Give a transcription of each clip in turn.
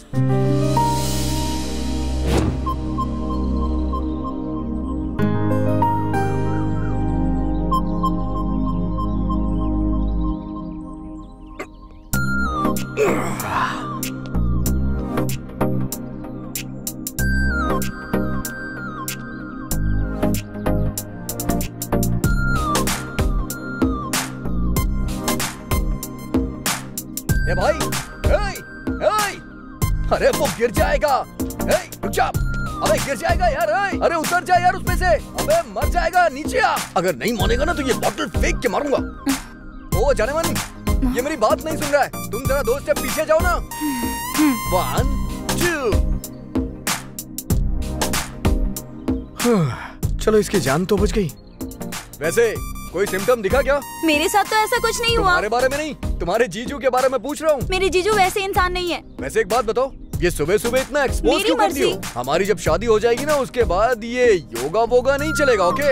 ए भाई, अरे वो गिर जाएगा। रुक जा, अबे गिर जाएगा यार। अरे उतर जा यार उसमें से, अबे मर जाएगा, नीचे आ। अगर नहीं मानेगा ना तो ये बॉटल फेंक के मारूंगा। ओ जाने मन, ये मेरी बात नहीं सुन रहा है। तुम जरा दोस्त से पीछे जाओ ना। 1 2। चलो इसकी जान तो बच गई। वैसे कोई सिम्टम दिखा क्या? मेरे साथ तो ऐसा कुछ नहीं हुआ। तुम्हारे बारे में नहीं, तुम्हारे जीजू के बारे में पूछ रहा हूँ। मेरे जीजू वैसे इंसान नहीं है। वैसे एक बात बताओ, ये सुबह सुबह इतना एक्सपोज क्यों करती हो? हमारी जब शादी हो जाएगी ना, उसके बाद ये योगा वोगा नहीं चलेगा, ओके?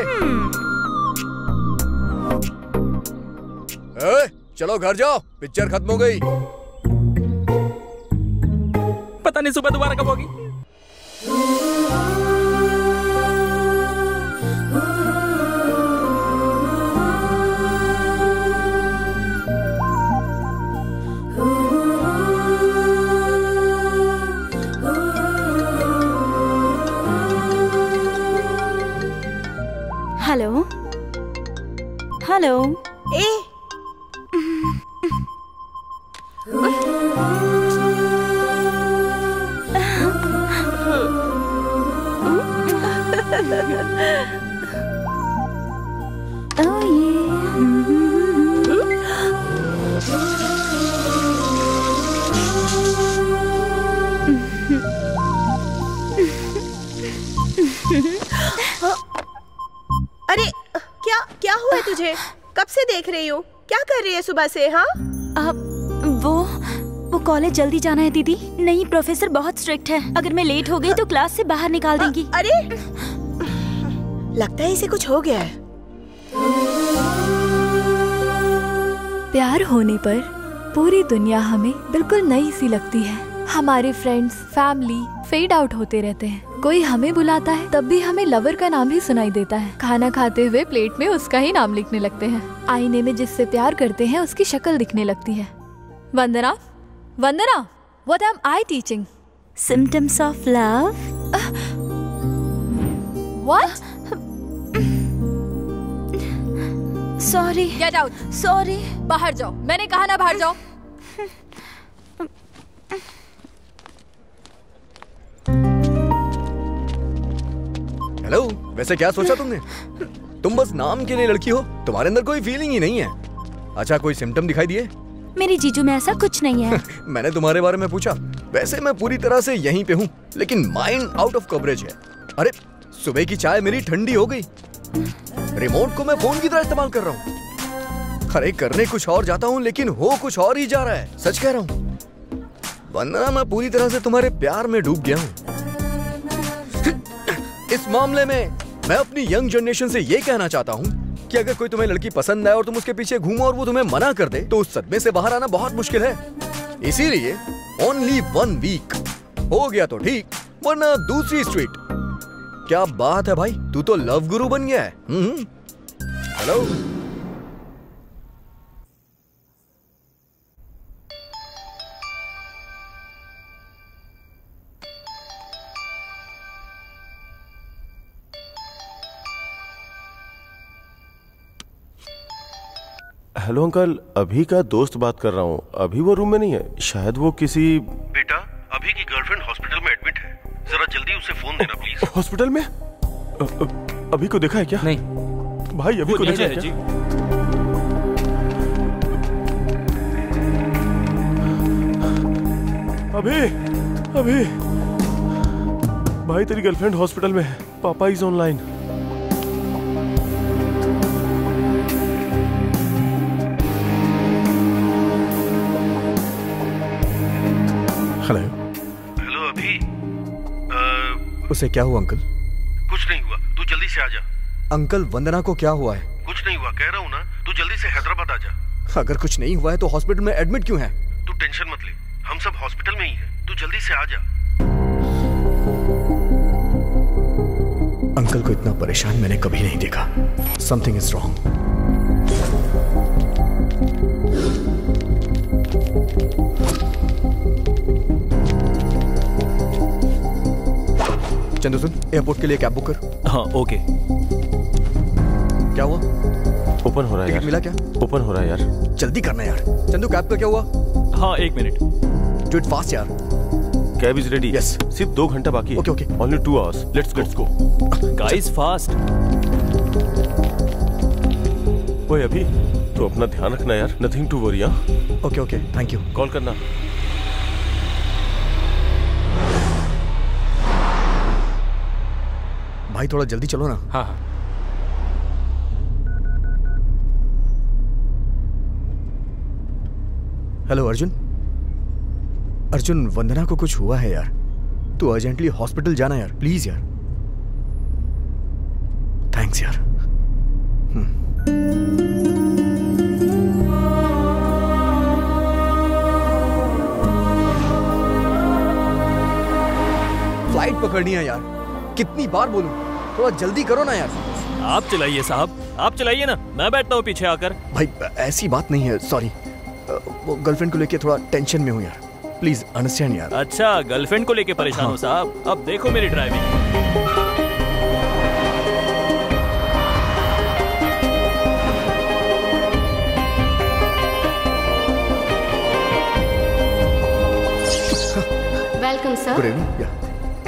चलो घर जाओ, पिक्चर खत्म हो गई। पता नहीं सुबह दोबारा कब होगी। Hello hello. अरे क्या हुआ है तुझे? कब से देख रही हूँ? क्या कर रही है सुबह से? हाँ वो कॉलेज जल्दी जाना है दीदी। नहीं, प्रोफेसर बहुत स्ट्रिक्ट है। अगर मैं लेट हो गई तो क्लास से बाहर निकाल देंगी। अरे लगता है इसे कुछ हो गया है। प्यार होने पर पूरी दुनिया हमें बिल्कुल नई सी लगती है। हमारे फ्रेंड्स, फैमिली फेड आउट होते रहते हैं। कोई हमें बुलाता है तब भी हमें लवर का नाम ही सुनाई देता है। खाना खाते हुए प्लेट में उसका ही नाम लिखने लगते हैं। आईने में जिससे प्यार करते हैं उसकी शक्ल दिखने लगती है। Vandana, Vandana, what am I teaching? Symptoms of love. What? Sorry. Get out. Sorry. बाहर जाओ, मैंने कहा ना बाहर जाओ। हेलो, वैसे क्या सोचा तुमने? तुम बस नाम के लिए लड़की हो, तुम्हारे अंदर कोई फीलिंग ही नहीं है। अच्छा, कोई सिम्टम दिखाई दिए? मेरे जीजू में ऐसा कुछ नहीं है। मैंने तुम्हारे बारे में पूछा। वैसे मैं पूरी तरह से यहीं पे हूँ, लेकिन माइंड आउट ऑफ कवरेज है। अरे सुबह की चाय मेरी ठंडी हो गई। रिमोट को मैं फोन की तरह इस्तेमाल कर रहा हूँ। अरे करने कुछ और जाता हूँ, लेकिन हो कुछ और ही जा रहा है। सच कह रहा हूँ वंदना, मैं पूरी तरह से तुम्हारे प्यार में डूब गया हूँ। इस मामले में मैं अपनी यंग जनरेशन से ये कहना चाहता हूँ कि अगर कोई तुम्हें लड़की पसंद आए और तुम उसके पीछे घूमो और वो तुम्हें मना कर दे, तो उस सदमे से बाहर आना बहुत मुश्किल है। इसीलिए ओनली 1 वीक हो गया तो ठीक, वरना दूसरी स्ट्रीट। क्या बात है भाई, तू तो लव गुरु बन गया है। हेलो, हेलो अंकल, अभी का दोस्त बात कर रहा हूँ। अभी वो रूम में नहीं है, शायद वो किसी। बेटा, अभी की गर्लफ्रेंड हॉस्पिटल में एडमिट है, जरा जल्दी उसे फोन देना प्लीज। हॉस्पिटल में? अभी को देखा है क्या? नहीं भाई, अभी को देखा है क्या? अभी भाई, तेरी गर्लफ्रेंड हॉस्पिटल में है। पापा इज ऑनलाइन। हेलो अभी। उसे क्या हुआ अंकल? कुछ नहीं हुआ, तू जल्दी से आ जा। अंकल, वंदना को क्या हुआ है? कुछ नहीं हुआ, कह रहा हूँ ना, तू जल्दी से हैदराबाद आ जा। अगर कुछ नहीं हुआ है तो हॉस्पिटल में एडमिट क्यों है? तू टेंशन मत ले, हम सब हॉस्पिटल में ही हैं। तू जल्दी से आ जा। अंकल को इतना परेशान मैंने कभी नहीं देखा। Something is wrong. चंदू सुन, एयरपोर्ट के लिए कैब बुक कर। हाँ ओके। क्या हुआ? ओपन हो रहा है यार। मिला क्या? ओपन हो रहा है यार। जल्दी करना यार। चंदू कैब का क्या हुआ? हाँ 1 मिनट। डू इट फास्ट यार। Cab is ready. Yes. सिर्फ 2 घंटा बाकी है। Okay. Only 2 hours. Let's go. Guys fast. ओए अभी तो अपना ध्यान रखना यार। Nothing to worry. Okay thank you. Call करना। भाई थोड़ा जल्दी चलो ना। हाँ। हेलो अर्जुन। अर्जुन, वंदना को कुछ हुआ है यार। तू अर्जेंटली हॉस्पिटल जाना यार, प्लीज यार। थैंक्स यार। फ्लाइट पकड़नी है यार। कितनी बार बोलूं, थोड़ा जल्दी करो ना यार। आप चलाइए साहब, आप चलाइए ना, मैं बैठता हूँ पीछे आकर। भाई ऐसी बात नहीं है, सॉरी। वो गर्लफ्रेंड को लेके थोड़ा टेंशन में हूँ यार, प्लीज अंडरस्टैंड यार। अच्छा गर्लफ्रेंड को लेके परेशान हो साहब। अब देखो मेरी driving. Welcome sir. Good evening. या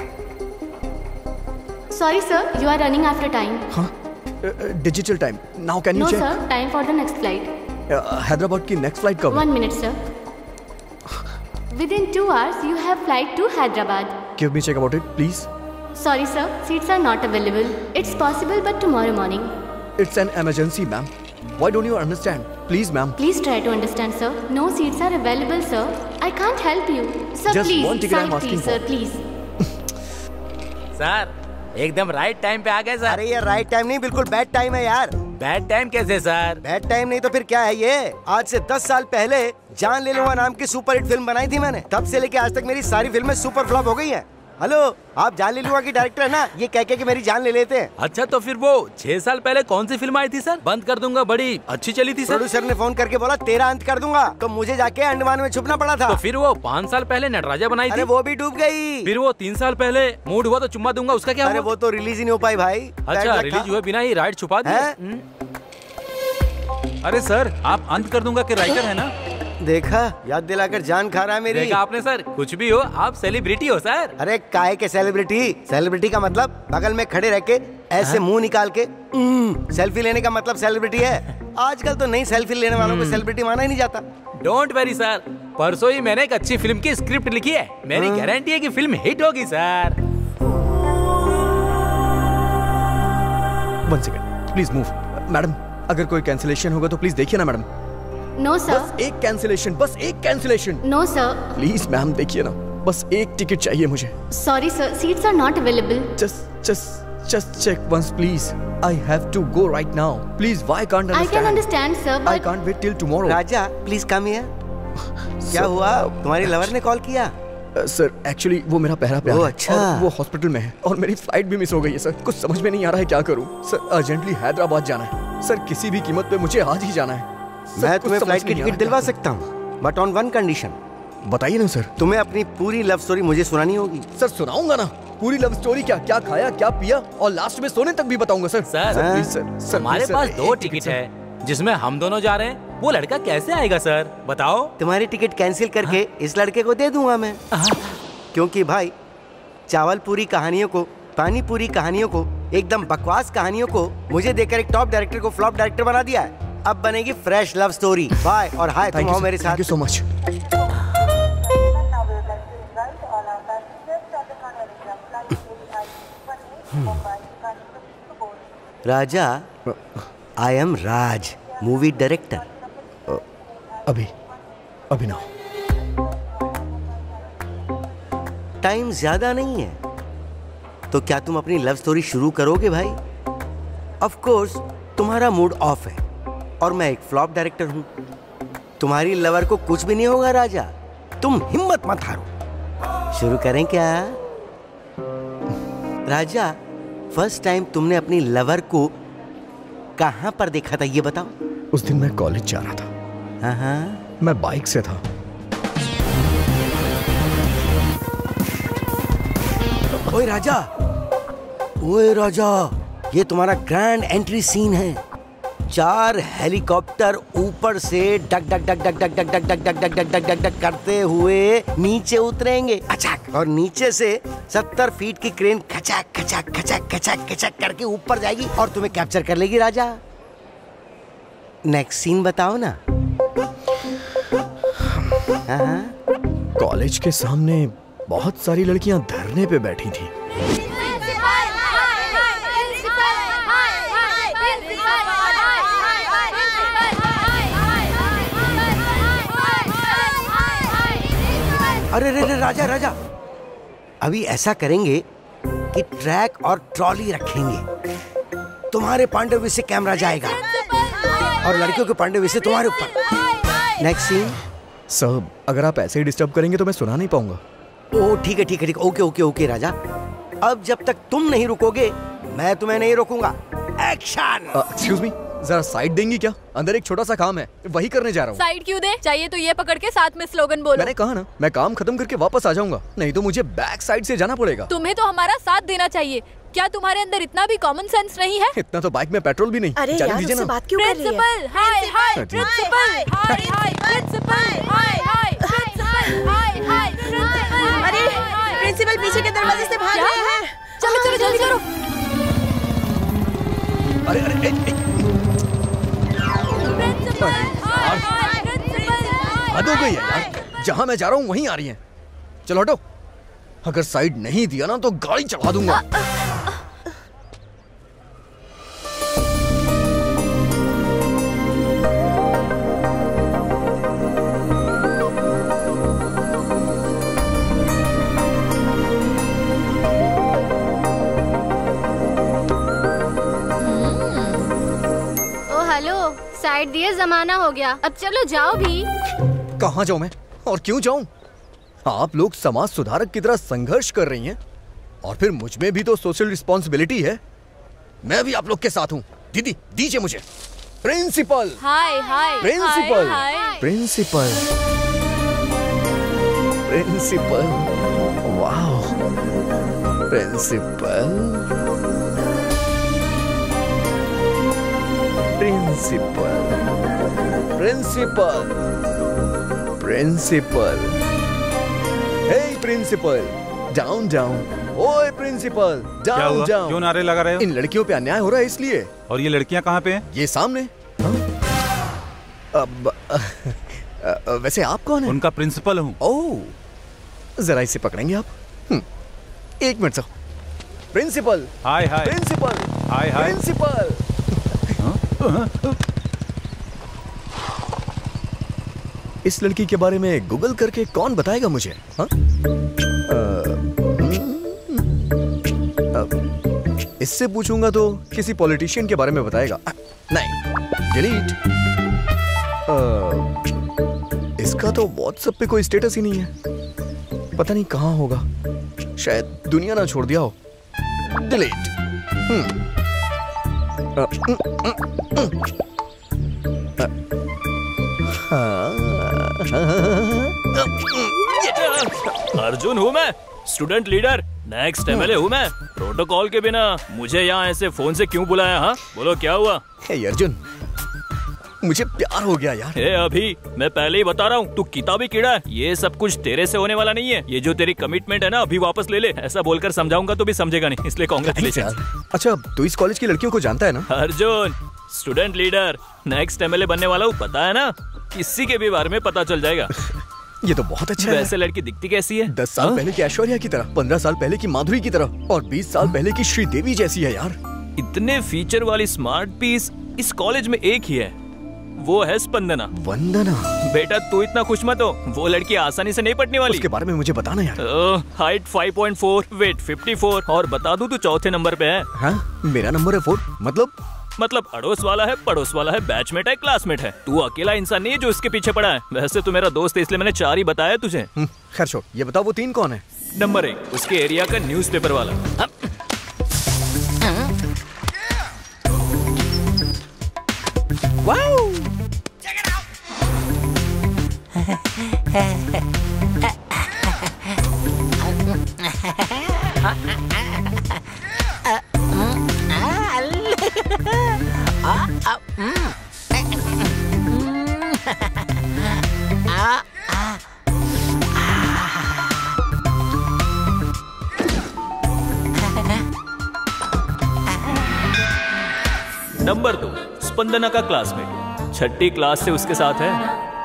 sorry sir, you are running after time. हाँ, digital time. Now can you no check? Sir, time for the next flight. Hyderabad की नेक्स्ट फ्लाइट कब है? 1 minute sir. Within 2 hours you have flight to Hyderabad. Give me check about it please. Sorry sir, seats are not available. It's possible but tomorrow morning. It's an emergency ma'am. Why don't you understand? Please ma'am. Please try to understand sir. No seats are available sir. I can't help you. Sir Just please, one ticket I'm side asking please sir, for. please. Sir एकदम right time पे आ गए sir. अरे ये right time नहीं, बिल्कुल bad time है यार। बैड टाइम कैसे सर? बैड टाइम नहीं तो फिर क्या है ये? आज से 10 साल पहले जान ले लूंगा नाम की सुपरहिट फिल्म बनाई थी मैंने। तब से लेके आज तक मेरी सारी फिल्में सुपर फ्लॉप हो गई हैं। हेलो, आप जान ले लूंगा की डायरेक्टर है ना, ये कह के कि मेरी जान ले लेते हैं। अच्छा तो फिर वो 6 साल पहले कौन सी फिल्म आई थी सर? बंद कर दूंगा, बड़ी अच्छी चली थी सर। प्रोड्यूसर ने फोन करके बोला तेरा अंत कर दूंगा, तो मुझे जाके अंडमान में छुपना पड़ा था। तो फिर वो 5 साल पहले नटराजा बनाई अरे थी। वो भी डूब गई। फिर वो 3 साल पहले मूड हुआ तो चुम्मा दूंगा, उसका क्या अरे हुआ? वो तो रिलीज ही नहीं हो पाई भाई। अच्छा रिलीज हुए बिना ही राइट छुपा दिया। अरे सर आप अंत कर दूंगा के राइटर है ना? देखा, याद दिलाकर जान खा रहा है मेरी। देखा आपने सर, कुछ भी हो आप सेलिब्रिटी हो सर। अरे काहे के सेलिब्रिटी? सेलिब्रिटी का मतलब बगल में खड़े रह के ऐसे मुंह निकाल के सेल्फी लेने का मतलब सेलिब्रिटी है। आजकल तो नई सेल्फी लेने वालों को सेलिब्रिटी माना ही नहीं जाता। डोंट वेरी सर, परसों ही मैंने एक अच्छी फिल्म की स्क्रिप्ट लिखी है। मेरी गारंटी है कि फिल्म हिट होगी sir. 1 second please move. Madam, अगर कोई कैंसिलेशन होगा तो प्लीज देखिए ना मैडम। No sir. बस एक कैंसिलेशन, बस एक cancellation. No sir. Please ma'am देखिए ना, बस एक टिकट चाहिए मुझे। Sorry sir, seats are not available. Just check once please. I have to go right now. Please, why can't I can understand sir, I but can't wait till tomorrow. Raja please come here. क्या हुआ? तुम्हारी lover ने call किया? Sir actually वो मेरा पहला प्यार ओह, है अच्छा। और वो हॉस्पिटल में है और मेरी फ्लाइट भी मिस हो गई है सर। कुछ समझ में नहीं आ रहा है क्या करूं सर। अर्जेंटली हैदराबाद जाना है सर, किसी भी कीमत पे मुझे आज ही जाना है। मैं तुम्हें फ्लाइट की टिकट दिलवा सकता हूँ, बट ऑन वन कंडीशन। बताइए ना सर। तुम्हें अपनी पूरी लव स्टोरी मुझे सुनानी होगी। सर सुनाऊंगा ना, पूरी लव स्टोरी। क्या क्या खाया, क्या पिया और लास्ट में सोने तक भी बताऊंगा सर। Sir, please sir. हमारे पास 2 टिकट है जिसमें हम दोनों जा रहे हैं। वो लड़का कैसे आएगा सर बताओ? तुम्हारी टिकट कैंसिल करके इस लड़के को दे दूंगा मैं। क्योंकि भाई चावल पूरी कहानियों को, पानी पूरी कहानियों को, एकदम बकवास कहानियों को मुझे देकर एक टॉप डायरेक्टर को फ्लॉप डायरेक्टर बना दिया है। अब बनेगी फ्रेश लव स्टोरी। बाय और हाय, तुम आओ मेरे साथ। Thank you so much. Raja, I am Raj, movie director. अभी ना। टाइम ज्यादा नहीं है, तो क्या तुम अपनी लव स्टोरी शुरू करोगे भाई? ऑफ कोर्स तुम्हारा मूड ऑफ है और मैं एक फ्लॉप डायरेक्टर हूं। तुम्हारी लवर को कुछ भी नहीं होगा राजा, तुम हिम्मत मत हारो। शुरू करें क्या? राजा, फर्स्ट टाइम तुमने अपनी लवर को कहाँ पर देखा था ये बताओ? उस दिन मैं कॉलेज जा रहा था। हाँ, मैं बाइक से था। ओए राजा, ओए राजा, ये तुम्हारा ग्रैंड एंट्री सीन है। 4 हेलीकॉप्टर ऊपर से डक डक डक डक डक डक डक डक डक डक डक डक डक डक करते हुए नीचे उतरेंगे, अचाक, और नीचे से 70 फीट की क्रेन खचाक खचाक खचाक खचाक खचाक करके ऊपर जाएगी और तुम्हें कैप्चर कर लेगी। राजा, नेक्स्ट सीन बताओ ना। कॉलेज के सामने बहुत सारी लड़कियां धरने पे बैठी थी। अरे रे रे राजा, राजा, अभी ऐसा करेंगे कि ट्रैक और ट्रॉली रखेंगे। तुम्हारे पांडव से कैमरा जाएगा और लड़कियों के पांडव से तुम्हारे ऊपर। Next scene. सर, अगर आप ऐसे ही डिस्टर्ब करेंगे तो मैं सुना नहीं पाऊंगा। ओ ठीक है ठीक है ठीक, ओके ओके ओके राजा। अब जब तक तुम नहीं रुकोगे मैं तुम्हें नहीं रोकूंगा। एक्शन। एक्सक्यूज मी, जरा साइड देंगी क्या? अंदर एक छोटा सा काम है, वही करने जा रहा हूँ। साइड क्यों दे? चाहिए तो ये पकड़ के साथ में स्लोगन बोलो। मैंने कहा ना, मैं काम खत्म करके वापस आ जाऊंगा, नहीं तो मुझे बैक साइड से जाना पड़ेगा। तुम्हें तो हमारा साथ देना चाहिए। क्या तुम्हारे अंदर इतना भी कॉमन सेंस नहीं है? इतना तो बाइक में पेट्रोल भी नहीं। अरे जाने यार, दीजिए उससे ना। बात क्यों कर रही है? प्रिंसिपल, हाय हाय प्रिंसिपल, हाय हाय प्रिंसिपल, हाय हाय प्रिंसिपल, हाय हाय प्रिंसिपल। अरे प्रिंसिपल पीछे के दरवाजे से भाग रहे हैं। चलो चलो जल्दी करो। अरे अरे हद हो गई है यार, जहाँ मैं जा रहा हूँ वहीं आ रही हैं। चलो हटो, अगर साइड नहीं दिया ना तो गाड़ी चढ़ा दूंगा। साइड दिए जमाना हो गया, अब चलो जाओ भी। कहाँ जाऊँ मैं और क्यों जाऊँ? आप लोग समाज सुधारक की तरह संघर्ष कर रही हैं और फिर मुझ में भी तो सोशल रिस्पॉन्सिबिलिटी है। मैं भी आप लोग के साथ हूँ। दीदी दीजिए मुझे। प्रिंसिपल, हाय हाय प्रिंसिपल, हाय। प्रिंसिपल, प्रिंसिपल, वाह, principal, principal, principal, principal, hey principal, down down, ओए प्रिंसिपल, डाउन डाउन। क्यों नारे लगा रहे हो? इन लड़कियों पे अन्याय हो रहा है इसलिए। और ये लड़कियां कहाँ पे हैं? ये सामने। अब वैसे आप कौन हैं? उनका प्रिंसिपल हूँ। ओह, जरा इसे पकड़ेंगे आप? एक मिनट सर। प्रिंसिपल, हाय हाय, प्रिंसिपल, हाय हाय, प्रिंसिपल। इस लड़की के बारे में गूगल करके कौन बताएगा मुझे? हाँ? इससे पूछूंगा तो किसी पॉलिटिशियन के बारे में बताएगा। नहीं, डिलीट। इसका तो व्हाट्सएप पे कोई स्टेटस ही नहीं है। पता नहीं कहाँ होगा, शायद दुनिया ना छोड़ दिया हो। डिलीट। अर्जुन हूँ मैं, स्टूडेंट लीडर, नेक्स्ट एमएलए हूँ मैं। प्रोटोकॉल के बिना मुझे यहाँ ऐसे फोन से क्यों बुलाया? हाँ बोलो क्या हुआ? हे अर्जुन, मुझे प्यार हो गया यार। हे अभी मैं पहले ही बता रहा हूँ, तू किताबी कीड़ा है। ये सब कुछ तेरे से होने वाला नहीं है। ये जो तेरी कमिटमेंट है ना, अभी वापस ले ले। ऐसा बोलकर समझाऊंगा तो भी समझेगा नहीं, इसलिए कांग्रेचुलेशन। अच्छा, तू इस कॉलेज की लड़कियों को जानता है ना? Arjun, student leader, next MLA बनने वाला हूँ, पता है ना? किसी के भी बारे में पता चल जाएगा। ये तो बहुत अच्छा है। वैसे लड़की दिखती कैसी है? 10 साल पहले की ऐश्वर्या की तरह, 15 साल पहले की माधुरी की तरह और 20 साल पहले की श्रीदेवी जैसी है यार। इतने फीचर वाली स्मार्ट पीस इस कॉलेज में एक ही है, वो है स्पंदना। वंदना? बेटा तू इतना खुश मत हो, वो लड़की आसानी से नहीं पटने वाली। उसके बारे में मुझे बताना यार। हाइट 5.4, वेट 54 और बता दूं तू चौथे नंबर पे है। हाँ? मेरा नंबर है 4, मतलब मतलब अड़ोस वाला है, पड़ोस वाला है, बैचमेट है, क्लासमेट है। तू अकेला इंसान नहीं है जो इसके पीछे पड़ा है। वैसे तू मेरा दोस्त है इसलिए मैंने 4 ही बताया तुझे। खैर छोड़, ये बताओ वो 3 कौन है? नंबर 1 उसके एरिया का न्यूज़पेपर वाला। नंबर 2 स्पंदना का क्लासमेट, 6ठी क्लास से उसके साथ है।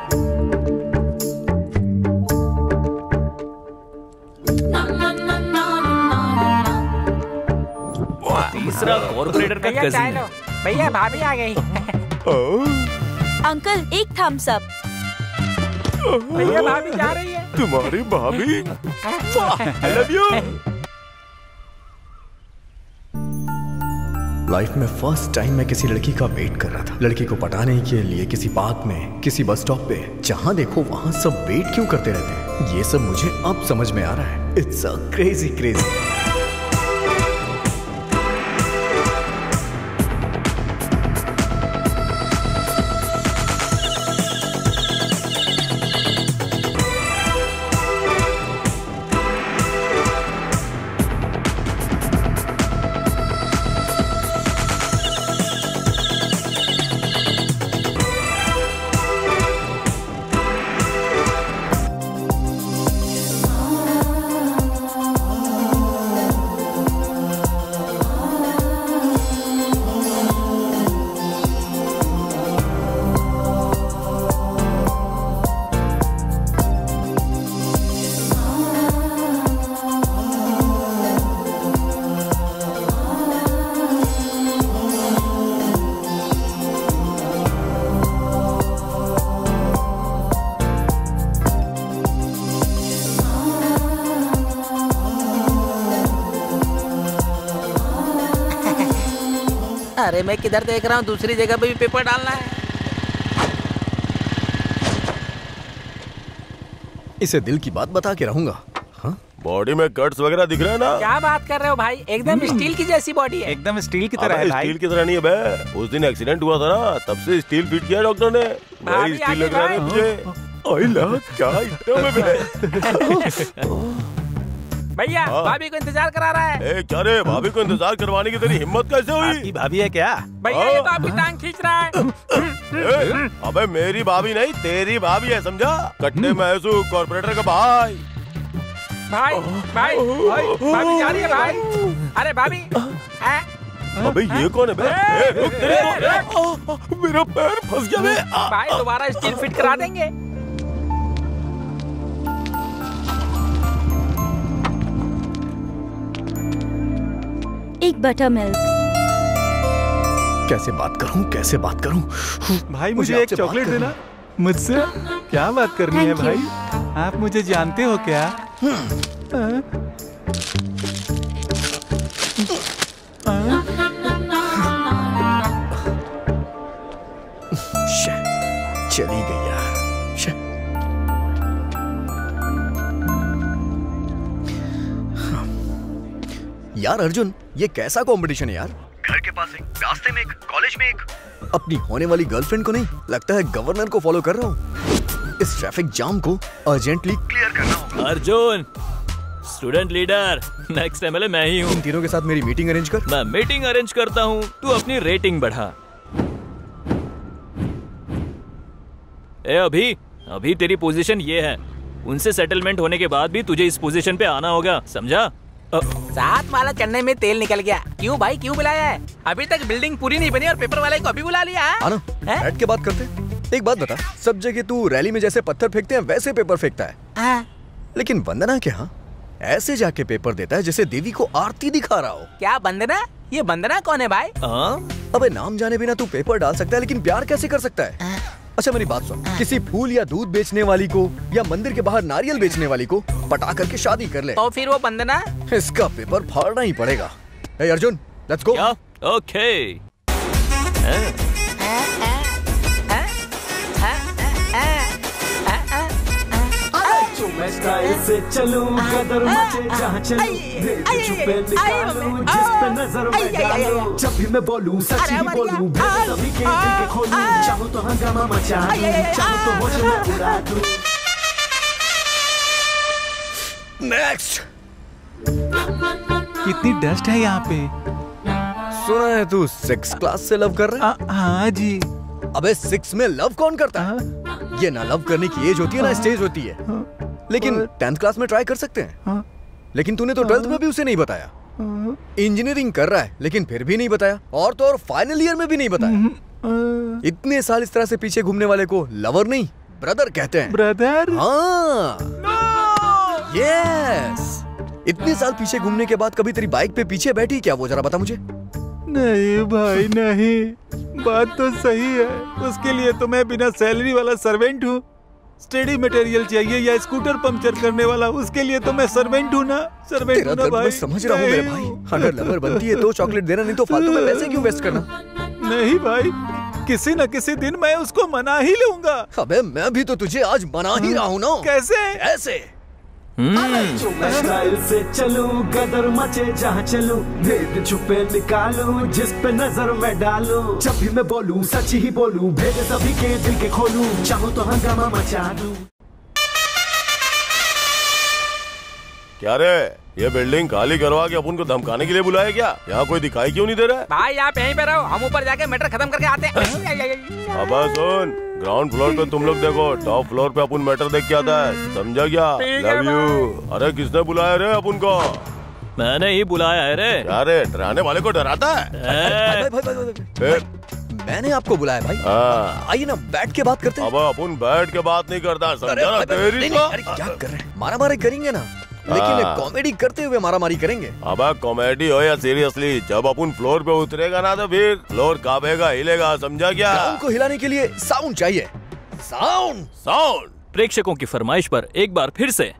तीसरा कॉर्पोरेटर का कजिन। भैया भाभी आ गई। अंकल एक थम्स अप। भैया भाभी जा रही है। तुम्हारी भाभी? I love you। लाइफ में फर्स्ट टाइम मैं किसी लड़की का वेट कर रहा था। लड़की को पटाने के लिए किसी पार्क में, किसी बस स्टॉप पे, जहां देखो वहां सब वेट क्यों करते रहते हैं, ये सब मुझे अब समझ में आ रहा है। It's a crazy crazy. अरे मैं किधर देख रहा हूँ, दूसरी जगह पे भी पेपर डालना है। इसे दिल की बात बता के रहूंगा। हाँ? बॉडी में कट्स वगैरह दिख रहे हैं ना? क्या बात कर रहे हो भाई, एकदम स्टील की जैसी बॉडी है। एकदम स्टील की तरह है भाई। स्टील की तरह नहीं है बे। उस दिन एक्सीडेंट हुआ था ना, तब से स्टील फिट किया डॉक्टर ने। वही स्टील लग रहा है मुझे। आई लव क्या भैया भाभी को इंतजार करा रहा है। क्या रे, भाभी को इंतजार करवाने की तेरी हिम्मत कैसे हुई? आपकी भाभी है क्या? भैया ये तो आपकी टांग खींच रहा है। अबे मेरी भाभी नहीं, तेरी भाभी है, समझा? कट्टे महसू कॉर्पोरेटर का भाई। भाई भाई भाई भाभी जा रही है भाई। अरे भाभी अबे ये कौन है बे? मेरा पैर फंस गया बे। भाई दोबारा स्टील फिट करा देंगे। एक बटर मिल्क। कैसे बात करूं? भाई मुझे एक चॉकलेट देना। मुझसे क्या बात करनी है भाई? आप मुझे जानते हो क्या? चली गई यार। यार अर्जुन, ये कैसा कंपटीशन है यार? घर के पास एक, रास्ते में एक, कॉलेज में एक। अपनी होने वाली गर्लफ्रेंड को नहीं, लगता है गवर्नर को फॉलो कर रहा हूँ। इस ट्रैफिक जाम को अर्जेंटली क्लियर करना होगा। Arjun student leader, next MLA मैं ही हूँ। इन तीनों के साथ मेरी मीटिंग अरेंज कर। मैं मीटिंग अरेंज करता हूँ, तू अपनी रेटिंग बढ़ा। ए अभी तेरी पोजीशन ये है। उनसे सेटलमेंट होने के बाद भी तुझे इस पोजीशन पे आना होगा, समझा? साथ वाला चढ़ने में तेल निकल गया। क्यों भाई, क्यों बुलाया है? अभी तक बिल्डिंग पूरी नहीं बनी और पेपर वाले को अभी बुला लिया है? आना, बैठ के बात करते। एक बात बता, सब जगह तू रैली में जैसे पत्थर फेंकते हैं वैसे पेपर फेंकता है, लेकिन वंदना के यहाँ ऐसे जाके पेपर देता है जैसे देवी को आरती दिखा रहा हो। क्या वंदना? ये वंदना कौन है भाई? अबे नाम जाने बिना तू पेपर डाल सकता है, लेकिन प्यार कैसे कर सकता है? अच्छा मेरी बात सुन, किसी फूल या दूध बेचने वाली को या मंदिर के बाहर नारियल बेचने वाली को पटा करके शादी कर ले, तो फिर वो वंदना? इसका पेपर फाड़ना ही पड़ेगा। ए अर्जुन, लेट्स गो। ओके। मैं स्टाइल से चलूं, कदर मचे जहाँ चलूं, भेद छुपे निकालूं, जिस पे नजर मैं डालूं, जब भी मैं बोलूं सच ही बोलूं, भेद सभी के दिल के खोलूं, चाहूं तो हंगामा मचा दूं, चाहूं तो होश में उड़ा दूं। नेक्स्ट। कितनी डस्ट है यहाँ पे। सुना है तू 6 क्लास से लव कर रहा है? हाँ जी। अबे 6 में लव कौन करता है? ये ना लव करने की एज होती है ना स्टेज होती है। लेकिन 10th क्लास में ट्राई कर सकते हैं। लेकिन तूने तो 12th में भी उसे नहीं बताया। इंजीनियरिंग कर रहा है लेकिन फिर भी नहीं बताया, और तो और फाइनल ईयर में भी नहीं बताया। इतने साल इस तरह से पीछे घूमने वाले को लवर नहीं ब्रदर कहते हैं। ब्रदर? हाँ। यस। इतने साल पीछे घूमने के बाद कभी तेरी बाइक पे पीछे बैठी क्या वो, जरा बता मुझे। नहीं भाई नहीं, बात तो सही है। उसके लिए तो मैं बिना सैलरी वाला सर्वेंट हूँ। स्टडी मटेरियल चाहिए या स्कूटर पंक्चर करने वाला, उसके लिए तो मैं सर्वेंट हूँ ना। सर्वेंट हूँ ना भाई। मैं समझ रहा हूँ मेरे भाई, अगर लवर बनती है तो चॉकलेट देना, नहीं तो फालतू में पैसे क्यों वेस्ट करना। नहीं भाई, किसी न किसी दिन मैं उसको मना ही लूंगा। अबे मैं भी तो तुझे आज मना ही रहा हूँ ना। कैसे? ऐसे। मैं स्टाइल से चलूं, कदर मचे जहाँ चलूं, भेद छुपे निकालूं, जिस पे नजर मैं डालूं, जब भी मैं बोलूं सच ही बोलूं, भेद सभी के दिल के खोलूं, चाहूं तो हंगामा मचा दूं। क्या रे, ये बिल्डिंग खाली करवा के अपन को धमकाने के लिए बुलाया क्या? यहाँ कोई दिखाई क्यों नहीं दे रहा है? भाई आप यहीं पे रहो, हम ऊपर जाके मैटर खत्म करके आते हैं। अब सुन, ग्राउंड फ्लोर पे तुम लोग देखो, टॉप फ्लोर पे अपन मैटर देख के आता है, समझा क्या? Love you. अरे किसने बुलाया रे अपन को? मैंने ही बुलाया है रे। अरे डराने वाले को डराता है। मैंने आपको बुलाया भाई। आइए ना बैठ के बात करते हैं। अब अपन बैठ के बात नहीं करता, समझा ना? तेरी क्या कर रहे हैं? मारा मारी करेंगे ना, लेकिन कॉमेडी करते हुए मारामारी करेंगे। अब कॉमेडी हो या सीरियसली, जब अपन फ्लोर पे उतरेगा ना तो फिर फ्लोर कांपेगा, हिलेगा, समझा क्या? ग्राउंड को हिलाने के लिए साउंड चाहिए। साउंड। साउंड। प्रेक्षकों की फरमाइश पर एक बार फिर से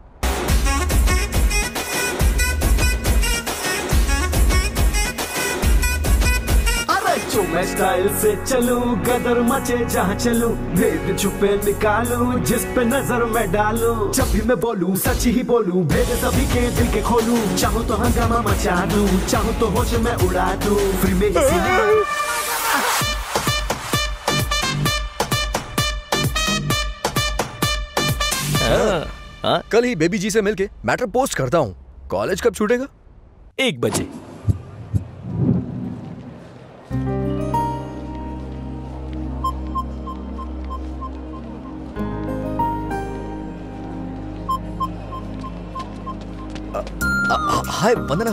मैं स्टाइल से चलूं, कदर मचे जहाँ चलूं, भेद छुपे निकालूं, जिस पे नजर मैं डालूं, जब भी मैं बोलूं सच ही बोलूं, भेद सभी के दिल के खोलूं, चाहूं तो हंगामा मचा दूं, चाहूं तो होश में उड़ा दूं, फ्री में कल ही बेबी जी से मिलके मैटर पोस्ट करता हूँ। कॉलेज कब छूटेगा? 1 बजे। हाय वंदना,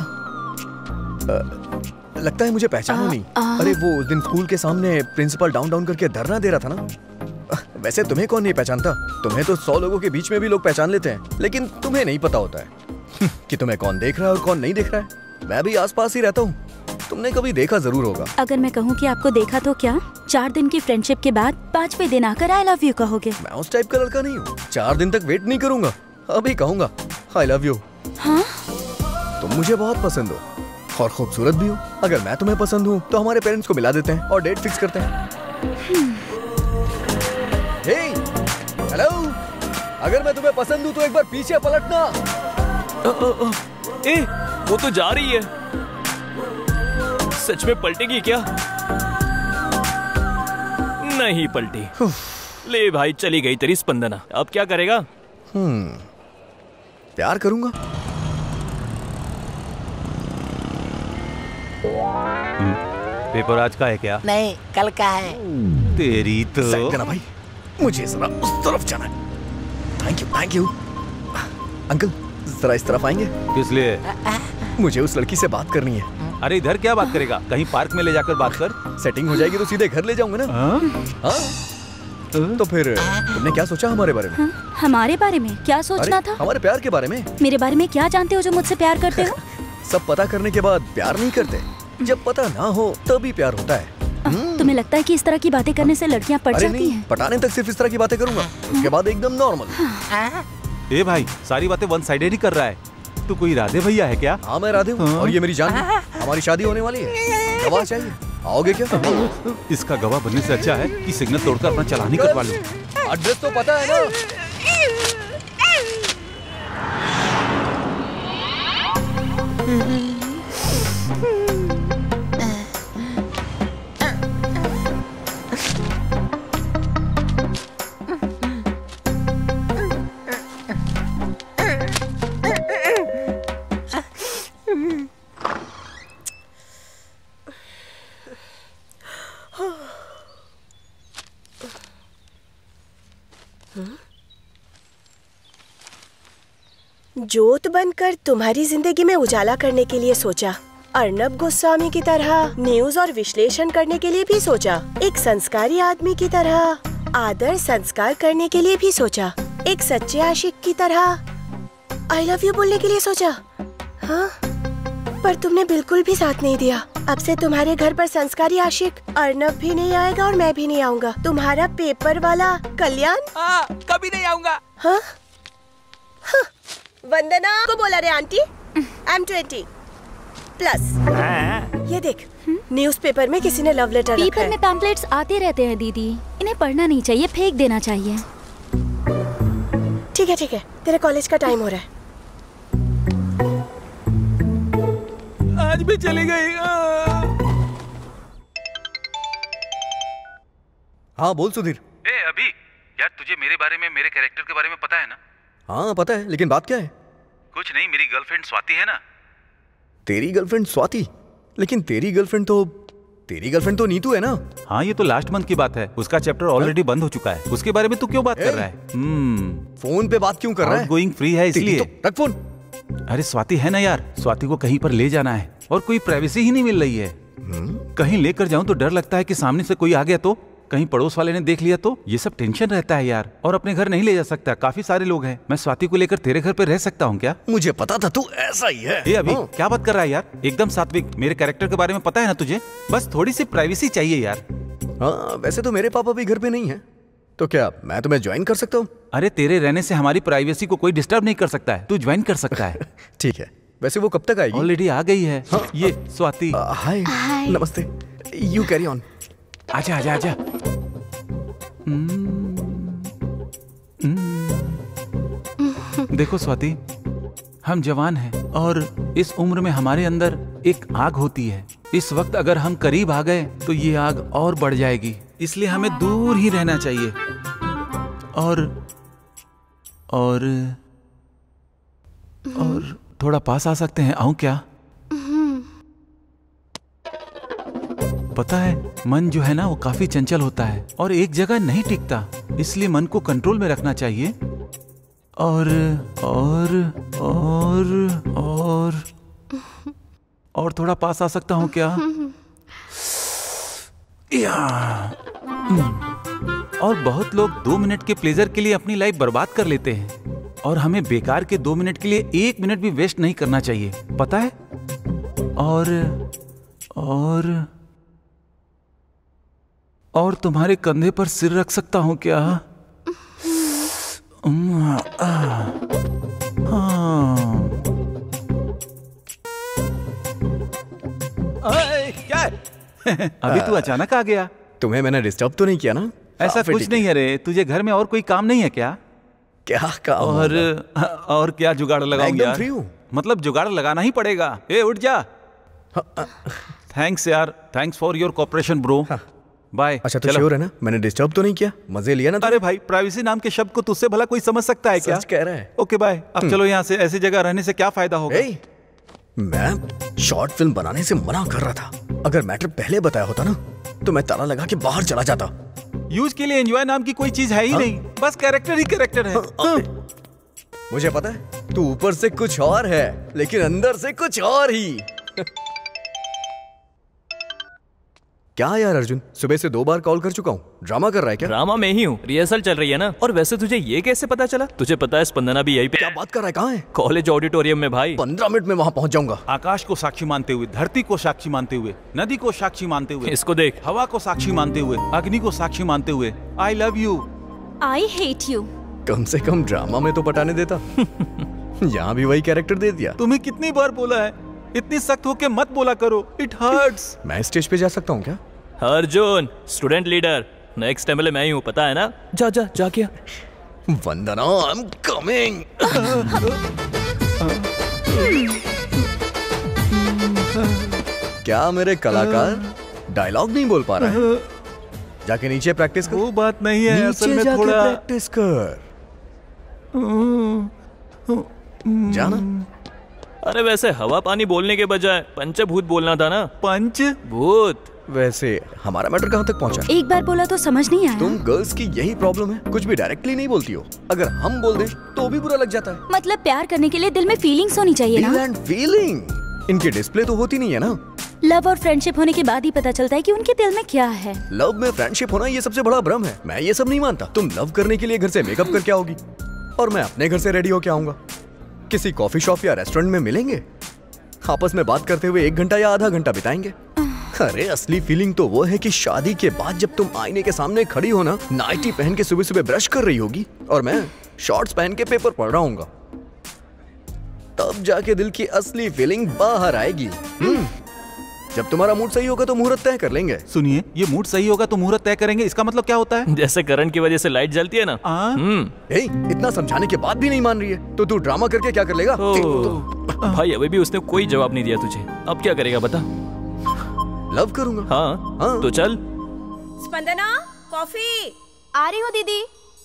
लगता है मुझे पहचानो नहीं। अरे वो उस दिन स्कूल के सामने प्रिंसिपल डाउन डाउन करके धरना दे रहा था ना। वैसे तुम्हें कौन नहीं पहचानता? तुम्हें तो 100 लोगों के बीच में भी लोग पहचान लेते हैं, लेकिन तुम्हें नहीं पता होता है कि तुम्हें कौन देख रहा है और कौन नहीं देख रहा है। मैं भी आसपास ही रहता हूँ, तुमने कभी देखा जरूर होगा। अगर मैं कहूँ कि आपको देखा तो क्या 4 दिन की फ्रेंडशिप के बाद 5वें दिन आकर आई लव यू कहोगे? मैं उस टाइप का लड़का नहीं हूँ। 4 दिन तक वेट नहीं करूंगा, अभी कहूंगा आई लव यू। हाँ? तुम मुझे बहुत पसंद हो और खूबसूरत भी हो। अगर मैं तुम्हें पसंद हूँ तो हमारे पेरेंट्स को मिला देते हैं और डेट फिक्स करते हैं। हेलो, अगर मैं तुम्हें पसंद हूँ तो एक बार पीछे पलटना। ए, वो तो जा रही है। सच में पलटेगी क्या? नहीं पलटी। ले भाई, चली गई तेरी स्पंदना। अब क्या करेगा? प्यार करूंगा। पेपर आज का है क्या? नहीं, कल का है। तेरी तो देना भाई, मुझे जरा उस तरफ जाना है। थैंक यू अंकल, जरा इस तरफ आएंगे? किस लिए? मुझे उस लड़की से बात करनी है। अरे इधर क्या बात करेगा? कहीं पार्क में ले जाकर बात कर। सेटिंग हो जाएगी तो सीधे घर ले जाऊंगा ना। हाँ? तो फिर तुमने क्या सोचा हमारे बारे में? हमारे बारे में क्या सोचना था? हमारे प्यार के बारे में। मेरे बारे में क्या जानते हो जो मुझसे प्यार करते हो? सब पता करने के बाद प्यार नहीं करते, जब पता ना हो तभी प्यार होता है। तुम्हें लगता है कि इस तरह की बातें करने से लड़कियां पट जाती हैं? पटाने तक सिर्फ इस तरह की बातें करूंगा, उसके बाद एकदम नॉर्मल। ए भाई, सारी बातें वन साइडेड ही कर रहा है। तू कोई राधे भैया है क्या? हाँ मैं राधे हूँ और ये मेरी जान है। हमारी शादी होने वाली है, गवाह चाहिए। आओगे क्या? इसका गवाह बनने से अच्छा है कि सिग्नल तोड़कर अपना चालान ही कटवा लूं। एड्रेस तो पता है ना? जोत बनकर तुम्हारी जिंदगी में उजाला करने के लिए सोचा, अर्नब गोस्वामी की तरह न्यूज और विश्लेषण करने के लिए भी सोचा, एक संस्कारी आदमी की तरह आदर संस्कार करने के लिए भी सोचा, एक सच्चे आशिक की तरह आई लव यू बोलने के लिए सोचा। हाँ, पर तुमने बिल्कुल भी साथ नहीं दिया। अब से तुम्हारे घर पर संस्कारी आशिक अर्नब भी नहीं आएगा और मैं भी नहीं आऊंगा। तुम्हारा पेपर वाला कल्याण कभी नहीं आऊंगा। हाँ? हाँ। वंदना को बोला रे आंटी, I'm 20 प्लस। ये देख, न्यूज़पेपर में किसी ने लव लेटर रखा है। पेपर में पैम्पलेट्स आते रहते हैं दीदी, इन्हें पढ़ना नहीं चाहिए, फेंक देना चाहिए। ठीक है, तेरे कॉलेज का टाइम हो रहा है। आज भी चली गई। हाँ बोल सुधीर। अभी यार, तुझे मेरे बारे में, मेरे कैरेक्टर के बारे में पता है ना? हाँ पता है, लेकिन बात क्या है? कुछ नहीं, मेरी गर्लफ्रेंड स्वाति है ना। तेरी गर्लफ्रेंड स्वाति? लेकिन तेरी गर्लफ्रेंड तो नीतू है ना? हाँ, ये तो लास्ट मंथ की बात है। उसका चैप्टर ऑलरेडी बंद हो चुका है। उसके बारे में तू क्यों बात कर रहा है? फोन पे बात क्यों कर रहा है? गोइंग फ्री है इसलिए। रख फोन। अरे स्वाति है ना यार, स्वाति को कहीं पर ले जाना है और कोई प्राइवेसी ही नहीं मिल रही है। कहीं लेकर जाऊं तो डर लगता है कि सामने से कोई आ गया तो, कहीं पड़ोस वाले ने देख लिया तो, ये सब टेंशन रहता है यार। और अपने घर नहीं ले जा सकता, काफी सारे लोग हैं। मैं स्वाति को लेकर तेरे घर पे रह सकता हूँ क्या? मुझे पता था तू ऐसा ही है। अभी क्या बात कर रहा है यार? एकदम सात्विक। मेरे कैरेक्टर के बारे में पता है ना तुझे? बस थोड़ी सी प्राइवेसी चाहिए यार। हाँ, वैसे तो मेरे पापा भी घर पे नहीं है, तो क्या मैं तुम्हें ज्वाइन कर सकता हूँ? अरे तेरे रहने से हमारी प्राइवेसी को कोई डिस्टर्ब नहीं कर सकता है, तू ज्वाइन कर सकता है। ठीक है, वैसे वो कब तक आएगी? ऑलरेडी आ गई है। ये स्वाति। हाय, नमस्ते। You carry on. आजा आजा आजा। देखो स्वाति, हम जवान हैं और इस उम्र में हमारे अंदर एक आग होती है। इस वक्त अगर हम करीब आ गए तो ये आग और बढ़ जाएगी, इसलिए हमें दूर ही रहना चाहिए। और थोड़ा पास आ सकते हैं? आऊं क्या? पता है, मन जो है ना वो काफी चंचल होता है और एक जगह नहीं टिकता, इसलिए मन को कंट्रोल में रखना चाहिए। और थोड़ा पास आ सकता हूँ क्या? और बहुत लोग 2 मिनट के प्लेजर के लिए अपनी लाइफ बर्बाद कर लेते हैं और हमें बेकार के 2 मिनट के लिए 1 मिनट भी वेस्ट नहीं करना चाहिए, पता है? और तुम्हारे कंधे पर सिर रख सकता हूँ क्या? क्या है? अभी तू अचानक आ गया। तुम्हें मैंने डिस्टर्ब तो नहीं किया ना? ऐसा कुछ नहीं है रे। तुझे घर में और कोई काम नहीं है क्या? क्या काम? और क्या जुगाड़ लगाऊं यार? फ्री हूं। मतलब जुगाड़ लगाना ही पड़ेगा। ए उठ जा। थैंक्स यार, thanks for your cooperation bro. Bye. अच्छा तो श्योर है ना? मैंने डिस्टर्ब तो नहीं किया? मजे लिया ना? अरे भाई, प्राइवेसी नाम के शब्द को तुझसे भला कोई समझ सकता है क्या? सच कह रहा है। Okay bye. अब चलो यहाँ से। ऐसी जगह रहने से क्या फायदा होगा? मैं शॉर्ट फिल्म बनाने से मना कर रहा था। अगर मैटर पहले बताया होता ना तो मैं ताला लगा के बाहर चला जाता। यूज के लिए एंजॉय नाम की कोई चीज है ही नहीं, बस कैरेक्टर ही कैरेक्टर है। मुझे पता है तू ऊपर से कुछ और है लेकिन अंदर से कुछ और ही। क्या यार अर्जुन, सुबह से 2 बार कॉल कर चुका हूँ। ड्रामा कर रहा है क्या? ड्रामा में ही हूँ, रिहर्सल चल रही है ना। और वैसे तुझे ये कैसे पता चला? तुझे पता है स्पंदना भी यही पे। क्या बात कर रहा है? कहाँ है? कॉलेज ऑडिटोरियम में भाई। 15 मिनट में वहाँ पहुँच जाऊंगा। आकाश को साक्षी मानते हुए, धरती को साक्षी मानते हुए, नदी को साक्षी मानते हुए, इसको देख, हवा को साक्षी मानते हुए, अग्नि को साक्षी मानते हुए, I love you, I hate you. कम से कम ड्रामा में तो पटाने देता। यहाँ भी वही कैरेक्टर दे दिया। तुम्हें कितनी बार बोला है इतनी सख्त होके मत बोला करो, इट हर्ट्स। मैं स्टेज पे जा सकता हूँ क्या? Arjun, student leader, next MLA मैं ही हूँ, पता है ना? जा क्या? Vandana, I am coming. क्या मेरे कलाकार डायलॉग नहीं बोल पा रहा है? जाके नीचे प्रैक्टिस कर। वो बात नहीं है, असल में थोड़ा प्रैक्टिस कर। जाना। अरे वैसे हवा पानी बोलने के बजाय पंचभूत बोलना था ना। पंचभूत? वैसे हमारा मैटर कहाँ तक पहुँचा? एक बार बोला तो समझ नहीं आया। तुम गर्ल्स की यही प्रॉब्लम है, कुछ भी डायरेक्टली नहीं बोलती हो। अगर हम बोल दें तो भी बुरा लग जाता है। मतलब प्यार करने के लिए दिल में फीलिंग्स होनी चाहिए ना? फीलिंग इनकी डिस्प्ले तो होती नहीं है ना। लव और फ्रेंडशिप होने के बाद ही पता चलता है कि उनके दिल में क्या है। लव में फ्रेंडशिप होना ये सबसे बड़ा भ्रम है। मैं ये सब नहीं मानता। तुम लव करने के लिए घर से मेकअप करके आओगी और मैं अपने घर से रेडी होके आऊंगा। किसी कॉफी शॉप या रेस्टोरेंट में मिलेंगे, आपस में बात करते हुए 1 घंटा या आधा घंटा बिताएंगे। अरे असली फीलिंग तो वो है कि शादी के बाद जब तुम आईने के सामने खड़ी हो ना, नाइटी पहन के सुबह सुबह ब्रश कर रही होगी और मैं शॉर्ट्स पहन के पेपर पढ़ रहा हूँगा, तब जाके दिल की असली फीलिंग बाहर आएगी। जब तुम्हारा मूड सही होगा तो मुहूर्त तय कर लेंगे। सुनिए, ये मूड सही होगा तो मुहूर्त तय करेंगे, इसका मतलब क्या होता है? जैसे करंट की वजह से लाइट जलती है ना। इतना समझाने के बाद भी नहीं मान रही है तो तू ड्रामा करके क्या कर लेगा? भाई अभी भी उसने कोई जवाब नहीं दिया तुझे, अब क्या करेगा बता? लव करूंगा। हाँ तो चल। स्पंदना, कॉफी। आ रही हूँ दीदी।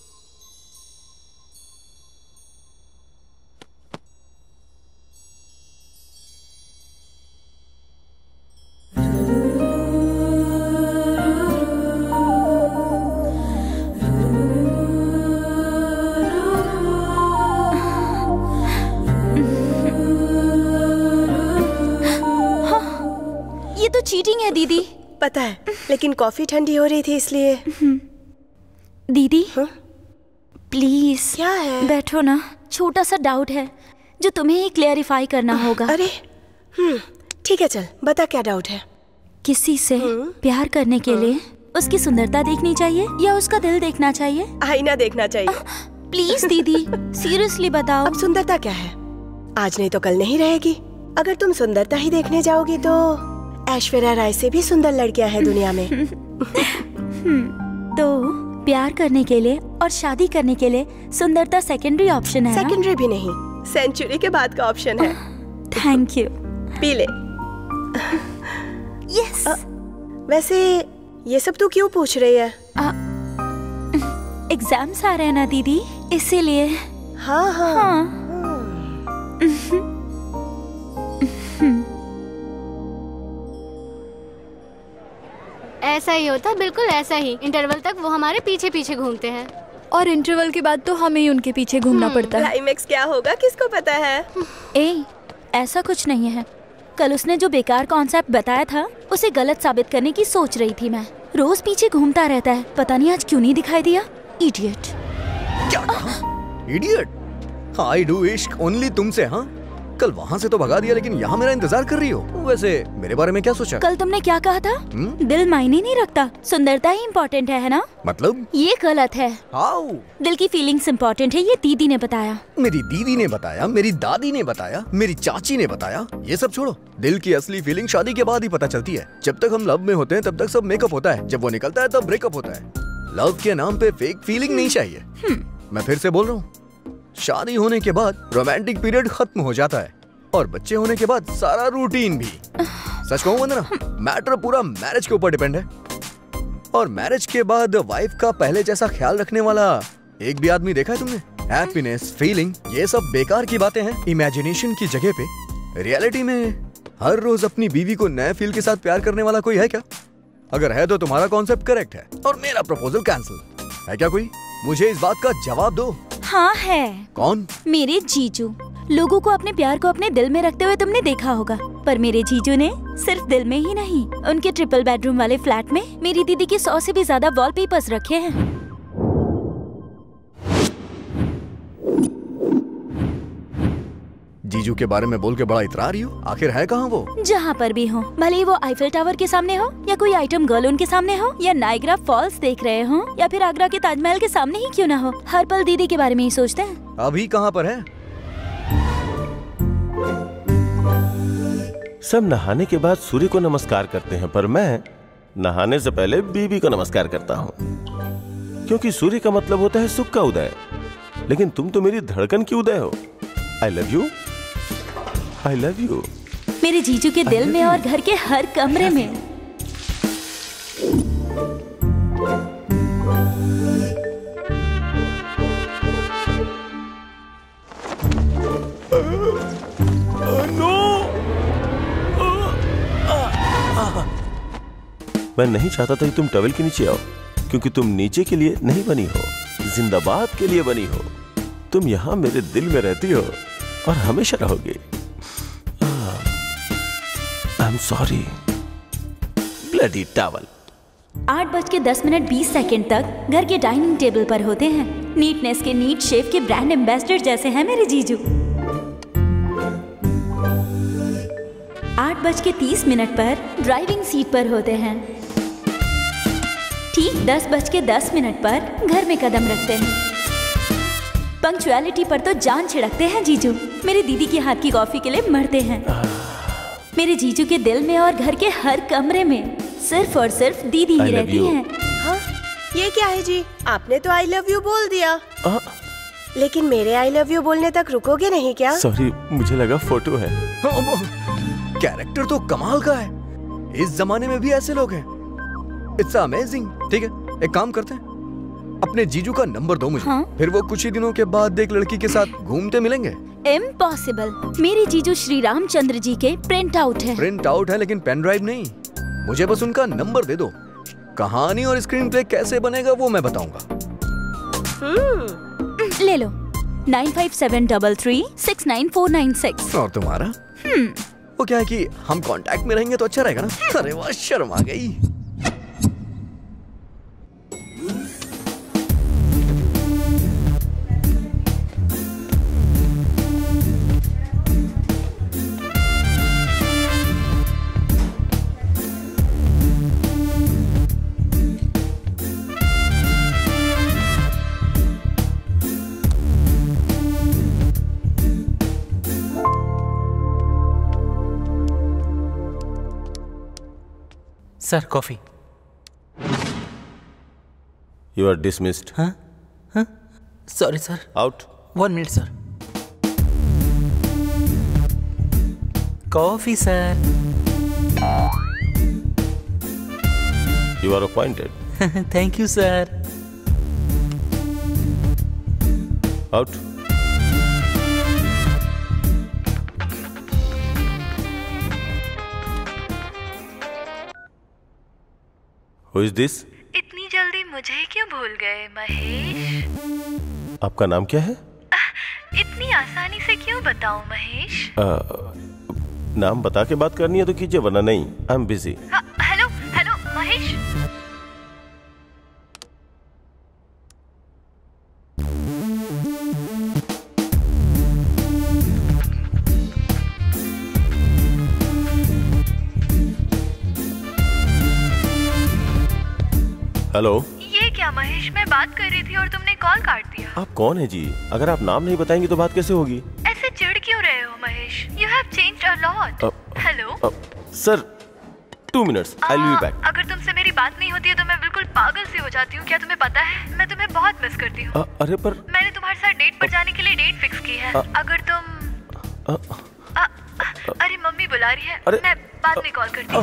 ये तो चीटिंग है दीदी। पता है, लेकिन कॉफी ठंडी हो रही थी इसलिए। दीदी प्लीज क्या है? बैठो ना, छोटा सा डाउट है जो तुम्हें ही क्लेरिफाई करना होगा। अरे ठीक है, चल बता क्या डाउट है। किसी से प्यार करने के लिए उसकी सुंदरता देखनी चाहिए या उसका दिल देखना चाहिए? आईना देखना चाहिए। प्लीज दीदी सीरियसली बताओ। अब सुंदरता क्या है? आज नहीं तो कल नहीं रहेगी। अगर तुम सुंदरता ही देखने जाओगी तो ऐश्वर्या राय से भी सुंदर लड़कियां हैं दुनिया में। तो प्यार करने के लिए और शादी करने के लिए सुंदरता सेकेंडरी ऑप्शन है। सेकेंडरी भी नहीं, सेंचुरी के बाद का ऑप्शन है। Thank you. पी ले। यस। वैसे ये सब तू क्यों पूछ रही है? एग्जाम्स आ रहे हैं ना दीदी, इसीलिए। हाँ। ऐसा ही होता, बिल्कुल ऐसा ही। इंटरवल तक वो हमारे पीछे पीछे घूमते हैं और इंटरवल के बाद तो हमें ही उनके पीछे घूमना पड़ता है। क्लाइमेक्स क्या होगा किसको पता है? ऐसा कुछ नहीं है। कल उसने जो बेकार कॉन्सेप्ट बताया था उसे गलत साबित करने की सोच रही थी मैं। रोज पीछे घूमता रहता है, पता नहीं आज क्यों नहीं दिखाई दिया। इडियट। क्या कहा? इडियट? आई डू इश्क ओनली तुमसे। हाँ, कल वहाँ से तो भगा दिया लेकिन यहाँ मेरा इंतजार कर रही हो। वैसे मेरे बारे में क्या सोचा? कल तुमने क्या कहा था? दिल मायने नहीं रखता, सुंदरता ही इम्पोर्टेंट है ना? मतलब ये गलत है। हाउ? दिल की फीलिंग्स इम्पोर्टेंट है, ये दीदी ने बताया। मेरी दीदी ने बताया, मेरी दादी ने बताया, मेरी चाची ने बताया। ये सब छोड़ो, दिल की असली फीलिंग शादी के बाद ही पता चलती है। जब तक हम लव में होते हैं तब तक सब मेकअप होता है, जब वो निकलता है तब ब्रेकअप होता है। लव के नाम पे फेक फीलिंग नहीं चाहिए। मैं फिर से बोल रहा हूँ, शादी होने के बाद रोमांटिक पीरियड खत्म हो जाता है और बच्चे होने के बाद सारा रूटीन भी। सच कहूं वंदना, मैटर पूरा मैरिज के ऊपर डिपेंड है। और मैरिज के बाद वाइफ का पहले जैसा ख्याल रखने वाला एक भी आदमी देखा है तुमने? हैप्पीनेस, फीलिंग, ये सब बेकार की बातें हैं इमेजिनेशन की जगह पे। रियलिटी में हर रोज अपनी बीवी को नए फील के साथ प्यार करने वाला कोई है क्या? अगर है तो तुम्हारा कॉन्सेप्ट करेक्ट है और मेरा प्रपोजल कैंसिल है क्या कोई? मुझे इस बात का जवाब दो। हाँ है। कौन? मेरे जीजू। लोगों को अपने प्यार को अपने दिल में रखते हुए तुमने देखा होगा, पर मेरे जीजू ने सिर्फ दिल में ही नहीं, उनके ट्रिपल बेडरूम वाले फ्लैट में मेरी दीदी के 100 से भी ज्यादा वॉलपेपर्स रखे हैं। जीजू के बारे में बोल के बड़ा इतरा रही हो, आखिर है कहाँ वो? जहाँ पर भी हो, भले ही वो आईफिल टावर के सामने हो या कोई आइटम गर्ल उनके सामने हो या नायग्रा फॉल्स देख रहे हो या फिर आगरा के ताजमहल के सामने ही क्यों ना हो, हर पल दीदी के बारे में ही सोचते हैं। अभी कहाँ पर है? सब नहाने के बाद सूर्य को नमस्कार करते हैं, पर मैं नहाने से पहले बीवी को नमस्कार करता हूँ, क्योंकि सूर्य का मतलब होता है सुख का उदय। लेकिन तुम तो मेरी धड़कन की उदय हो। I love you, I love you. मेरे जीजू के दिल में और घर के हर कमरे में। मैं नहीं चाहता था कि तुम टॉवेल के नीचे आओ, क्योंकि तुम नीचे के लिए नहीं बनी हो, जिंदाबाद के लिए बनी हो। तुम यहाँ मेरे दिल में रहती हो और हमेशा रहोगी। I am sorry bloody towel. 8:10 तक घर के डाइनिंग टेबल पर होते हैं। नीटनेस के नीट शेफ के ब्रांड एम्बेसडर जैसे हैं मेरे जीजू। 8:30 पर ड्राइविंग सीट पर होते हैं। ठीक 10:10 पर घर में कदम रखते हैं। पंक्चुअलिटी पर तो जान छिड़कते हैं जीजू। मेरी दीदी के हाथ की कॉफी के लिए मरते हैं। मेरे जीजू के दिल में और घर के हर कमरे में सिर्फ और सिर्फ दीदी ही रहती हैं। हाँ, ये क्या है जी? आपने तो आई लव यू बोल दिया, लेकिन मेरे आई लव यू बोलने तक रुकोगे नहीं क्या? सॉरी, मुझे लगा फोटो है। कैरेक्टर तो कमाल का है। इस जमाने में भी ऐसे लोग हैं। It's amazing. ठीक है, एक काम करते हैं, अपने जीजू का नंबर दो मुझे। हाँ? फिर वो कुछ ही दिनों के बाद एक लड़की के साथ घूमते मिलेंगे। इम्पॉसिबल। मेरे जीजू श्री रामचंद्र जी के प्रिंट आउट है। प्रिंट आउट है, लेकिन पेन ड्राइव नहीं। मुझे बस उनका नंबर दे दो। कहानी और स्क्रीन प्ले कैसे बनेगा वो मैं बताऊंगा। ले लो 9573369496। और तुम्हारा? वो क्या है कि हम कांटेक्ट में रहेंगे तो अच्छा रहेगा ना। अरे वाह, शर्म आ गई। Sir, coffee. You are dismissed. हाँ? हाँ? Sorry, sir. Out. 1 minute, sir. Coffee, sir. You are appointed. Thank you, sir. Out. Who is this? इतनी जल्दी मुझे क्यों भूल गए महेश? आपका नाम क्या है? इतनी आसानी से क्यों बताऊं महेश? नाम बता के बात करनी है तो कीजिए, वरना नहीं। I am busy. Hello hello Mahesh. Hello. ये क्या महेश, मैं बात कर रही थी और तुमने कॉल काट दिया। आप कौन है जी? अगर आप नाम नहीं बताएंगी तो बात कैसे होगी? ऐसे चिढ़ क्यों रहे हो Mahesh? You have changed a lot. Hello sir, 2 minutes, I will be back. अगर तुमसे मेरी बात नहीं होती है तो मैं बिल्कुल पागल सी हो जाती हूँ। क्या तुम्हें पता है, मैं तुम्हें बहुत मिस करती हूँ। अरे पर मैंने तुम्हारे साथ डेट पर जाने के लिए डेट फिक्स की है। अगर तुम अरे मम्मी बुला रही है, मैं बाद में कॉल करती हूँ।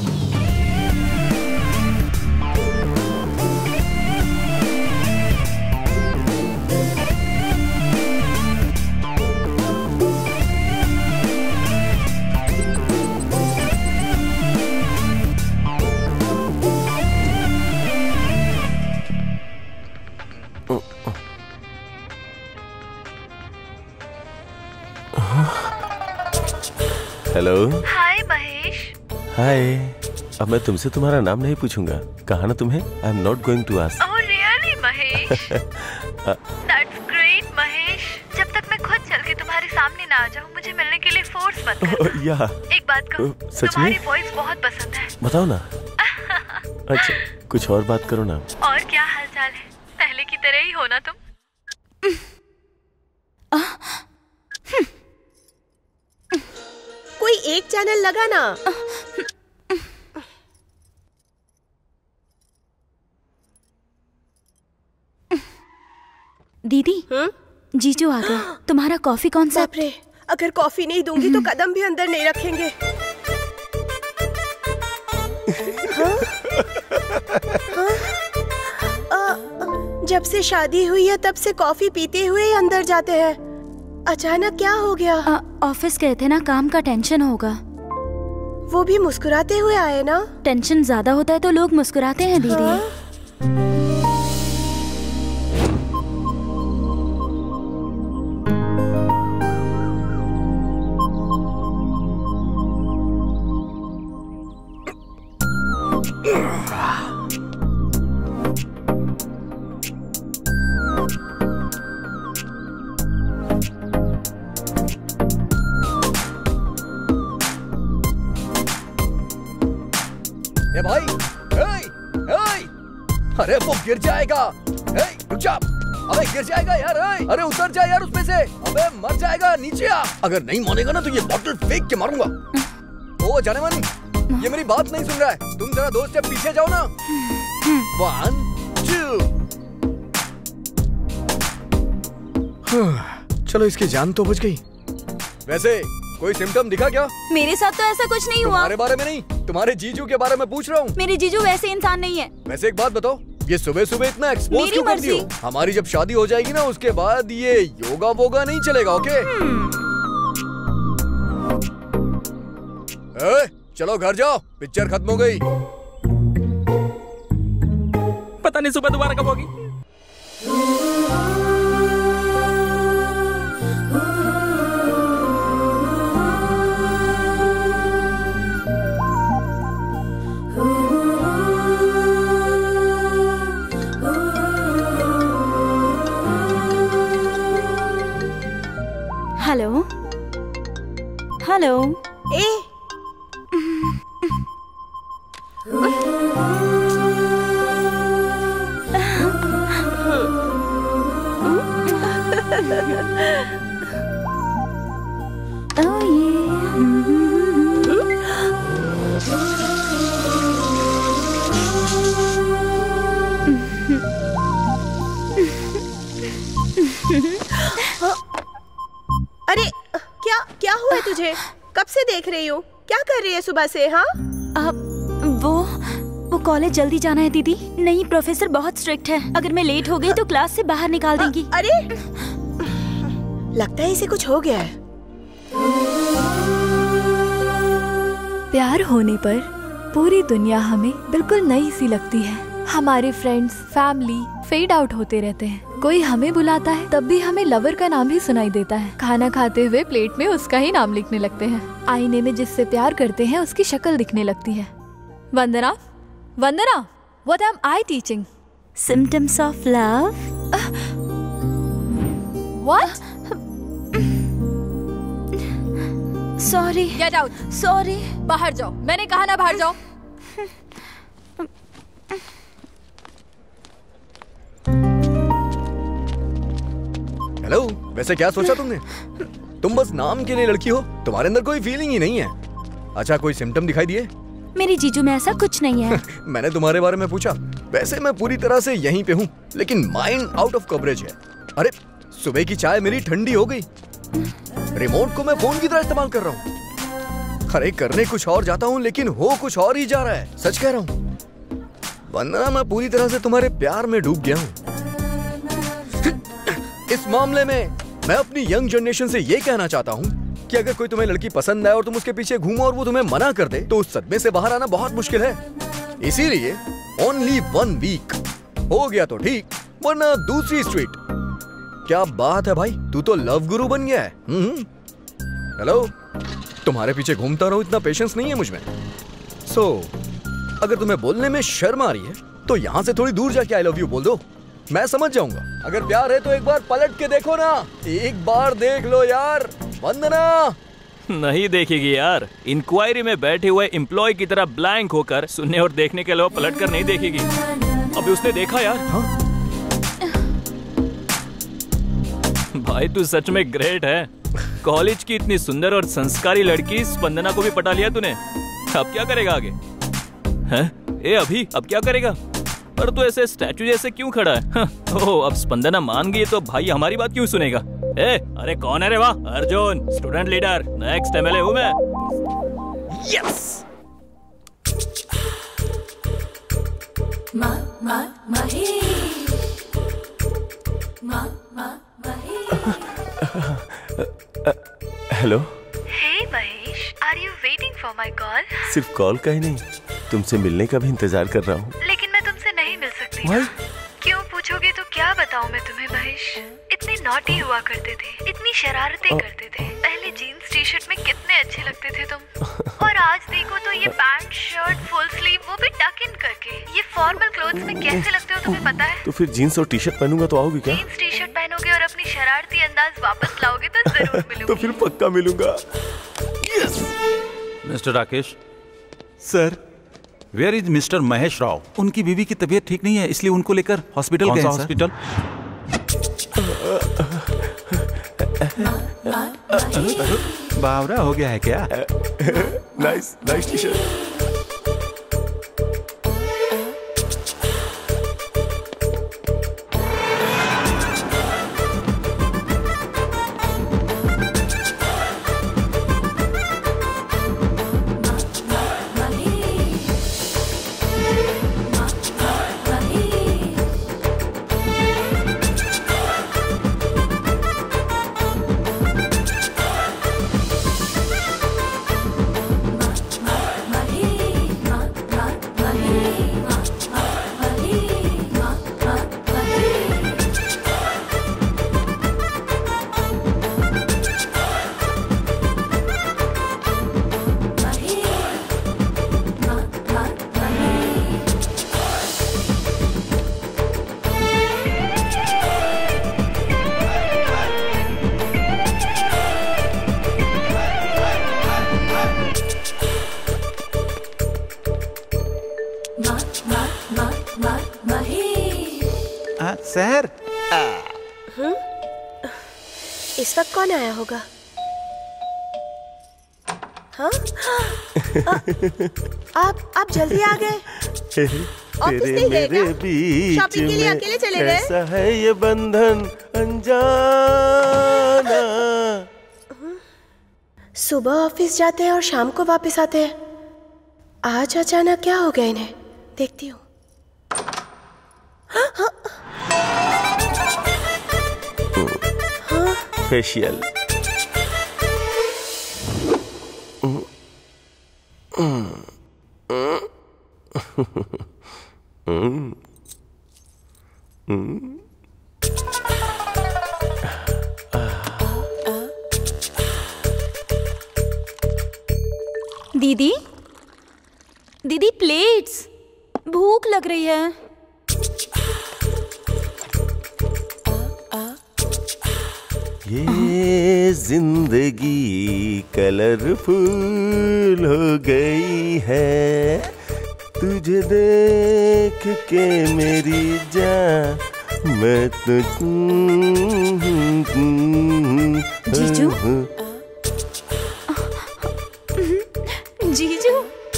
हेलो। हाय महेश। हाय। अब मैं तुमसे तुम्हारा नाम नहीं पूछूंगा, कहा ना तुम्हें। I am not going to ask. Oh really Mahesh? That's great Mahesh. जब तक मैं खुद चल के तुम्हारे सामने ना आ जाऊँ, मुझे मिलने के लिए फोर्स मत करना। या एक बात कहूँ, सच में? तुम्हारी वॉइस बहुत पसंद है। बताओ ना। अच्छा, कुछ और बात करो ना। और क्या हाल चाल है? पहले की तरह ही हो ना तुम? कोई एक चैनल लगा ना। दीदी जीजू आ गए। तुम्हारा कॉफी कौन सा? बाप रे, अगर कॉफी नहीं दूंगी तो कदम भी अंदर नहीं रखेंगे। जब से शादी हुई है तब से कॉफी पीते हुए ही अंदर जाते हैं। अचानक क्या हो गया? ऑफिस गए थे ना, काम का टेंशन होगा। वो भी मुस्कुराते हुए आए ना। टेंशन ज्यादा होता है तो लोग मुस्कुराते हैं दीदी। ए भाई, अरे वो गिर जाएगा। रुक जा, अबे गिर जाएगा यार। अरे उतर जा यार उसमें से, अबे मर जाएगा। नीचे आ, अगर नहीं मानेगा ना तो ये बॉटल फेंक के मारूंगा। ओ जाने मानी, ये मेरी बात नहीं सुन रहा है। तुम जरा 2 स्टेप पीछे जाओ ना। 1 2। चलो इसकी जान तो बच गई। वैसे कोई सिम्टम दिखा क्या? मेरे साथ तो ऐसा कुछ नहीं हुआ। तुम्हारे बारे में नहीं, तुम्हारे जीजू के बारे में पूछ रहा हूँ। मेरे जीजू वैसे इंसान नहीं है। वैसे एक बात बताओ, ये सुबह सुबह इतना एक्सपोज क्यों करती हो? हमारी जब शादी हो जाएगी ना उसके बाद ये योगा वोगा नहीं चलेगा, ओके? चलो घर जाओ, पिक्चर खत्म हो गई। पता नहीं सुबह दोबारा कब होगी। Hello hello. अरे क्या हुआ है तुझे? कब से देख रही हूँ, क्या कर रही है सुबह से? हाँ वो कॉलेज जल्दी जाना है दीदी। नहीं, प्रोफेसर बहुत स्ट्रिक्ट है। अगर मैं लेट हो गई तो क्लास से बाहर निकाल देंगी। अरे लगता है इसे कुछ हो गया है। प्यार होने पर पूरी दुनिया हमें बिल्कुल नई सी लगती है। हमारे फ्रेंड्स, फैमिली फेड आउट होते रहते हैं। कोई हमें बुलाता है तब भी हमें लवर का नाम ही सुनाई देता है। खाना खाते हुए प्लेट में उसका ही नाम लिखने लगते हैं। आईने में जिससे प्यार करते हैं उसकी शक्ल दिखने लगती है। Vandana, Vandana, what am I teaching? Symptoms of love. What? Sorry. Get out. Sorry. बाहर जाओ, मैंने कहा ना बाहर जाओ। हेलो, वैसे क्या सोचा तुमने? तुम बस नाम के लिए लड़की हो, तुम्हारे अंदर कोई फीलिंग ही नहीं है। अच्छा, कोई सिम्टम दिखाई दिए? मेरे जीजू में ऐसा कुछ नहीं है। मैंने तुम्हारे बारे में पूछा। वैसे मैं पूरी तरह से यहीं पे हूँ, लेकिन माइंड आउट ऑफ कवरेज है। अरे सुबह की चाय मेरी ठंडी हो गई। रिमोट को मैं फोन की तरह इस्तेमाल कर रहा हूँ। अरे करने कुछ और जाता हूँ लेकिन हो कुछ और ही जा रहा है। सच कह रहा हूँ, वरना मैं पूरी तरह से तुम्हारे प्यार में डूब गया हूँ। इस मामले में मैं अपनी यंग जनरेशन से ये कहना चाहता हूँ कि अगर कोई तुम्हें लड़की पसंद आए और तुम उसके पीछे घूमो और वो तुम्हें मना कर दे तो उस सदमे से बाहर आना बहुत मुश्किल है। इसीलिए ओनली 1 वीक। हो गया तो ठीक, वरना दूसरी स्ट्रीट। क्या बात है भाई, तू तो लव गुरु बन गया है। हेलो, तुम्हारे पीछे घूमता रहूं, इतना पेशेंस नहीं है मुझ में। अगर तुम्हें बोलने में शर्म आ रही है तो यहाँ से थोड़ी दूर जाके आई लव यू बोल दो, मैं समझ जाऊंगा। अगर प्यार है तो एक बार पलट के देखो ना, एक बार देख लो यार। वंदना नहीं देखेगी यार। इंक्वायरी में बैठे हुए एम्प्लॉय की तरह ब्लैंक होकर सुनने और देखने के अलावा पलट कर नहीं देखेगी। अभी उसने देखा यार। हाँ? भाई तू सच में ग्रेट है। कॉलेज की इतनी सुंदर और संस्कारी लड़की स्पंदना को भी पटा लिया तूने। अब क्या करेगा आगे? हैं? ए अभी अब क्या करेगा? पर तू ऐसे स्टैचू जैसे क्यों खड़ा है? ओह, अब स्पंदना मान गई तो भाई हमारी बात क्यों सुनेगा? ए, अरे कौन है रे? वाह, Arjun, student leader, next MLA हूँ मैं। Yes. Hello. Hey Mahesh, are you waiting for my call? सिर्फ कॉल का ही नहीं, तुमसे मिलने का भी इंतजार कर रहा हूँ। लेकिन मैं तुमसे नहीं मिल सकती। Why? क्यों पूछोगे तो क्या बताऊँ मैं तुम्हें महेश। इतने नॉटी हुआ करते थे, इतनी शरारतें करते थे। पहले जीन्स टी शर्ट में कितने अच्छे लगते थे तुम, और आज देखो तो ये पैंट शर्ट फुल स्लीव, वो भी टक इन करके। ये फॉर्मल क्लोथ्स में कैसे लगते हो तुम्हें पता है? तो फिर जीन्स और टी शर्ट पहनूंगा तो आओगी क्या? जीन्स टी शर्ट पहनोगे और अपनी शरारती अंदाज वापस लाओगे तो जरूर मिलूंगी। तो फिर पक्का मिलूंगा। Mister Rakesh. Sir. Where is mister Mahesh Rao? उनकी बीवी की तबीयत ठीक नहीं है, इसलिए उनको लेकर हॉस्पिटल गए हैं। हॉस्पिटल? बावरा हो गया है क्या? Nice nice T shirt. Sir. इस वक्त कौन आया होगा? हाँ? आप जल्दी आ गए। तेरे मेरे बीच शॉपिंग के लिए अकेले चले गए? कैसा है ये बंधन अनजाना। सुबह ऑफिस जाते हैं और शाम को वापस आते हैं। आज अचानक क्या हो गया इन्हें? देखती हूँ। फेशियल। दीदी, दीदी प्लेट्स, भूख लग रही है। ये जिंदगी कलरफुल हो गई है, तुझे देख के मेरी जान मैं तो। जीजू, जीजू,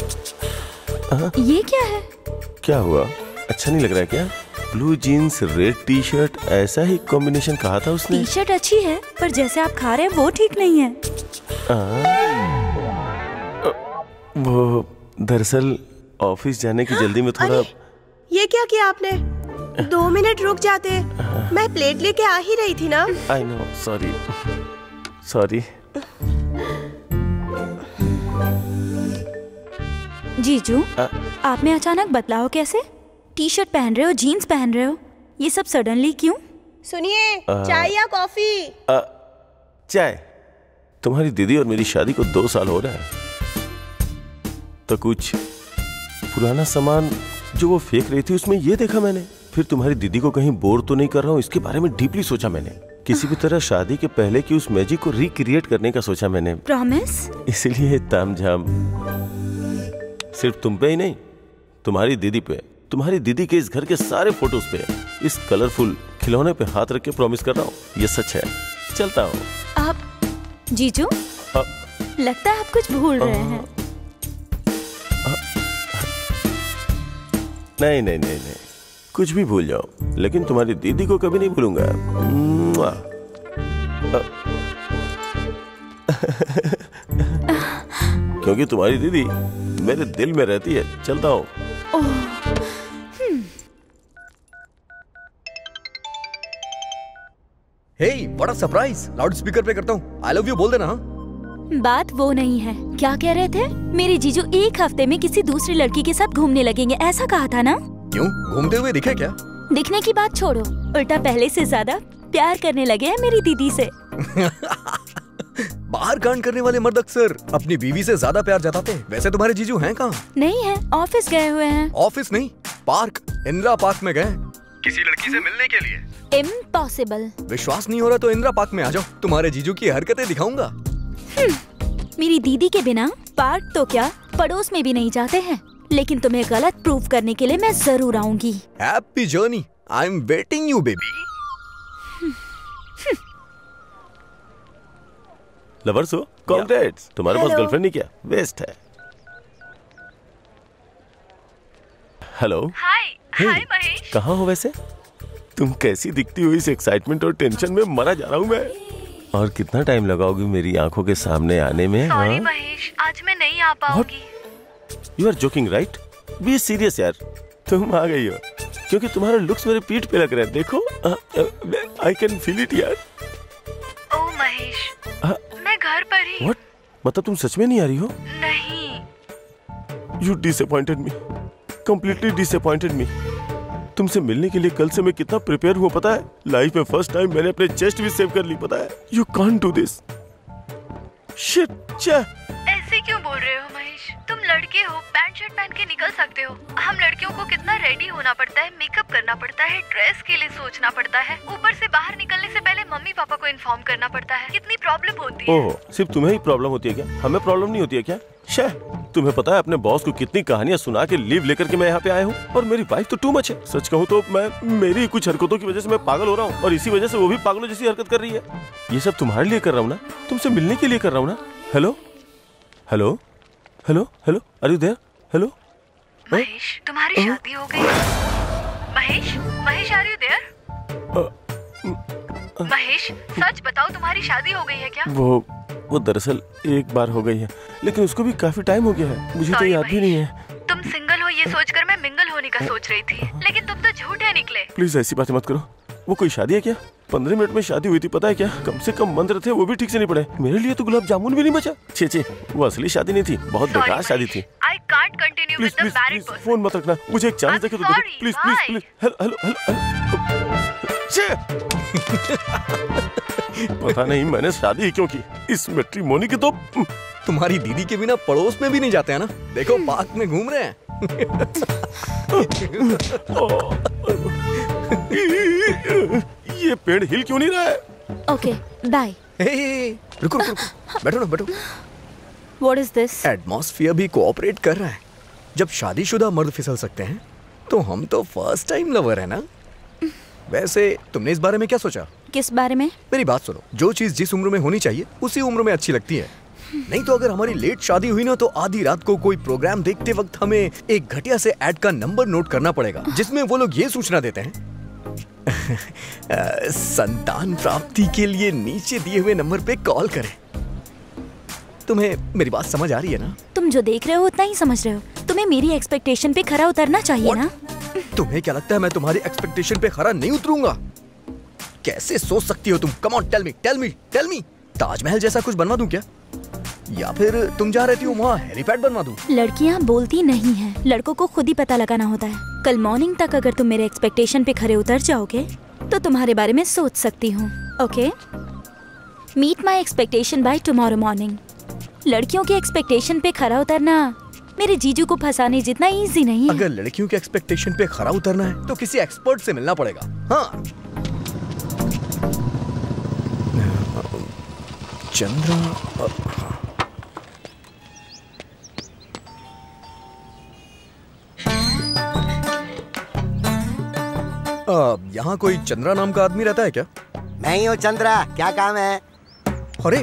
ये क्या है? क्या हुआ? अच्छा नहीं लग रहा है क्या? Blue jeans red T shirt, ऐसा ही कॉम्बिनेशन कहा था उसने। टी शर्ट अच्छी है, पर जैसे आप खा रहे हैं वो ठीक नहीं है। वो दरअसल ऑफिस जाने की जल्दी में थोड़ा। ये क्या किया आपने? 2 मिनट रुक जाते, मैं प्लेट लेके आ ही रही थी ना। I know, sorry sorry. जीजू, आप में अचानक बदलाव कैसे? टी शर्ट पहन रहे हो, जीन्स पहन रहे हो, ये सब सडनली क्यों? सुनिए, चाय या कॉफी? चाय। तुम्हारी दीदी और मेरी शादी को 2 साल हो रहा है, तो कुछ पुराना सामान जो वो फेंक रही थी उसमें ये देखा मैंने। फिर तुम्हारी दीदी को कहीं बोर तो नहीं कर रहा हूँ, इसके बारे में डीपली सोचा मैंने। किसी भी तरह शादी के पहले की उस मैजिक को रिक्रिएट करने का सोचा मैंने। प्रॉमिस? इसलिए तामझाम सिर्फ तुम पे ही नहीं, तुम्हारी दीदी पे, तुम्हारी दीदी के इस घर के सारे फोटोज पे, इस कलरफुल खिलौने पे हाथ रख के प्रॉमिस कर रहा हूँ, ये सच है। चलता हूँ। आप जीजू, लगता है आप कुछ भूल रहे हैं। नहीं नहीं नहीं नहीं, कुछ भी भूल जाओ, लेकिन तुम्हारी दीदी को कभी नहीं भूलूंगा। क्योंकि तुम्हारी दीदी मेरे दिल में रहती है। चलता हूँ। हे, बड़ा सरप्राइज। लाउड स्पीकर पे करता हूँ। आई लव यू बोल देना। बात वो नहीं है। क्या कह रहे थे? मेरे जीजू 1 हफ्ते में किसी दूसरी लड़की के साथ घूमने लगेंगे, ऐसा कहा था ना? क्यों, घूमते हुए दिखे क्या? दिखने की बात छोड़ो, उल्टा पहले से ज्यादा प्यार करने लगे हैं मेरी दीदी से। बाहर कांड करने वाले मर्द अक्सर अपनी बीवी से ज्यादा प्यार जताते हैं। वैसे तुम्हारे जीजू हैं कहाँ? नहीं है, ऑफिस गए हुए हैं। ऑफिस नहीं, पार्क, इंदिरा पार्क में गए किसी लड़की से मिलने के लिए। इम्पॉसिबल। विश्वास नहीं हो रहा तो इंदिरा पार्क में आ जाओ, तुम्हारे जीजू की हरकतें दिखाऊंगा। मेरी दीदी के बिना पार्क तो क्या, पड़ोस में भी नहीं जाते हैं। लेकिन तुम्हें गलत प्रूफ करने के लिए मैं जरूर आऊंगी। Happy journey, I am waiting you baby. Lovers हो, कॉन्ग्रेट्स। तुम्हारे पास गर्लफ्रेंड नहीं क्या? वेस्ट है। हेलो। हाय महेश। कहाँ हो वैसे? तुम कैसी दिखती हो? इस एक्साइटमेंट और टेंशन में मरा जा रहा हूँ मैं। और कितना टाइम लगाओगी मेरी आंखों के सामने आने में? सॉरी महेश, आज मैं नहीं आ पाऊंगी। You are joking right? Be serious यार। तुम आ गई हो क्योंकि तुम्हारे लुक्स मेरे पीठ पे लग रहे हैं। देखो, आई कैन फील इट यार। ओ महेश, मैं घर पर ही। What? मतलब तुम सच में नहीं आ रही हो? नहीं। You disappointed me. Completely disappointed me. तुमसे मिलने के लिए कल से मैं कितना प्रिपेयर हुआ पता है? लाइफ में फर्स्ट टाइम मैंने अपने चेस्ट भी सेव कर ली, पता है? You can't do this. Shit, ऐसे क्यों बोल रहे हो महेश? तुम लड़के हो, पैंट शर्ट पहन के निकल सकते हो। हम लड़कियों को कितना रेडी होना पड़ता है, मेकअप करना पड़ता है, ड्रेस के लिए सोचना पड़ता है। ऊपर से बाहर निकलने से पहले मम्मी पापा को इन्फॉर्म करना पड़ता है। कितनी प्रॉब्लम होती है। ओह, सिर्फ तुम्हें ही प्रॉब्लम होती है क्या? हमें प्रॉब्लम नहीं होती है क्या? तुम्हें पता है अपने बॉस को कितनी कहानियां सुना के लीव लेकर के मैं यहाँ पे आया हूँ, और मेरी वाइफ तो टू मच है। सच कहूँ तो मेरी कुछ हरकतों की वजह से मैं पागल हो रहा हूँ, और इसी वजह से वो भी पागलों जैसी हरकत कर रही है। ये सब तुम्हारे लिए कर रहा हूँ ना, तुमसे मिलने के लिए कर रहा हूँ ना। Hello hello hello hello, are you there? Hello Mahesh, तुम्हारी शादी हो गई। Mahesh are you there? Mahesh, सच बताओ, तुम्हारी शादी हो गई है क्या? वो दरअसल एक बार हो गई है, लेकिन उसको भी काफी टाइम हो गया है। मुझे तो याद भी नहीं है। तुम सिंगल हो ये सोचकर मैं मिंगल होने का सोच रही थी, लेकिन तुम तो झूठे निकले। प्लीज ऐसी बातें मत करो। वो कोई शादी है क्या? 15 मिनट में शादी हुई थी, पता है क्या? कम से कम मंत्र थे, वो भी ठीक से नहीं पड़े। मेरे लिए तो गुलाब जामुन भी नहीं बचा। छे, वो असली शादी नहीं थी, बहुत बेकार शादी थी। I can't continue with the married person. Phone मत रखना, मुझे एक चांस देके तो देखो प्लीज प्लीज प्लीज। हेलो पता नहीं मैंने शादी क्यों की। इस मैट्रिमोनी की तो तुम्हारी दीदी के बिना पड़ोस में भी नहीं जाते हैं ना। देखो पार्क में घूम रहे हैं। ये पेड़ हिल क्यों नहीं रहा है? Okay bye. रुको, बैठो ना, बैठो। What is this? एटमॉस्फेयर भी कोऑपरेट कर रहा है। जब शादीशुदा मर्द फिसल सकते हैं तो हम तो फर्स्ट टाइम लवर है ना। वैसे तुमने इस बारे में क्या सोचा? किस बारे में? मेरी बात सुनो, जो चीज जिस उम्र में होनी चाहिए उसी उम्र में अच्छी लगती है। नहीं तो अगर हमारी लेट शादी हुई ना तो आधी रात को कोई प्रोग्राम देखते वक्त हमें एक घटिया से ऐड का नंबर नोट करना पड़ेगा, जिसमें वो लोग ये सूचना देते हैं संतान प्राप्ति के लिए नीचे दिए हुए नंबर पे कॉल करें। तुम्हें मेरी बात समझ आ रही है ना? तुम जो देख रहे हो उतना ही समझ रहे हो। तुम्हें मेरी एक्सपेक्टेशन पे खरा उतरना चाहिए ना। तुम्हें क्या लगता है मैं तुम्हारी एक्सपेक्टेशन पे खरा नहीं उतरूंगा? कैसे सोच सकती हो तुम? Come on, tell me. Taj Mahal जैसा कुछ बनवा दूं क्या? या फिर तुम जा रही हो वहाँ हेलीपैड बनवा दूं? लड़कियाँ बोलती नहीं हैं, लड़कों को खुद ही पता लगाना होता है। कल मॉर्निंग तक अगर तुम मेरे एक्सपेक्टेशन पे खरे उतर जाओगे तो तुम्हारे बारे में सोच सकती हूँ। Okay, meet my expectation by tomorrow morning. लड़कियों की एक्सपेक्टेशन पे खरा उतरना मेरे जीजू को फंसाने जितना इजी नहीं है। अगर लड़कियों के एक्सपेक्टेशन पे खरा उतरना है तो किसी एक्सपर्ट से मिलना पड़ेगा। हाँ, चंद्रा। यहाँ कोई चंद्रा नाम का आदमी रहता है क्या? मैं ही हूँ चंद्रा, क्या काम है? अरे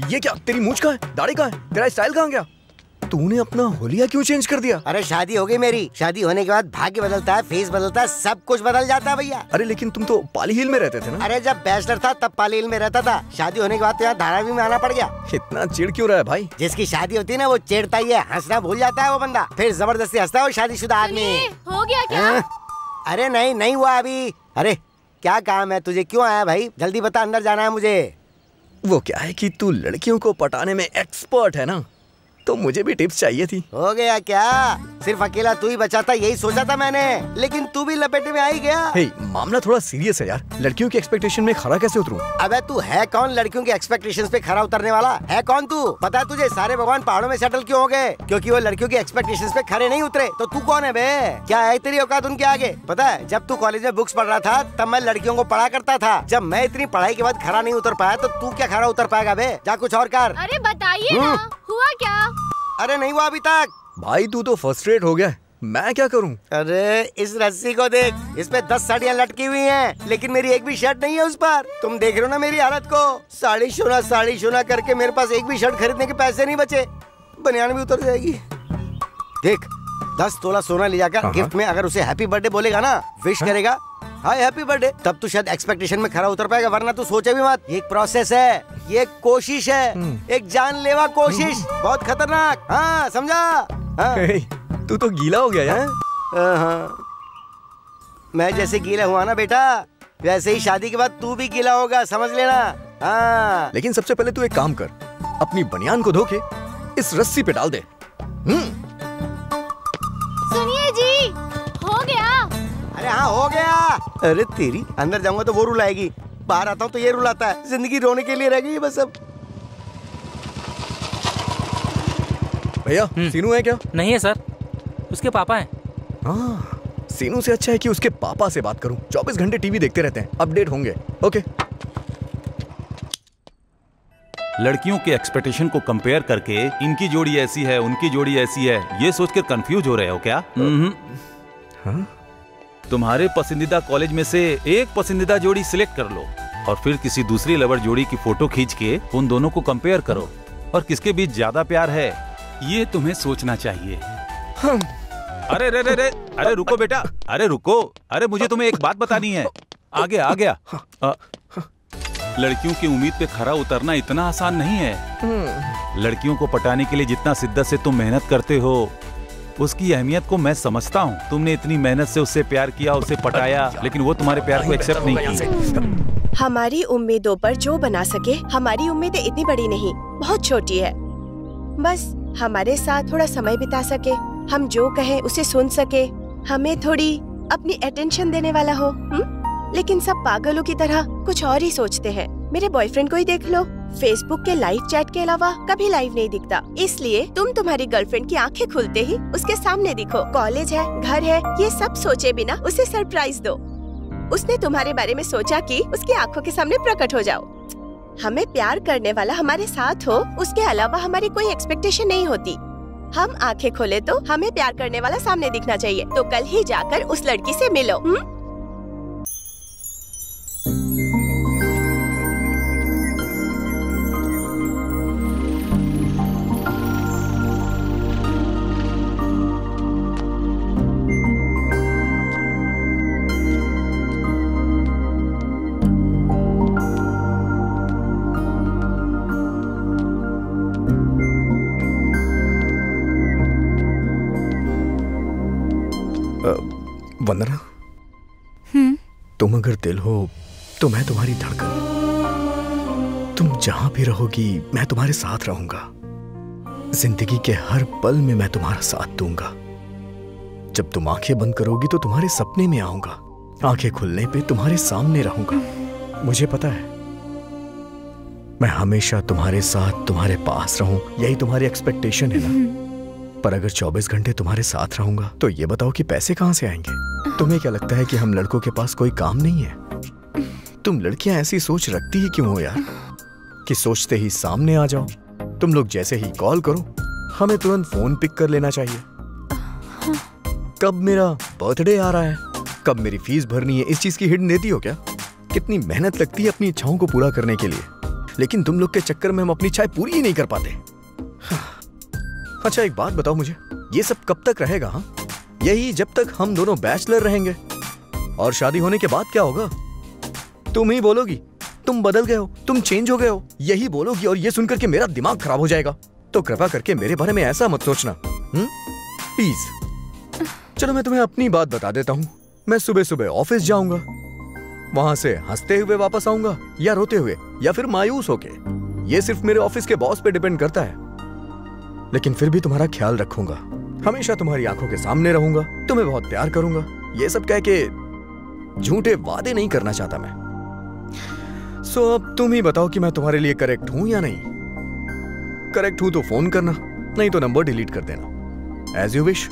ये क्या, तेरी मूंछ कहाँ है, दाढ़ी कहाँ है, तेरा स्टाइल कहाँ गया? तूने अपना होलिया क्यों चेंज कर दिया? अरे शादी हो गई मेरी, शादी होने के बाद भाग्य बदलता है, फेस बदलता है, सब कुछ बदल जाता है भैया। अरे लेकिन तुम तो पाली हिल में रहते थे ना? अरे जब बैचलर था तब पाली हिल में रहता था, शादी होने के बाद तो यहाँ धारावी में आना पड़ गया। इतना चिढ़ क्यों रहा है भाई? जिसकी शादी होती है ना वो चिढ़ता ही है, हंसना भूल जाता है वो बंदा, फिर जबरदस्ती हंसता है वो शादीशुदा आदमी। हो गया क्या? अरे नहीं हुआ अभी। अरे क्या काम है तुझे, क्यों आया भाई, जल्दी बता, अंदर जाना है मुझे। वो क्या है कि तू लड़कियों को पटाने में एक्सपर्ट है ना, तो मुझे भी टिप्स चाहिए थी। हो गया क्या? सिर्फ अकेला तू ही बचा था यही सोचा था मैंने, लेकिन तू भी लपेटे में आ ही गया। हे, मामला थोड़ा सीरियस है यार, लड़कियों की एक्सपेक्टेशन में खरा कैसे उतरूं? अबे तू है कौन लड़कियों की एक्सपेक्टेशंस पे खरा उतरने वाला, है कौन तू? पता है तुझे सारे भगवान पहाड़ों में सेटल क्यों हो गए? क्योंकि वो लड़कियों की एक्सपेक्टेशंस पे खरे नहीं उतरे। तो तू कौन है बे? क्या है तेरी औकात उनके आगे? पता है जब तू कॉलेज में बुक्स पढ़ रहा था तब मैं लड़कियों को पढ़ा करता था, जब मैं इतनी पढ़ाई के बाद खरा नहीं उतर पाया तो तू क्या खरा उतर पाएगा बे? जा कुछ और कर। अरे बताइए ना, हुआ क्या? अरे नहीं हुआ अभी तक। भाई तू तो फ्रस्ट्रेट हो गया, मैं क्या करूं? अरे इस रस्सी को देख, इस पे 10 साड़ियाँ लटकी हुई हैं, लेकिन मेरी एक भी शर्ट नहीं है उस पर। तुम देख रहे हो ना मेरी हालत को, साड़ी शोना करके मेरे पास एक भी शर्ट खरीदने के पैसे नहीं बचे, बनियान भी उतर जाएगी। देख 10 तोला सोना ले जाकर गिफ्ट में अगर उसे हैप्पी बर्थडे बोलेगा ना, विश करेगा हाय हैप्पी बर्थडे, तब तू शायद एक्सपेक्टेशन में खरा उतर पाएगा, वरना तू सोचे भी मत। ये एक प्रोसेस है, ये एक कोशिश है, एक जानलेवा कोशिश, बहुत खतरनाक। हाँ समझा? हाँ। तू तो गीला हो गया यार। हाँ। मैं जैसे गीला हुआ ना बेटा, वैसे ही शादी के बाद तू भी गीला होगा, समझ लेना। हाँ। लेकिन सबसे पहले तू एक काम कर, अपनी बनियान को धो के इस रस्सी पे डाल दे। सुनिए जी, हो गया। अरे हाँ हो गया। अरे तेरी, अंदर जाऊंगा तो वो रुलाएगी, बाहर आता हूँ तो ये रुलाता है, जिंदगी रोने के लिए रह गई है बस अब। भैया सीनू है क्या? नहीं है सर, उसके पापा हैं। हाँ, सीनू से अच्छा है कि उसके पापा से बात करूं, 24 घंटे टीवी देखते रहते हैं, अपडेट होंगे। ओके। लड़कियों के एक्सपेक्टेशन को कंपेयर करके इनकी जोड़ी ऐसी है, उनकी जोड़ी ऐसी है, ये सोचकर कंफ्यूज हो रहे हो क्या? हाँ? तुम्हारे पसंदीदा कॉलेज में से एक पसंदीदा जोड़ी सिलेक्ट कर लो और फिर किसी दूसरी लवर जोड़ी की फोटो खींच के उन दोनों को कंपेयर करो और किसके बीच ज्यादा प्यार है ये तुम्हें सोचना चाहिए। अरे रे रे रे, अरे रुको बेटा, अरे रुको, अरे मुझे तुम्हें एक बात बतानी है। आ गया। लड़कियों की उम्मीद पे खरा उतरना इतना आसान नहीं है। लड़कियों को पटाने के लिए जितना शिद्दत से तुम मेहनत करते हो उसकी अहमियत को मैं समझता हूँ। तुमने इतनी मेहनत से उससे प्यार किया, उसे पटाया, लेकिन वो तुम्हारे प्यार को एक्सेप्ट नहीं की। हमारी उम्मीदों पर जो बना सके, हमारी उम्मीदें इतनी बड़ी नहीं, बहुत छोटी है। बस हमारे साथ थोड़ा समय बिता सके, हम जो कहें उसे सुन सके, हमें थोड़ी अपनी अटेंशन देने वाला हो। लेकिन सब पागलों की तरह कुछ और ही सोचते हैं। मेरे बॉयफ्रेंड को ही देख लो, फेसबुक के लाइव चैट के अलावा कभी लाइव नहीं दिखता। इसलिए तुम तुम्हारी गर्लफ्रेंड की आंखें खुलते ही उसके सामने दिखो। कॉलेज है, घर है, ये सब सोचे बिना उसे सरप्राइज दो। उसने तुम्हारे बारे में सोचा कि उसकी आंखों के सामने प्रकट हो जाओ। हमें प्यार करने वाला हमारे साथ हो, उसके अलावा हमारी कोई एक्सपेक्टेशन नहीं होती। हम आंखें खोले तो हमें प्यार करने वाला सामने दिखना चाहिए। तो कल ही जाकर उस लड़की से मिलो। वंदना, तुम अगर दिल हो तो मैं तुम्हारी धड़कन। तुम जहां भी रहोगी मैं तुम्हारे साथ रहूंगा। जिंदगी के हर पल में मैं तुम्हारा साथ दूंगा। जब तुम आंखें बंद करोगी तो तुम्हारे सपने में आऊंगा, आंखें खुलने पे तुम्हारे सामने रहूंगा। मुझे पता है मैं हमेशा तुम्हारे साथ, तुम्हारे पास रहूं, यही तुम्हारी एक्सपेक्टेशन है ना। पर अगर 24 घंटे तुम्हारे साथ रहूंगा तो ये बताओ कि पैसे कहां से आएंगे? तुम्हें क्या लगता है कि हम लड़कों के पास कोई काम नहीं है? तुम लड़कियां ऐसी सोच रखती ही क्यों हो यार कि सोचते ही सामने आ जाओ? तुम लोग जैसे ही कॉल करो हमें तुरंत फोन पिक कर लेना चाहिए। कब मेरा बर्थडे आ रहा है, कब मेरी फीस भरनी है, इस चीज की हिंट देती हो क्या? कितनी मेहनत लगती है अपनी इच्छाओं को पूरा करने के लिए। लेकिन तुम लोग के चक्कर में हम अपनी चाय पूरी ही नहीं कर पाते। अच्छा एक बात बताओ मुझे, ये सब कब तक रहेगा? हाँ, यही जब तक हम दोनों बैचलर रहेंगे। और शादी होने के बाद क्या होगा? तुम ही बोलोगी तुम बदल गए हो, तुम चेंज हो गए हो, यही बोलोगी और ये सुनकर के मेरा दिमाग खराब हो जाएगा। तो कृपा करके मेरे बारे में ऐसा मत सोचना, प्लीज। चलो मैं तुम्हें अपनी बात बता देता हूँ। मैं सुबह सुबह ऑफिस जाऊंगा, वहां से हंसते हुए वापस आऊंगा या रोते हुए या फिर मायूस होके। ये सिर्फ मेरे ऑफिस के बॉस पे डिपेंड करता है। लेकिन फिर भी तुम्हारा ख्याल रखूंगा, हमेशा तुम्हारी आंखों के सामने रहूंगा, तुम्हें बहुत प्यार करूंगा। ये सब कह के झूठे वादे नहीं करना चाहता मैं। सो अब तुम ही बताओ कि मैं तुम्हारे लिए करेक्ट हूं या नहीं। करेक्ट हूं तो फोन करना, नहीं तो नंबर डिलीट कर देना। As you wish.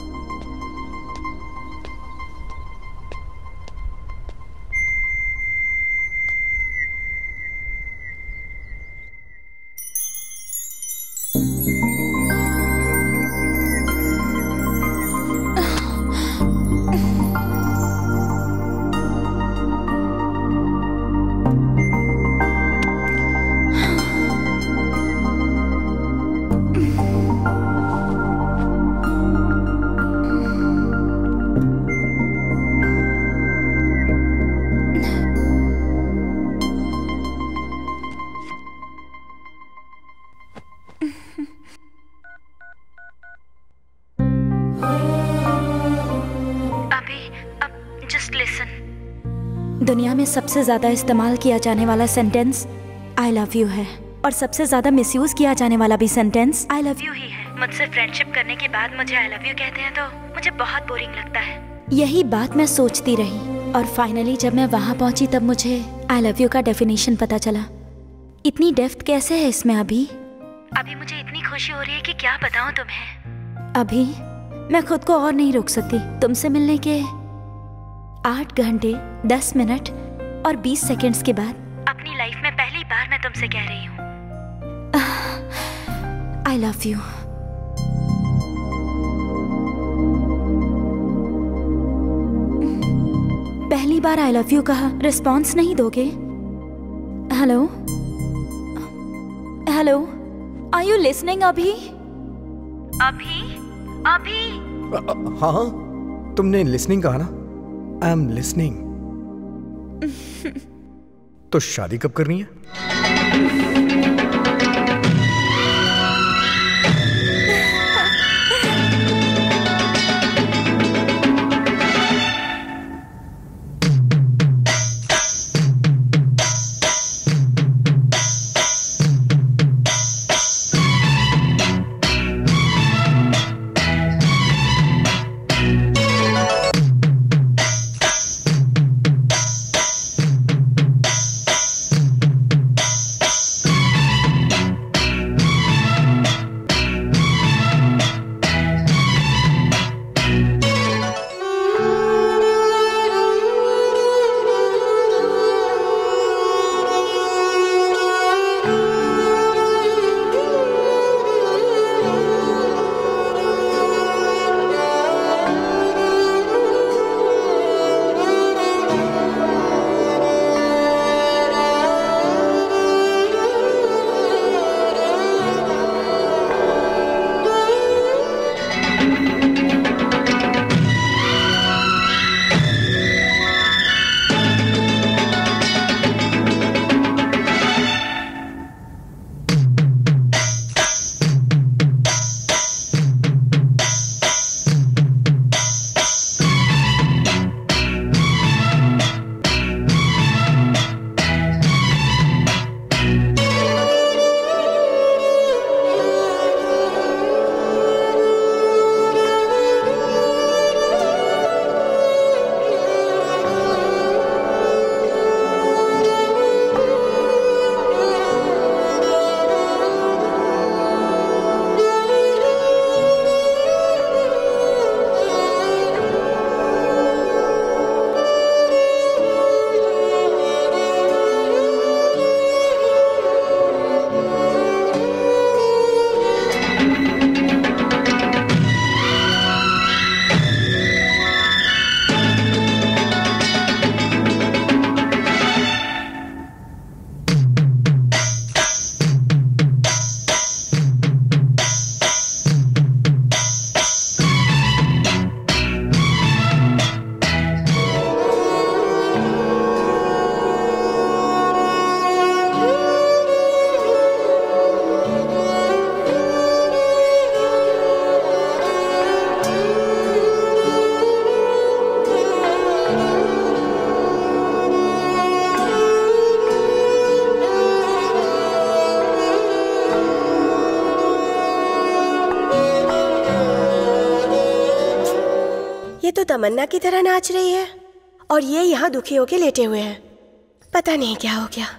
दुनिया में सबसे ज्यादा इस्तेमाल किया जाने वाला सेंटेंस आई लव यू है, और सबसे ज्यादा मिसयूज किया जाने वाला भी सेंटेंस आई लव यू ही है। मुझसे फ्रेंडशिप करने के बाद मुझे आई लव यू कहते हैं तो मुझे बहुत बोरिंग लगता है। यही बात मैं सोचती रही और फाइनली जब मैं वहाँ पहुँची तब मुझे आई लव यू का डेफिनेशन पता चला। इतनी डेप्थ कैसे है इसमें? अभी मुझे इतनी खुशी हो रही है कि क्या बताऊँ तुम्हें। अभी मैं खुद को और नहीं रोक सकती। तुमसे मिलने के 8 घंटे 10 मिनट और 20 सेकंड्स के बाद अपनी लाइफ में पहली बार मैं तुमसे कह रही हूँ आई लव यू। पहली बार आई लव यू कहा, रिस्पॉन्स नहीं दोगे? Hello hello, are you listening? अभी अभी अभी हाँ, तुमने लिसनिंग कहा ना? I am listening. तो शादी कब करनी है? ये तो तमन्ना की तरह नाच रही है और ये यहाँ दुखी होके लेटे हुए हैं। पता नहीं क्या हो गया।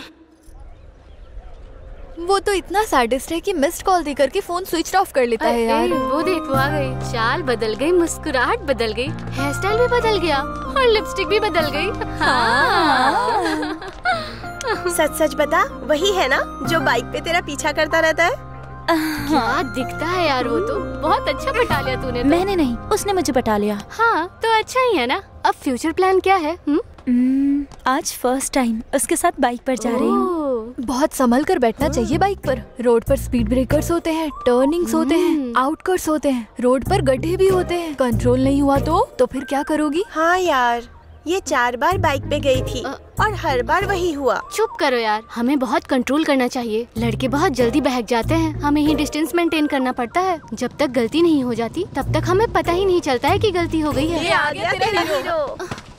वो तो इतना सैडिस्ट है कि मिस्ड कॉल देकर के फोन स्विच ऑफ कर लेता है यार। वो देख, वो आ गई। चाल बदल गई, मुस्कुराहट बदल गई, हेयर स्टाइल भी बदल गया और लिपस्टिक भी बदल गई। हाँ। सच सच बता, वही है ना जो बाइक पे तेरा पीछा करता रहता है? क्या दिखता है यार, वो तो बहुत अच्छा पटा लिया तूने तो। मैंने नहीं, उसने मुझे पटा लिया। हाँ तो अच्छा ही है ना। अब फ्यूचर प्लान क्या है? आज फर्स्ट टाइम उसके साथ बाइक पर जा रही हूँ। बहुत संभल कर बैठना चाहिए बाइक पर। रोड पर स्पीड ब्रेकर्स होते हैं, टर्निंग्स होते हैं, आउटकट्स होते हैं, रोड पर गड्ढे भी होते हैं। कंट्रोल नहीं हुआ तो फिर क्या करोगी? हाँ यार, ये 4 बार बाइक पे गई थी और हर बार वही हुआ। चुप करो यार, हमें बहुत कंट्रोल करना चाहिए। लड़के बहुत जल्दी बहक जाते हैं, हमें ही डिस्टेंस मेंटेन करना पड़ता है। जब तक गलती नहीं हो जाती तब तक हमें पता ही नहीं चलता है कि गलती हो गई है। ये आ गया तेरा हीरो।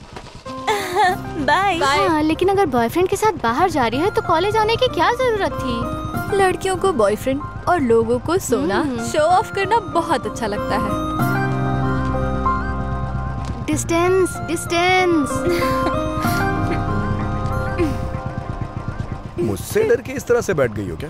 बाय। हाँ, लेकिन अगर बॉयफ्रेंड के साथ बाहर जा रही है तो कॉलेज आने की क्या जरूरत थी? लड़कियों को बॉयफ्रेंड और लोगों को सोना, शो ऑफ करना बहुत अच्छा लगता है। Distance distance. मुझसे डर के इस तरह से बैठ गई हो क्या?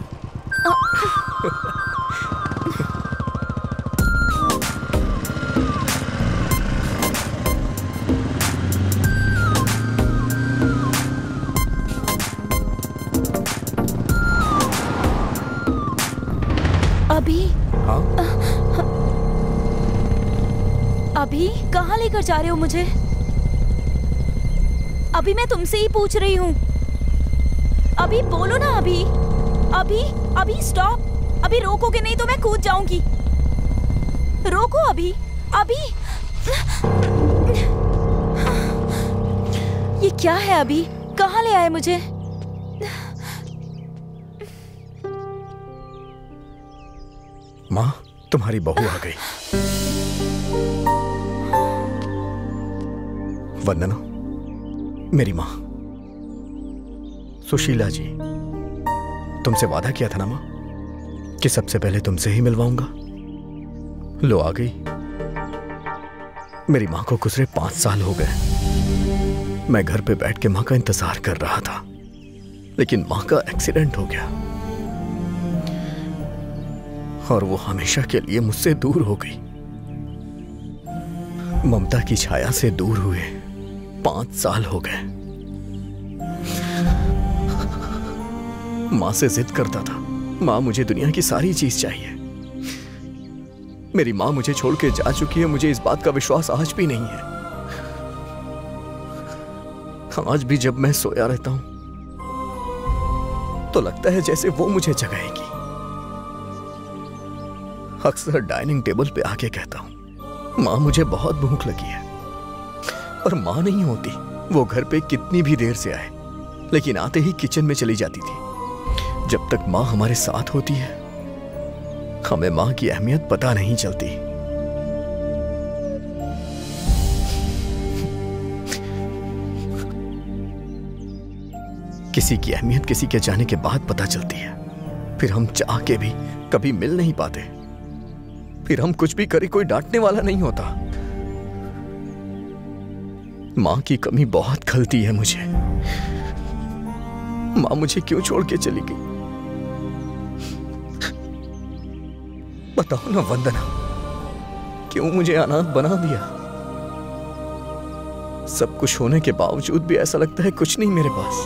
अभी? हाँ? अभी कहाँ लेकर जा रहे हो मुझे? अभी मैं तुमसे ही पूछ रही हूँ। अभी बोलो ना। अभी अभी अभी स्टॉप। अभी रोकोगे नहीं तो मैं कूद जाऊंगी। रोको अभी। अभी ये क्या है? अभी कहाँ ले आए मुझे? माँ, तुम्हारी बहू आ गई। वंदना, मेरी माँ सुशीला जी। तुमसे वादा किया था ना माँ कि सबसे पहले तुमसे ही मिलवाऊंगा। लो आ गई। मेरी माँ को गुजरे 5 साल हो गए। मैं घर पे बैठ के माँ का इंतजार कर रहा था, लेकिन माँ का एक्सीडेंट हो गया और वो हमेशा के लिए मुझसे दूर हो गई। ममता की छाया से दूर हुए 5 साल हो गए। माँ से जिद करता था, माँ मुझे दुनिया की सारी चीज चाहिए। मेरी माँ मुझे छोड़ के जा चुकी है, मुझे इस बात का विश्वास आज भी नहीं है। आज भी जब मैं सोया रहता हूं तो लगता है जैसे वो मुझे जगाएगी। अक्सर डाइनिंग टेबल पे आके कहता हूं, माँ मुझे बहुत भूख लगी है। और माँ नहीं होती, वो घर पे कितनी भी देर से आए, लेकिन आते ही किचन में चली जाती थी। जब तक माँ हमारे साथ होती है, हमें माँ की अहमियत पता नहीं चलती। किसी की अहमियत किसी के जाने के बाद पता चलती है। फिर हम चाह के भी कभी मिल नहीं पाते। फिर हम कुछ भी करें, कोई डांटने वाला नहीं होता। माँ की कमी बहुत खलती है मुझे। माँ मुझे क्यों छोड़ के चली गई? बताओ ना वंदना, क्यों मुझे अनाथ बना दिया? सब कुछ होने के बावजूद भी ऐसा लगता है कुछ नहीं मेरे पास।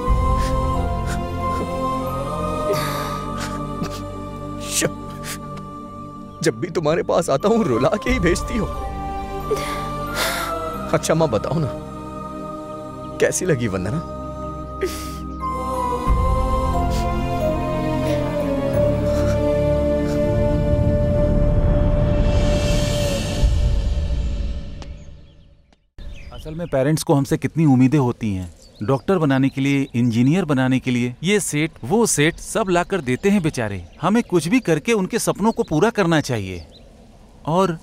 जब भी तुम्हारे पास आता हूं रुला के ही भेजती हो। अच्छा माँ बताओ ना, कैसी लगी वंदना? असल में पेरेंट्स को हमसे कितनी उम्मीदें होती हैं। डॉक्टर बनाने के लिए, इंजीनियर बनाने के लिए, ये सेट वो सेट सब लाकर देते हैं बेचारे। हमें कुछ भी करके उनके सपनों को पूरा करना चाहिए। और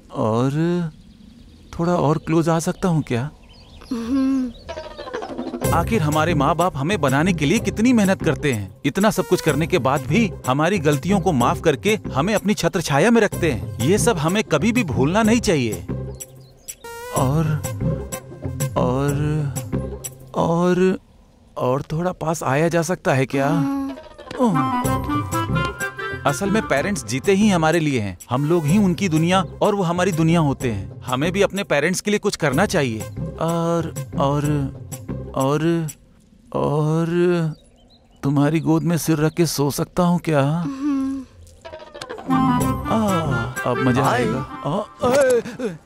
थोड़ा और क्लोज आ सकता हूँ क्या? आखिर हमारे माँ बाप हमें बनाने के लिए कितनी मेहनत करते हैं। इतना सब कुछ करने के बाद भी हमारी गलतियों को माफ करके हमें अपनी छत्र छाया में रखते हैं। ये सब हमें कभी भी भूलना नहीं चाहिए। और थोड़ा पास आया जा सकता है क्या? असल में पेरेंट्स जीते ही हमारे लिए हैं। हम लोग ही उनकी दुनिया और वो हमारी दुनिया होते हैं। हमें भी अपने पेरेंट्स के लिए कुछ करना चाहिए। और तुम्हारी गोद में सिर रख के सो सकता हूँ क्या? अब मजा आएगा।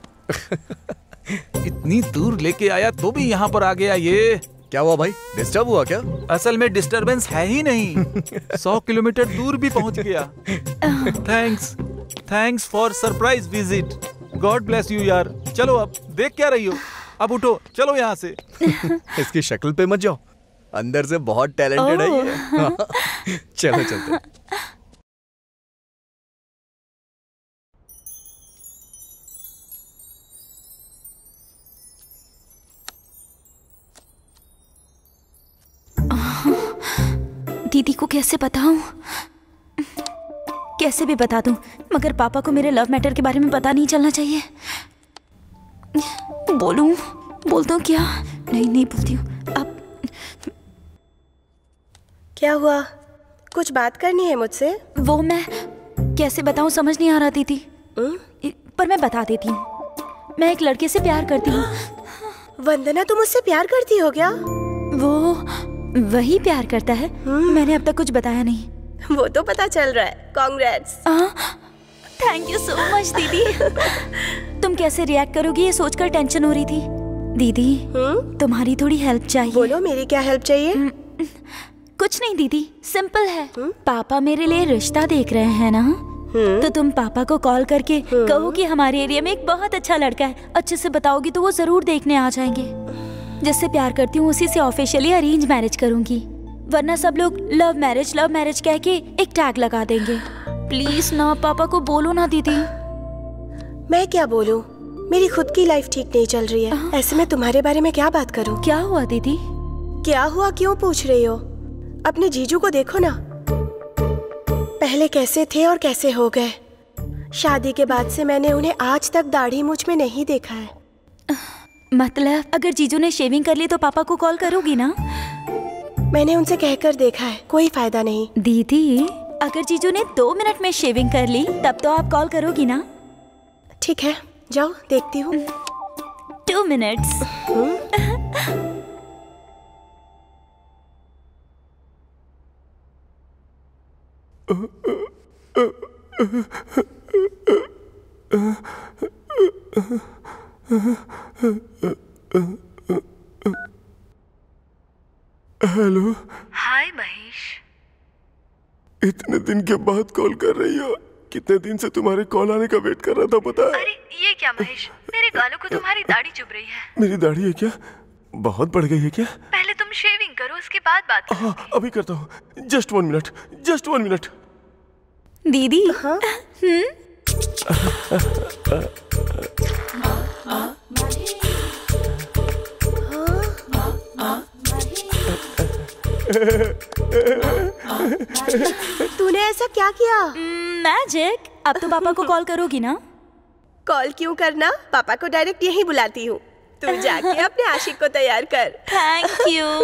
इतनी दूर लेके आया तो भी यहाँ पर आ गया ये। क्या हुआ भाई, डिस्टर्ब हुआ क्या? असल में डिस्टरबेंस है ही नहीं। 100 किलोमीटर दूर भी पहुँच गया। Thanks for surprise visit. God bless you यार। चलो अब देख क्या रही हो, अब उठो, चलो यहाँ से। इसकी शक्ल पे मत जाओ, अंदर से बहुत टैलेंटेड है ये। चलो चलते। दीदी को कैसे बताऊं? कैसे भी बता दूं, मगर पापा को मेरे लव मैटर के बारे में पता नहीं चलना चाहिए। बोल दूं क्या? नहीं बोलती हूँ। अब क्या हुआ? कुछ बात करनी है मुझसे? वो मैं कैसे बताऊं, समझ नहीं आ रहा दीदी। पर मैं बता देती हूँ, मैं एक लड़के से प्यार करती हूँ। वंदना, तुम उससे प्यार करती हो क्या? वो वही प्यार करता है। मैंने अब तक कुछ बताया नहीं। वो तो पता चल रहा है। Congrats. Thank you so much दीदी। तुम कैसे रिएक्ट करोगी ये सोचकर टेंशन हो रही थी। दीदी तुम्हारी थोड़ी हेल्प चाहिए। बोलो, मेरी क्या हेल्प चाहिए? कुछ नहीं दीदी, सिंपल है। पापा मेरे लिए रिश्ता देख रहे हैं ना, तो तुम पापा को कॉल करके कहो कि हमारे एरिया में एक बहुत अच्छा लड़का है। अच्छे से बताओगी तो वो जरूर देखने आ जाएंगे। जिससे प्यार करती हूँ उसी से ऑफिशियली अरेंज मैरिज करूंगी, वरना सब लोग लव मैरिज कह के एक टैग लगा देंगे। प्लीज ना, पापा को बोलो ना दीदी। मैं क्या बोलूं? मेरी खुद की लाइफ ठीक नहीं चल रही है। ऐसे में तुम्हारे बारे में क्या बात करूं? क्या हुआ दीदी? क्या हुआ क्यों पूछ रही हो? अपने जीजू को देखो ना, पहले कैसे थे और कैसे हो गए। शादी के बाद से मैंने उन्हें आज तक दाढ़ी मूंछ में नहीं देखा है। मतलब अगर जीजू ने शेविंग कर ली तो पापा को कॉल करोगी ना? मैंने उनसे कहकर देखा है, कोई फायदा नहीं। दीदी अगर जीजू ने 2 मिनट में शेविंग कर ली तब तो आप कॉल करोगी ना? ठीक है, जाओ देखती हूँ। 2 मिनट्स। हेलो। हाय महेश। इतने दिन के बाद कॉल कर रही हो? कितने दिन से तुम्हारे कॉल आने का वेट कर रहा था, पता है? अरे ये क्या महेश, मेरे गालों को तुम्हारी दाढ़ी चुभ रही है। मेरी दाढ़ी है क्या? बहुत बढ़ गई है क्या? पहले तुम शेविंग करो, उसके बाद बात करो। हाँ अभी करता हूँ। Just 1 minute. दीदी तूने ऐसा क्या किया? मैजिक। अब तो पापा को कॉल करोगी ना? कॉल क्यों करना, पापा को डायरेक्ट यहीं बुलाती हूँ। तू जाके अपने आशिक को तैयार कर। Thank you.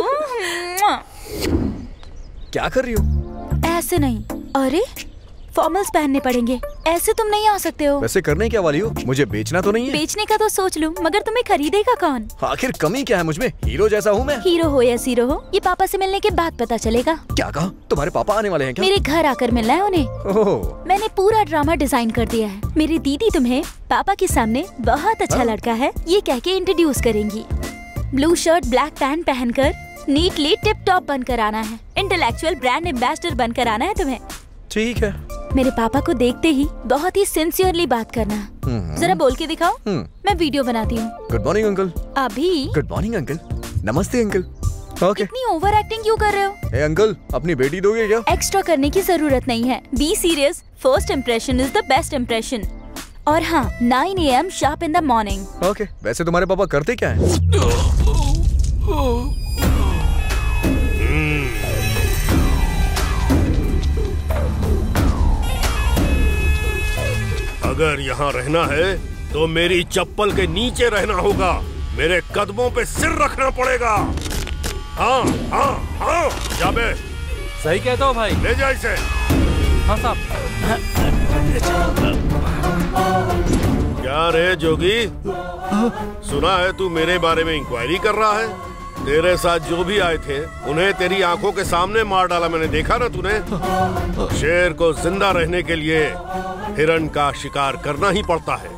क्या कर रही हो? ऐसे नहीं, अरे फॉर्मल्स पहनने पड़ेंगे, ऐसे तुम नहीं आ सकते हो। वैसे करने क्या वाली हो? मुझे बेचना तो नहीं है? बेचने का तो सोच लूं, मगर तुम्हें खरीदेगा कौन? आखिर कमी क्या है मुझमें? हीरो जैसा हूँ मैं। हीरो हो या जीरो हो, ये पापा से मिलने के बाद पता चलेगा। क्या कहा? तुम्हारे पापा आने वाले हैं क्या? मेरे घर आकर मिलना है उन्हें। मैंने पूरा ड्रामा डिजाइन कर दिया है। मेरी दीदी तुम्हें पापा के सामने बहुत अच्छा लड़का है ये कह के इंट्रोड्यूस करेंगी। ब्लू शर्ट ब्लैक पैंट पहनकर नीटली टिप टॉप बनकर आना है। इंटेलेक्चुअल ब्रांड एम्बेसडर बनकर आना है तुम्हें। ठीक है। मेरे पापा को देखते ही बहुत ही सिंसियरली बात करना। जरा बोल के दिखाओ। मैं वीडियो बनाती हूँ। Good morning uncle. अभी गुड मॉर्निंग अंकल। नमस्ते अंकल। ओके। इतनी ओवर एक्टिंग क्यों कर रहे हो? ए अंकल, अपनी बेटी दोगे क्या? एक्स्ट्रा करने की जरूरत नहीं है। Be serious, first impression is the best impression. और हाँ, 9 AM sharp in the morning. Okay. वैसे तुम्हारे पापा करते क्या है? अगर यहाँ रहना है तो मेरी चप्पल के नीचे रहना होगा, मेरे कदमों पे सिर रखना पड़ेगा। हाँ हाँ हाँ, जाबे सही कहता हो भाई। ले जा इसे। हाँ साहब। क्या रे जोगी, सुना है तू मेरे बारे में इंक्वायरी कर रहा है? तेरे साथ जो भी आए थे उन्हें तेरी आंखों के सामने मार डाला, मैंने देखा ना तूने। शेर को जिंदा रहने के लिए हिरण का शिकार करना ही पड़ता है।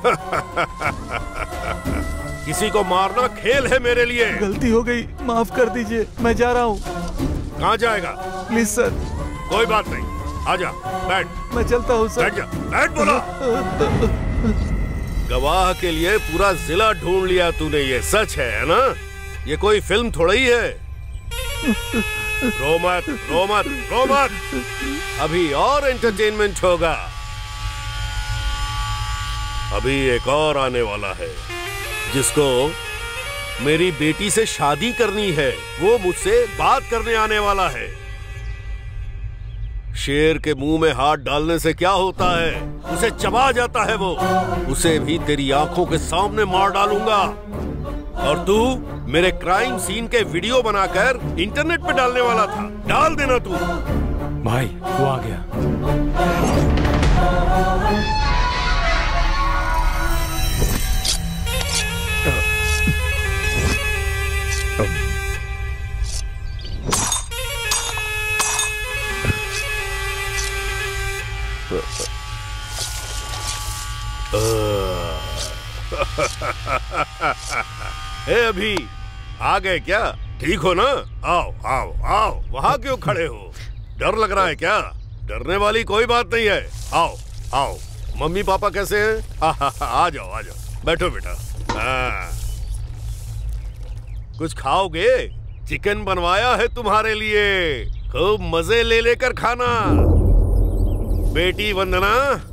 किसी को मारना खेल है मेरे लिए। गलती हो गई, माफ कर दीजिए, मैं जा रहा हूँ। कहाँ जाएगा? Please sir. कोई बात नहीं, आजा, बैठ। मैं चलता हूँ सर। बैठ जा, बैठ बोला। गवाह के लिए पूरा जिला ढूंढ लिया तूने, ये सच है ना? ये कोई फिल्म थोड़ा ही है। रो मत, रो मत, रो मत, अभी और एंटरटेनमेंट होगा। अभी एक और आने वाला है जिसको मेरी बेटी से शादी करनी है। वो मुझसे बात करने आने वाला है। शेर के मुंह में हाथ डालने से क्या होता है, उसे चबा जाता है वो। उसे भी तेरी आंखों के सामने मार डालूंगा। और तू मेरे क्राइम सीन के वीडियो बनाकर इंटरनेट पे डालने वाला था, डाल देना तू। भाई वो आ गया। अभी आ गए क्या? ठीक हो ना? आओ आओ आओ, वहाँ क्यों खड़े हो? डर लग रहा है क्या? डरने वाली कोई बात नहीं है। आओ आओ, मम्मी पापा कैसे हैं? आ जाओ आ जाओ, बैठो बेटा। कुछ खाओगे? चिकन बनवाया है तुम्हारे लिए, खूब मजे ले लेकर खाना। बेटी वंदना,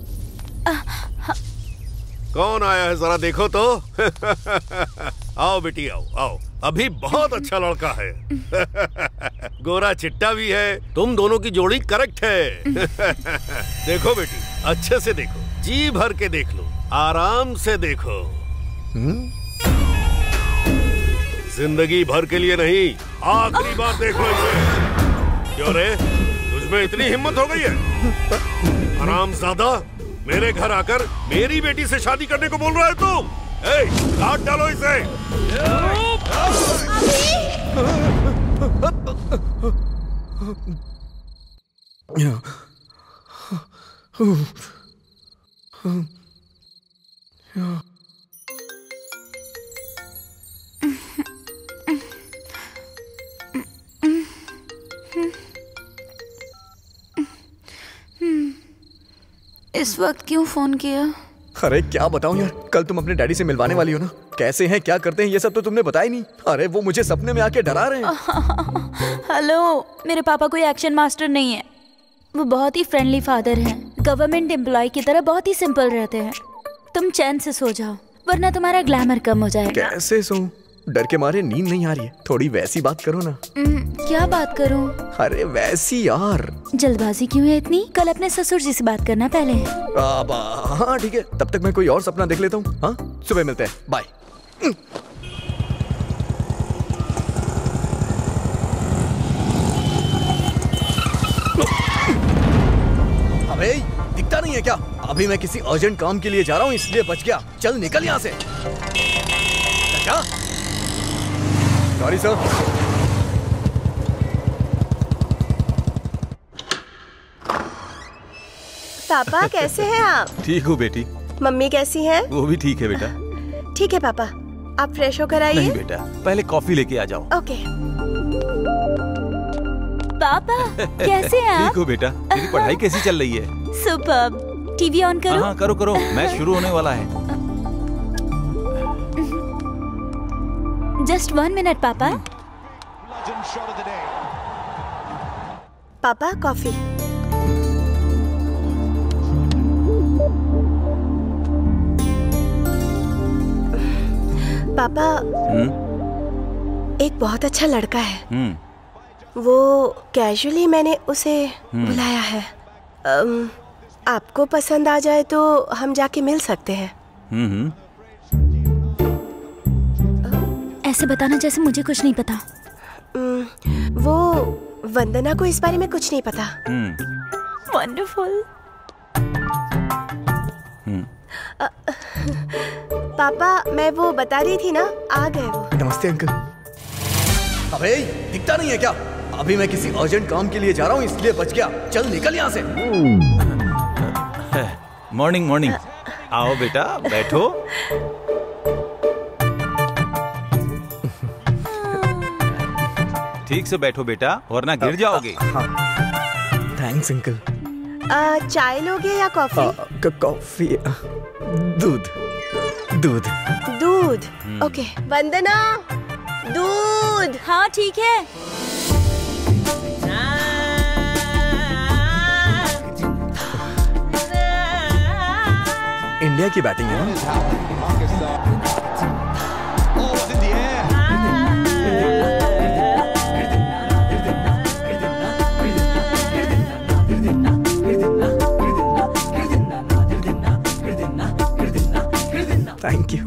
कौन आया है जरा देखो तो। आओ बेटी आओ आओ, अभी बहुत अच्छा लड़का है। गोरा चिट्टा भी है, तुम दोनों की जोड़ी करेक्ट है। देखो बेटी, अच्छे से देखो, जी भर के देख लो, आराम से देखो। जिंदगी भर के लिए नहीं, आखिरी बार देखो इसे। क्यों रे, तुझमें इतनी हिम्मत हो गई है? हरामजादा, मेरे घर आकर मेरी बेटी से शादी करने को बोल रहा है तुम? काट डालो इसे। इस वक्त क्यों फोन किया? अरे क्या बताऊं यार, कल तुम अपने डैडी से मिलवाने वाली हो ना, कैसे हैं क्या करते हैं ये सब तो तुमने बताया नहीं। अरे वो मुझे सपने में आके डरा रहे हैं। हेलो, मेरे पापा कोई एक्शन मास्टर नहीं है, वो बहुत ही फ्रेंडली फादर हैं। गवर्नमेंट एम्प्लॉय की तरह बहुत ही सिंपल रहते हैं। तुम चैन से सो जाओ वरना तुम्हारा ग्लैमर कम हो जाएगा। कैसे सोऊं? डर के मारे नींद नहीं आ रही है। थोड़ी वैसी बात करो ना। क्या बात करूं? अरे वैसी यार। जल्दबाजी क्यों है इतनी? कल अपने ससुर जी से बात करना पहले। हाँ ठीक है, तब तक मैं कोई और सपना देख लेता हूँ। हाँ, सुबह मिलते हैं, बाय। अबे दिखता नहीं है क्या? अभी मैं किसी अर्जेंट काम के लिए जा रहा हूँ इसलिए बच गया। चल निकल यहाँ से। क्या? Sorry sir. पापा कैसे हैं आप? ठीक हूँ बेटी। मम्मी कैसी हैं? वो भी ठीक है बेटा। ठीक है पापा, आप फ्रेश होकर आइए। नहीं बेटा, पहले कॉफी लेके आ जाओ। ओके। पापा कैसे हैं आप? ठीक हूँ बेटा। तेरी पढ़ाई कैसी चल रही है? सुपर्ब। टीवी ऑन करो। हाँ करो करो, मैच शुरू होने वाला है। जस्ट 1 मिनट पापा। पापा कॉफी। पापा एक बहुत अच्छा लड़का है। वो कैजुअली मैंने उसे बुलाया है। आपको पसंद आ जाए तो हम जाके मिल सकते हैं। ऐसे बताना जैसे मुझे कुछ नहीं पता। वो वंदना को इस बारे में कुछ नहीं पता। वंडरफुल। पापा मैं वो बता रही थी ना, आ गए वो। नमस्ते अंकल। अबे दिखता नहीं है क्या? अभी मैं किसी अर्जेंट काम के लिए जा रहा हूँ, इसलिए बच गया। चल निकल यहाँ से। Morning morning. आओ बेटा बैठो। ठीक से बैठो बेटा, वरना गिर जाओगे। Thanks uncle. चाय लोगे या कॉफी? कॉफी। दूध दूध दूध। ओके। वंदना दूध। हाँ ठीक है। इंडिया की बैटिंग है ना? Thank you.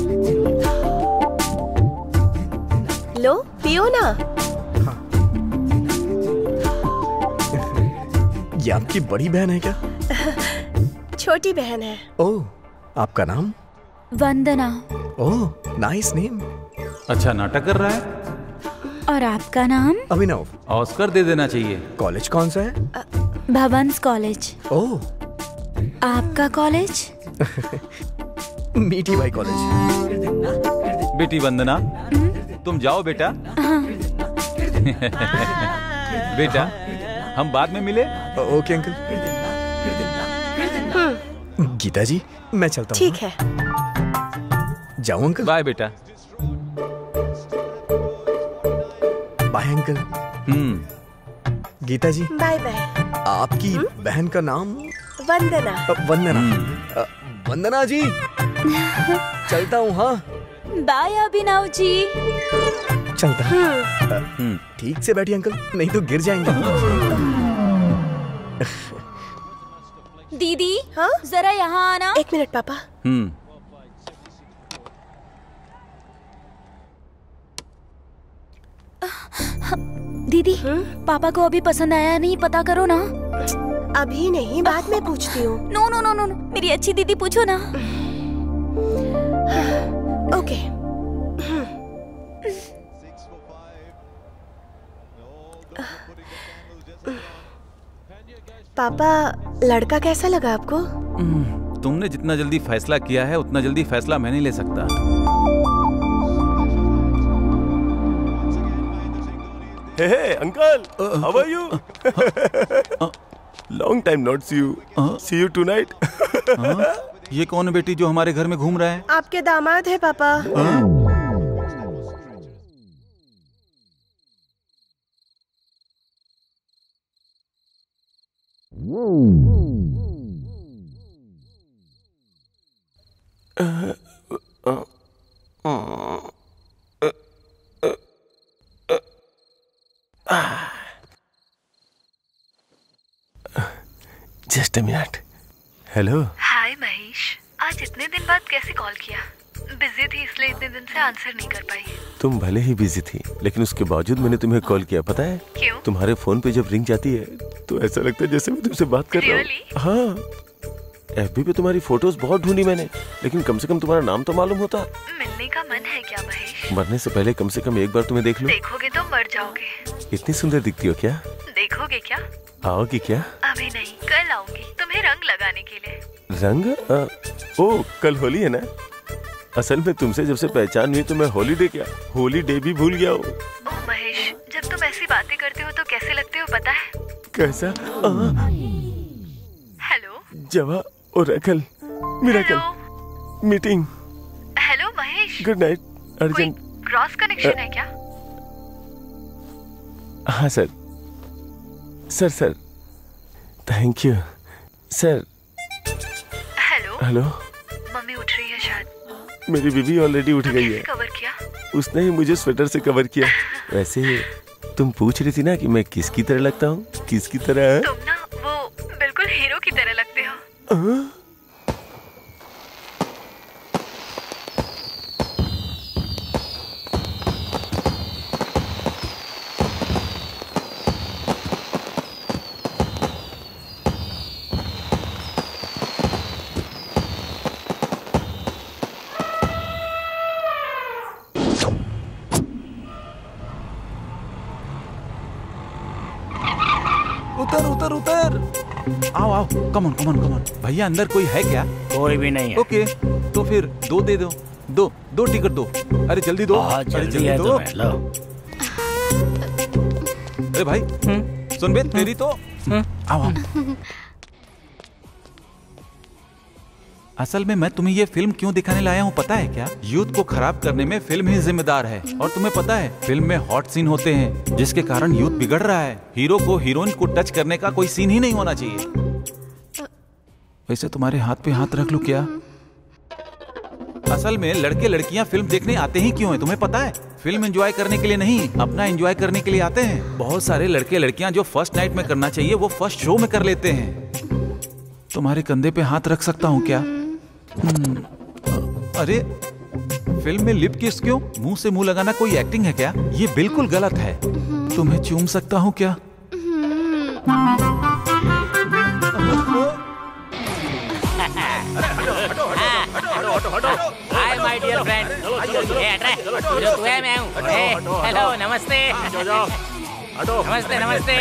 लो पियो ना। हाँ। ये आपकी बड़ी बहन है क्या? छोटी बहन है। ओह, आपका नाम? वंदना। Oh nice name. अच्छा नाटक कर रहा है। और आपका नाम? अभिनव। ऑस्कर दे देना चाहिए। कॉलेज कौन सा है? भवंस कॉलेज। ओह। आपका कॉलेज? मीठी भाई कॉलेज। बेटी वंदना तुम जाओ बेटा। बेटा हम बाद में मिले। Okay uncle. गीता जी मैं चलता हूँ। ठीक है। जाऊँ अंकल? बाय बेटा। Bye uncle. Geeta ji bye bye. आपकी बहन का नाम? वंदना। वंदना। वंदना जी चलता हूँ। हाँ बाय अभिनव जी। चलता। ठीक से बैठिए अंकल, नहीं तो गिर जाएंगे। दीदी हाँ जरा यहाँ आना। 1 मिनट पापा। दीदी पापा को अभी पसंद आया नहीं, पता करो ना। अभी नहीं, बाद में पूछती हूँ। नो नो नो नो, मेरी अच्छी दीदी पूछो ना। ओके। पापा लड़का कैसा लगा आपको? तुमने जितना जल्दी फैसला किया है उतना जल्दी फैसला मैं नहीं ले सकता। Hey, uncle, how are you? Long time not see you. See you tonight. ये कौन है बेटी जो हमारे घर में घूम रहा है? आपके दामाद है पापा। Just a minute. Hello. Hi Mahesh, आज इतने दिन बाद कैसे कॉल किया? बिजी थी इसलिए इतने दिन से आंसर नहीं कर पाई। तुम भले ही बिजी थी, लेकिन उसके बावजूद मैंने तुम्हें कॉल किया, पता है? क्यों? तुम्हारे फोन पे जब रिंग जाती है तो ऐसा लगता है जैसे मैं तुमसे बात कर रहा हूँ। हाँ। FB पे तुम्हारी फोटोज बहुत ढूंढी मैंने, लेकिन कम से कम तुम्हारा नाम तो मालूम होता। मिलने का मन है क्या महेश? मरने से पहले कम से कम एक बार तुम्हें देख लूं। देखोगे तो मर जाओगे। इतनी सुंदर दिखती हो क्या? देखोगे क्या? आओगी क्या? अभी नहीं, कल आऊंगी तुम्हें रंग लगाने के लिए। रंग? ओ कल होली है ना? असल में तुमसे जब से पहचान हुई तो मैं हॉलीडे क्या होली डे भी भूल गया हूँ। ओह महेश, जब तुम ऐसी बातें करते हो तो कैसे लगते हो पता है? कैसा? हेलो जवा और अकल miracle meeting. Hello Mahesh. Good night. Urgent cross connection है क्या? हाँ sir. Sir thank you sir. Hello. Hello. मम्मी उठ रही है शायद। मेरी बीवी ऑलरेडी उठ गई है। कवर किया? उसने ही मुझे स्वेटर से कवर किया। वैसे तुम पूछ रही थी ना कि मैं किसकी तरह लगता हूँ? किसकी तरह? तुम ना वो बिल्कुल हीरो की तरह लगते उतर उतर उतर। आओ आओ, come on come on come on. भैया अंदर कोई है क्या? कोई भी नहीं है। ओके, तो फिर 2 दे दो। दो टिकट दो। अरे जल्दी दो। अरे जल्दी दो। अरे भाई सुन बे, तेरी तो आओ आओ। असल में मैं तुम्हें ये फिल्म क्यों दिखाने लाया हूँ पता है क्या? यूथ को खराब करने में फिल्म ही जिम्मेदार है। और तुम्हें पता है फिल्म में हॉट सीन होते हैं जिसके कारण यूथ बिगड़ रहा है। हीरो को हीरोइन को टच करने का कोई सीन ही नहीं होना चाहिए। वैसे तुम्हारे हाथ पे हाथ रख लूं क्या? असल में लड़के लड़कियां फिल्म देखने आते ही क्यों हैं तुम्हें पता है? फिल्म एंजॉय करने के लिए नहीं, अपना एंजॉय करने के लिए आते हैं। बहुत सारे लड़के लड़कियां जो फर्स्ट नाइट में करना चाहिए वो फर्स्ट शो में कर लेते हैं। तुम्हारे कंधे पे हाथ रख सकता हूँ क्या? अरे फिल्म में लिप किस क्यों? मुंह से मुंह लगाना कोई एक्टिंग है क्या? ये बिल्कुल गलत है। तुम्हें चूम सकता हूँ क्या? Hi my dear friend. जो तू है मैं हूँ। हेलो नमस्ते। नमस्ते नमस्ते।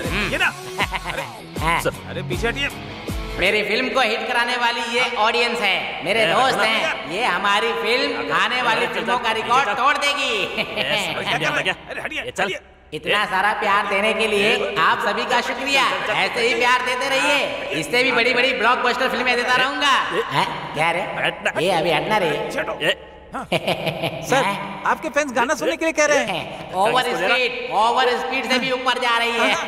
अरे पीछे हटिए। मेरी फिल्म को हिट कराने वाली ये ऑडियंस है, मेरे दोस्त हैं। ये हमारी फिल्म आने वाली फिल्मों का रिकॉर्ड तोड़ देगी। इतना सारा प्यार देने के लिए आप सभी का शुक्रिया। ऐसे ही प्यार देते रहिए, इससे भी बड़ी बड़ी ब्लॉकबस्टर फिल्में देता रहूंगा। क्या रे? ये अभी हटना रे। सर आपके फैंस गाना सुनने के लिए कह रहे हैं। ओवर स्पीड से भी ऊपर जा रही है।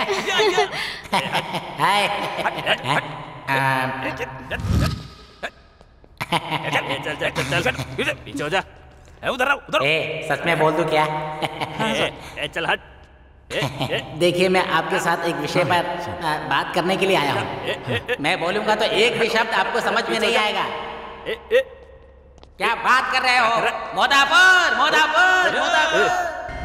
पीछे हो जा। उधर उधर। सच में बोल दूं क्या? चल हट। देखिए मैं आपके साथ एक विषय पर बात करने के लिए आया हूँ। मैं बोलूंगा तो एक भी शब्द आपको समझ में नहीं आएगा। क्या बात कर रहे हो? मोदापुर मोदापुर मोदापुर।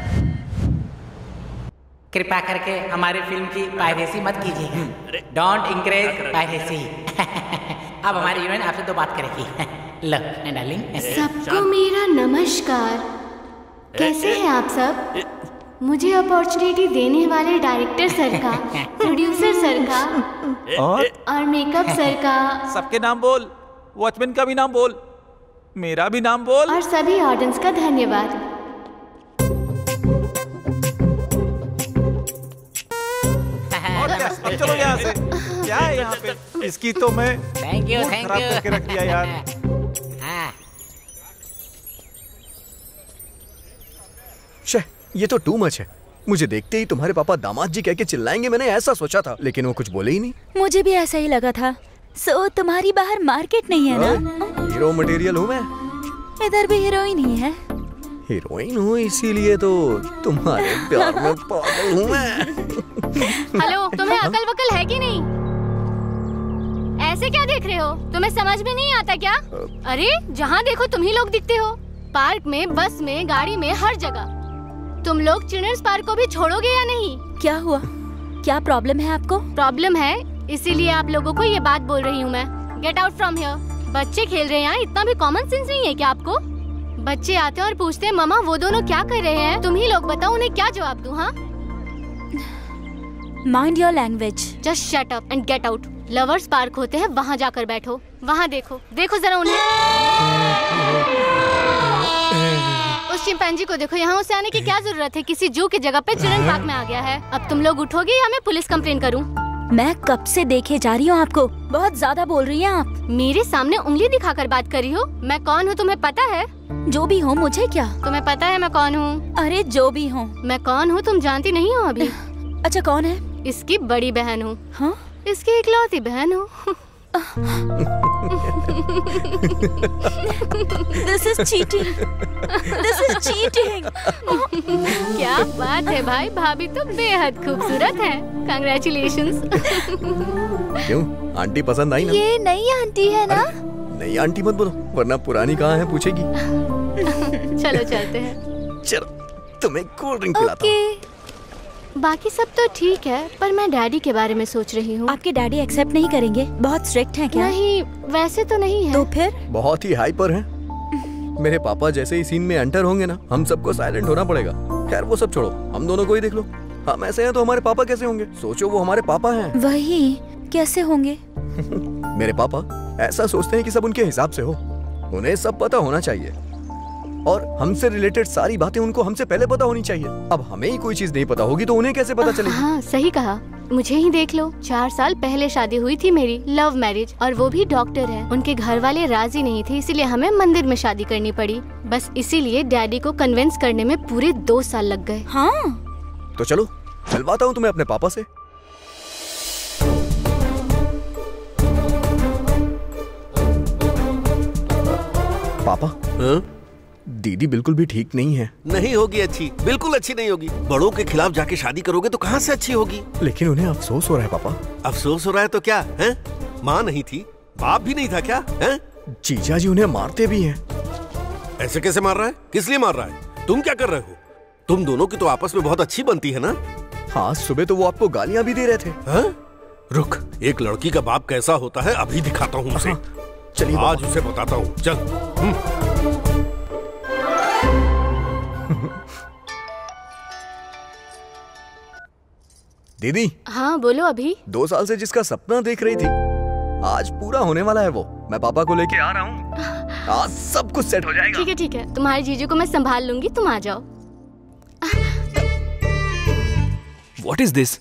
कृपा करके हमारी फिल्म की पायरेसी मत कीजिएगा। Don't encourage piracy. अब हमारी हीरोइन आपसे 2 बात करेगी। Luck darling. सबको मेरा नमस्कार। कैसे हैं आप सब? मुझे अपॉर्चुनिटी देने वाले डायरेक्टर सर का, प्रोड्यूसर सर का और मेकअप सर का। सबके नाम बोल। वॉचमैन का भी नाम बोल, मेरा भी नाम बोल, और सभी ऑडियंस का धन्यवाद। चलो यहाँ से। क्या है यहाँ पे? इसकी तो मैं थैंक यू खराब करके रख दिया यार। शे, ये तो टू मच है। मुझे देखते ही तुम्हारे पापा दामाद जी कह के चिल्लाएंगे, मैंने ऐसा सोचा था, लेकिन वो कुछ बोले ही नहीं। मुझे भी ऐसा ही लगा था। सो तुम्हारी बाहर मार्केट नहीं है ना? हीरो मटेरियल हूँ मैं। इधर भी हीरोइन ही है। हीरोइन हूँ इसीलिए तो तुम्हारे प्यार में पागल हूँ मैं। हेलो, तुम्हें अकल वकल है कि नहीं? ऐसे क्या देख रहे हो? तुम्हें समझ में नहीं आता क्या? अरे जहाँ देखो तुम ही लोग दिखते हो। पार्क में, बस में, गाड़ी में, हर जगह। तुम लोग चिल्ड्रंस पार्क को भी छोड़ोगे या नहीं? क्या हुआ? क्या प्रॉब्लम है आपको? प्रॉब्लम है, इसीलिए आप लोगों को ये बात बोल रही हूँ मैं। Get out from here. बच्चे खेल रहे हैं यहाँ, इतना भी कॉमन सेंस नहीं है क्या आपको? बच्चे आते हैं और पूछते हैं मम्मा वो दोनों क्या कर रहे हैं? तुम ही लोग बताओ उन्हें क्या जवाब दूं? हाँ, mind your language. Just shut up and get out. Lovers park होते हैं, वहाँ जाकर बैठो। वहाँ देखो, देखो जरा उन्हें। उस चिंपैंजी को देखो, यहाँ उसे आने की क्या जरूरत है? किसी जू की जगह पे चिल्ड्रन पार्क में आ गया है। अब तुम लोग उठोगे या मैं पुलिस कंप्लेन करूँ? मैं कब से देखे जा रही हूँ आपको। बहुत ज्यादा बोल रही हैं आप। मेरे सामने उंगली दिखाकर बात कर रही हो? मैं कौन हूँ तुम्हें पता है? जो भी हो, मुझे क्या? तुम्हें पता है मैं कौन हूँ? अरे जो भी हो। मैं कौन हूँ तुम जानती नहीं हो अभी? अच्छा कौन है? इसकी बड़ी बहन हूँ। हाँ? इसकी इकलौती बहन हूँ। This is cheating. This is cheating. क्या बात है भाई, भाभी तो बेहद खूबसूरत है। Congratulations. क्यों, आंटी पसंद आई ना? ये नई आंटी है ना? नई आंटी मत बोलो, वरना पुरानी कहाँ है पूछेगी। चलो चलते हैं। चलो, तुम्हें कोल्ड ड्रिंक पिलाता हूँ। बाकी सब तो ठीक है, पर मैं डैडी के बारे में सोच रही हूँ। आपके डैडी एक्सेप्ट नहीं करेंगे? बहुत स्ट्रिक्ट हैं क्या? नहीं, वैसे तो नहीं है। तो फिर? बहुत ही हाइपर हैं। मेरे पापा जैसे ही सीन में एंटर होंगे ना, हम सबको साइलेंट होना पड़ेगा। खैर वो सब छोड़ो, हम दोनों को ही देख लो। हम ऐसे हैं तो हमारे पापा कैसे होंगे? सोचो, वो हमारे पापा हैं। वही, कैसे होंगे? मेरे पापा ऐसा सोचते हैं कि सब उनके हिसाब से हो। उन्हें सब पता होना चाहिए और हमसे रिलेटेड सारी बातें उनको हमसे पहले पता होनी चाहिए। अब हमें ही कोई चीज नहीं पता होगी तो उन्हें कैसे पता चलेगी? हाँ, सही कहा। मुझे ही देख लो, 4 साल पहले शादी हुई थी मेरी, लव मैरिज, और वो भी डॉक्टर है। उनके घर वाले राजी नहीं थे, इसीलिए हमें मंदिर में शादी करनी पड़ी। बस इसीलिए डैडी को कन्विंस करने में पूरे 2 साल लग गए। हाँ, तो चलो मिलवाता हूँ तुम्हें अपने पापा से। पापा, दीदी बिल्कुल भी ठीक नहीं है। नहीं होगी अच्छी, बिल्कुल अच्छी नहीं होगी। बड़ों के खिलाफ जाके शादी करोगे तो कहाँ से अच्छी होगी? लेकिन उन्हें अफसोस हो रहा है पापा। अफसोस हो रहा है तो क्या है? माँ नहीं थी, बाप भी नहीं था क्या है? जीजा जी उन्हें मारते भी हैं। ऐसे कैसे मार रहा है? किस लिए मार रहा है? तुम क्या कर रहे हो? तुम दोनों की तो आपस में बहुत अच्छी बनती है ना? हाँ, सुबह तो वो आपको गालियाँ भी दे रहे थे। रुक, एक लड़की का बाप कैसा होता है अभी दिखाता हूँ उसे। चलिए आज उसे बताता हूँ। चल। दीदी। हाँ बोलो। अभी 2 साल से जिसका सपना देख रही थी, आज पूरा होने वाला है वो। मैं पापा को लेके आ रहा हूँ, आज सब कुछ सेट हो जाएगा। ठीक है ठीक है, तुम्हारे जीजू को मैं संभाल लूंगी, तुम आ जाओ। What is this?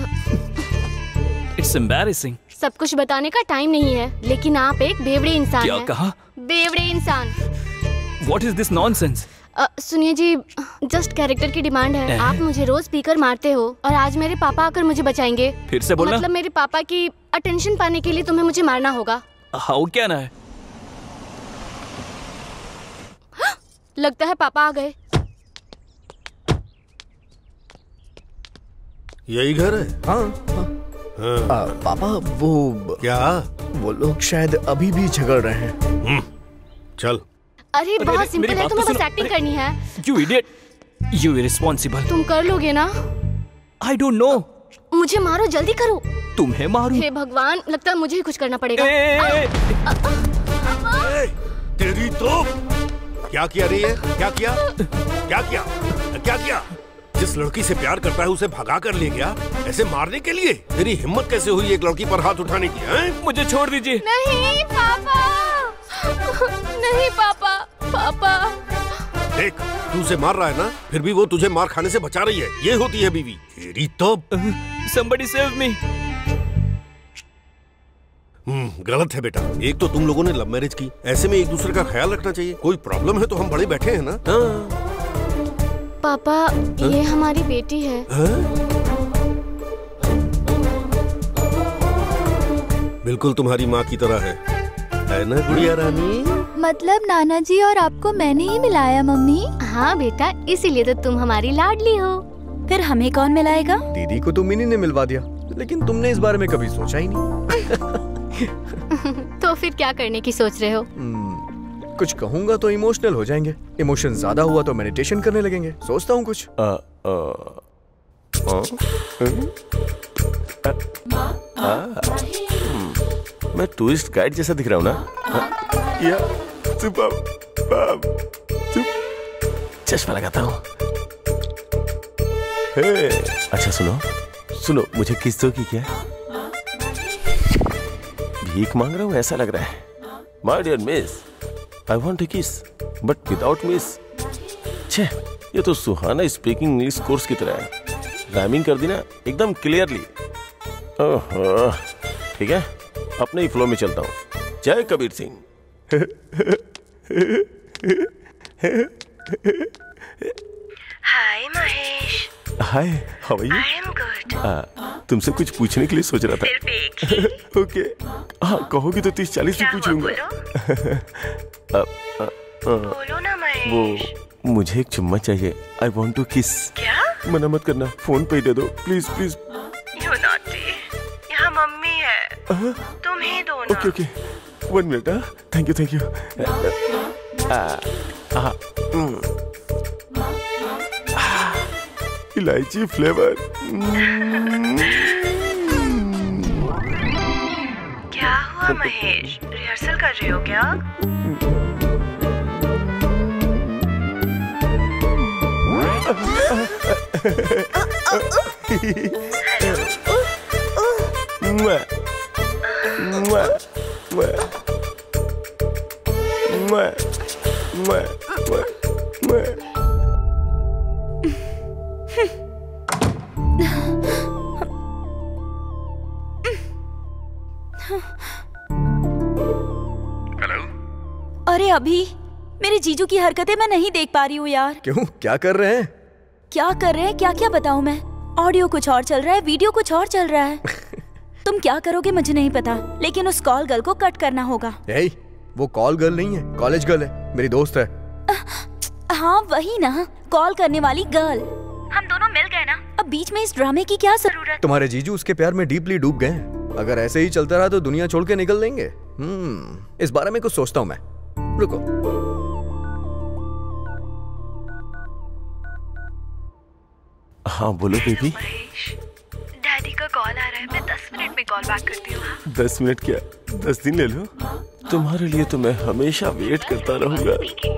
It's embarrassing. सब कुछ बताने का टाइम नहीं है, लेकिन आप एक बेवड़े इंसान क्या हैं। कहा? बेवड़े इंसान। What is this nonsense? सुनिए जी, जस्ट कैरेक्टर की डिमांड है। आप मुझे रोज स्पीकर मारते हो और आज मेरे पापा आकर मुझे बचाएंगे। फिर से बोलना। मतलब मेरे पापा की अटेंशन पाने के लिए तुम्हें मुझे मारना होगा। हाउ क्या ना है? लगता है पापा आ गए। यही घर है? हाँ। पापा वो क्या? वो लोग शायद अभी भी झगड़ रहे हैं। चल। अरे बहुत सिंपल है, तुम्हें बस एक्टिंग करनी है। You idiot! You irresponsible. तुम कर लोगे ना? I don't know. मुझे मारो, जल्दी करो। तुम्हें मारूं? हे भगवान, लगता है मुझे ही कुछ करना पड़ेगा। तेरी तो क्या किया रे ये? क्या किया? क्या किया? क्या किया? जिस लड़की से प्यार करता है उसे भगा कर ले गया ऐसे मारने के लिए? तेरी हिम्मत कैसे हुई एक लड़की पर हाथ उठाने की? हैं? मुझे छोड़ दीजिए। नहीं पापा, नहीं पापा, पापा। देख, तू उसे मार रहा है ना, फिर भी वो तुझे मार खाने से बचा रही है। ये होती है बीवी। तेरी तो। Somebody save me. गलत है बेटा। एक तो तुम लोगों ने लव मैरिज की, ऐसे में एक दूसरे का ख्याल रखना चाहिए। कोई प्रॉब्लम है तो हम बड़े बैठे हैं ना। पापा, ये हमारी बेटी है। बिल्कुल तुम्हारी माँ की तरह है ना गुड़िया रानी? मतलब नाना जी और आपको मैंने ही मिलाया मम्मी? हाँ बेटा, इसीलिए तो तुम हमारी लाडली हो। फिर हमें कौन मिलाएगा? दीदी को तो मिनी ने मिलवा दिया, लेकिन तुमने इस बारे में कभी सोचा ही नहीं। तो फिर क्या करने की सोच रहे हो? कुछ कहूँगा तो इमोशनल हो जाएंगे, इमोशन ज्यादा हुआ तो मेडिटेशन करने लगेंगे। सोचता हूँ कुछ। मैं टूरिस्ट गाइड जैसा दिख रहा हूँ ना? या चश्मा लगाता हूँ। अच्छा सुनो सुनो, मुझे किस दो की क्या? भीख मांग रहा हूँ ऐसा लग रहा है। My dear miss, I want to kiss but without miss. छे, ये तो सुहाना स्पीकिंग इंग्लिश कोर्स की तरह है। राइमिंग कर दी ना एकदम क्लियरली। ओहो, ठीक है, अपने ही फ्लो में चलता हूँ। जय Kabir Singh. Hi Mahesh. Hi, how are you? I am good. तुमसे कुछ पूछने के लिए सोच रहा था। ओके, हाँ कहोगी तो 30-40 भी पूछ लूंगा। बोलो ना महेश। वो मुझे एक चुम्मा चाहिए। आई वॉन्ट टू किस। क्या? मना मत करना, फोन पे दे दो प्लीज प्लीज। यू नॉटी, यहाँ मम्मी है, तुम ही दो ना। Okay okay, 1 minute. Thank you thank you. इलायची फ्लेवर। क्या हुआ महेश, रिहर्सल कर रहे हो क्या? अरे अभी मेरे जीजू की हरकतें मैं नहीं देख पा रही हूँ यार। क्यों, क्या कर रहे हैं? क्या कर रहे हैं, क्या क्या बताऊँ मैं? ऑडियो कुछ और चल रहा है, वीडियो कुछ और चल रहा है। तुम क्या करोगे मुझे नहीं पता, लेकिन उस कॉल गर्ल को कट करना होगा। वो कॉल गर्ल नहीं है, कॉलेज गर्ल है, मेरी दोस्त है। हाँ वही ना, कॉल करने वाली गर्ल। हम दोनों मिल गए ना, अब बीच में इस ड्रामे की क्या जरूरत? तुम्हारे जीजू उसके प्यार में डीपली डूब गए हैं। अगर ऐसे ही चलता रहा तो दुनिया छोड़ के निकल देंगे। इस बारे में कुछ सोचता हूँ मैं, रुको। हाँ बोलो बेबी। डैडी का कॉल आ रहा है, मैं 10 मिनट में कॉल बैक करती हूँ। 10 मिनट क्या, 10 दिन ले लो। तुम्हारे लिए तो मैं हमेशा वेट करता रहूंगा।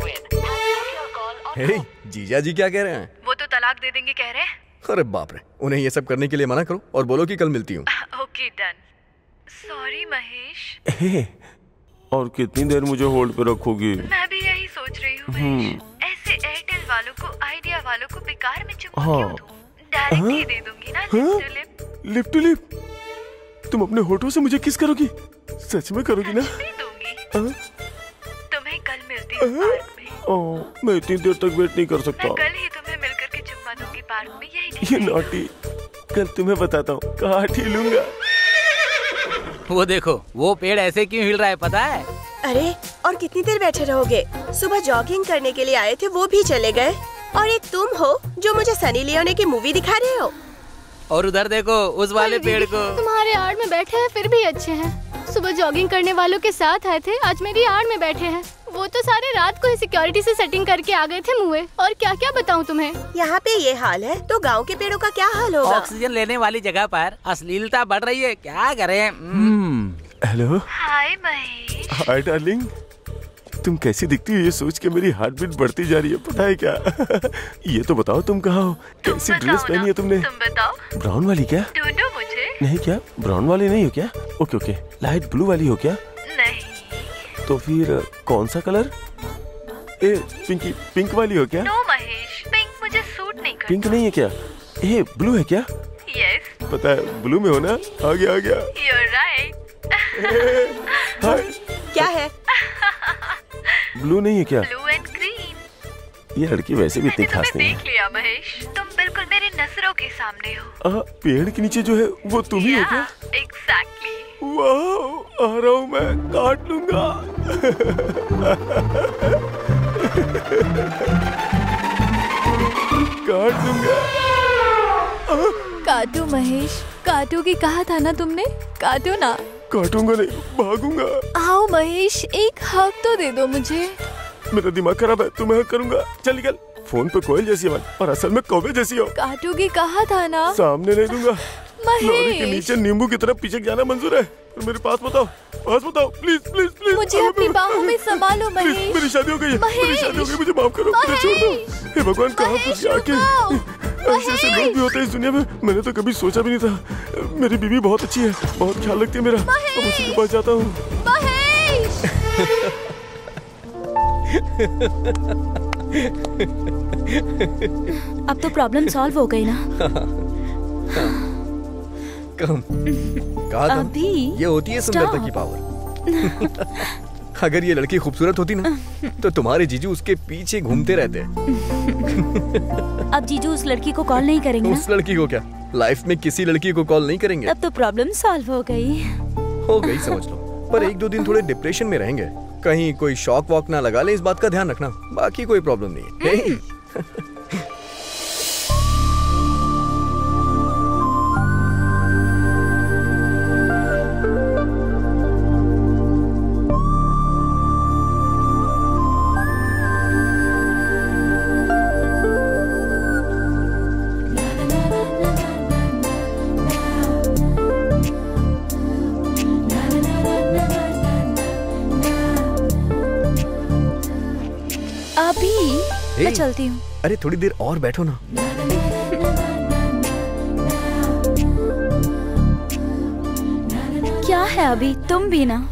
जीजा जी क्या कह रहे हैं? वो तो तलाक दे देंगे कह रहे हैं। अरे बाप रे, उन्हें ये सब करने के लिए मना करो और बोलो कि कल मिलती हूँ। Okay done. सॉरी महेश। और कितनी देर मुझे होल्ड पे रखोगी? मैं भी यही सोच रही हूँ। ऐसे एयरटेल वालों को, आइडिया वालों को बेकार में चुम्मा क्यों दूं? डायरेक्ट ही दे दूंगी ना, lip to lip. Lip to lip? तुम अपने होठों से मुझे किस करोगी? सच में करोगी ना? तुम्हें कल मिलती हूँ पार्क में। मैं इतनी देर तक वेट नहीं कर सकता। मैं कल ही तुम्हें मिलकर के चुम्मा दूंगी पार्क में, यही ये नॉटी। कल तुम्हें बताता हूँ, काट ही लूंगा। वो देखो, वो पेड़ ऐसे क्यों हिल रहा है पता है? अरे और कितनी देर बैठे रहोगे? सुबह जॉगिंग करने के लिए आए थे, वो भी चले गए। और एक तुम हो जो मुझे सनी लियोनी की मूवी दिखा रहे हो। और उधर देखो उस वाले पेड़ को। तुम्हारे आड़ में बैठे हैं फिर भी अच्छे हैं। सुबह जॉगिंग करने वालों के साथ आए थे, आज मेरी आड़ में बैठे हैं। वो तो सारे रात को ही सिक्योरिटी से सेटिंग करके आ गए थे मुँह। और क्या क्या बताऊँ तुम्हें। यहाँ पे ये हाल है तो गाँव के पेड़ों का क्या हाल होगा? ऑक्सीजन लेने वाली जगह पर अश्लीलता बढ़ रही है, क्या करें? Hello. Hi Mahesh. Hi darling. तुम कैसी दिखती हो ये सोच के मेरी हार्ट बीट बढ़ती जा रही है, पता है क्या? ये तो बताओ तुम कहाँ हो? कैसी ड्रेस पहनी है तुमने? तुम बताओ। ब्राउन वाली क्या? ढूंढो मुझे। नहीं क्या, ब्राउन वाली नहीं हो क्या? ओके ओके, लाइट ब्लू वाली हो क्या? नहीं। तो फिर कौन सा कलर? पिंकी, पिंक वाली हो क्या? नो महेश, पिंक मुझे सूट नहीं करता। पिंक नहीं है क्या? ब्लू है क्या? यस। पता है ब्लू में हो ना? आ गया You're right। क्या है? ब्लू नहीं है क्या? Blue and green. ये लड़की वैसे भी इतनी खास नहीं है। देख लिया महेश, तुम बिल्कुल मेरी नजरों के सामने हो। पेड़ के नीचे जो है वो तुम ही हो क्या? एग्जैक्टली। वाह, आ रहा हूँ मैं, काट लूंगा। काट लूंगा। काटो महेश, काटोगी कहा था ना तुमने, काटो ना। काटूंगा नहीं, भागूंगा। आओ महेश, एक हक तो दे दो मुझे। मेरा दिमाग खराब है, तुम्हें हक करूंगा। चल निकल। फोन पे कोयल जैसी आवाज और असल में कौवे जैसी हो। काटोगी कहा था ना। सामने नहीं दूंगा। लॉरी के महेश, नीचे नींबू की तरफ पीछे जाना मंजूर है, पर मेरे पास बताओ, प्लीज प्लीज प्लीज। मुझे अपनी बाहों में संभालो महेश। मेरी शादी हो गई है, मेरी शादी हो गई, मुझे माफ करो, मुझे छोड़ दो। हे भगवान, कहाँ फंस गया आके? ऐसे ऐसे लोग भी होते हैं इस दुनिया में, मैंने तो कभी सोचा भी नहीं था। मेरी बीवी बहुत अच्छी है, बहुत ख्याल रखती है मेरा। अब उसी के पास जाता हूँ। अब तो प्रॉब्लम सॉल्व हो गई ना। कहा था, अभी ये होती है सुंदरता की पावर। अगर ये लड़की खूबसूरत होती ना तो तुम्हारे जीजू उसके पीछे घूमते रहते। अब जीजू उस लड़की को कॉल नहीं करेंगे ना? उस लड़की को क्या, लाइफ में किसी लड़की को कॉल नहीं करेंगे। अब तो प्रॉब्लम सॉल्व हो गई। हो गई समझ लो, पर 1-2 दिन थोड़े डिप्रेशन में रहेंगे। कहीं कोई शॉक वॉक ना लगा ले, इस बात का ध्यान रखना। बाकी कोई प्रॉब्लम नहीं है। मैं चलती हूँ। अरे थोड़ी देर और बैठो ना। क्या है अभी, तुम भी ना।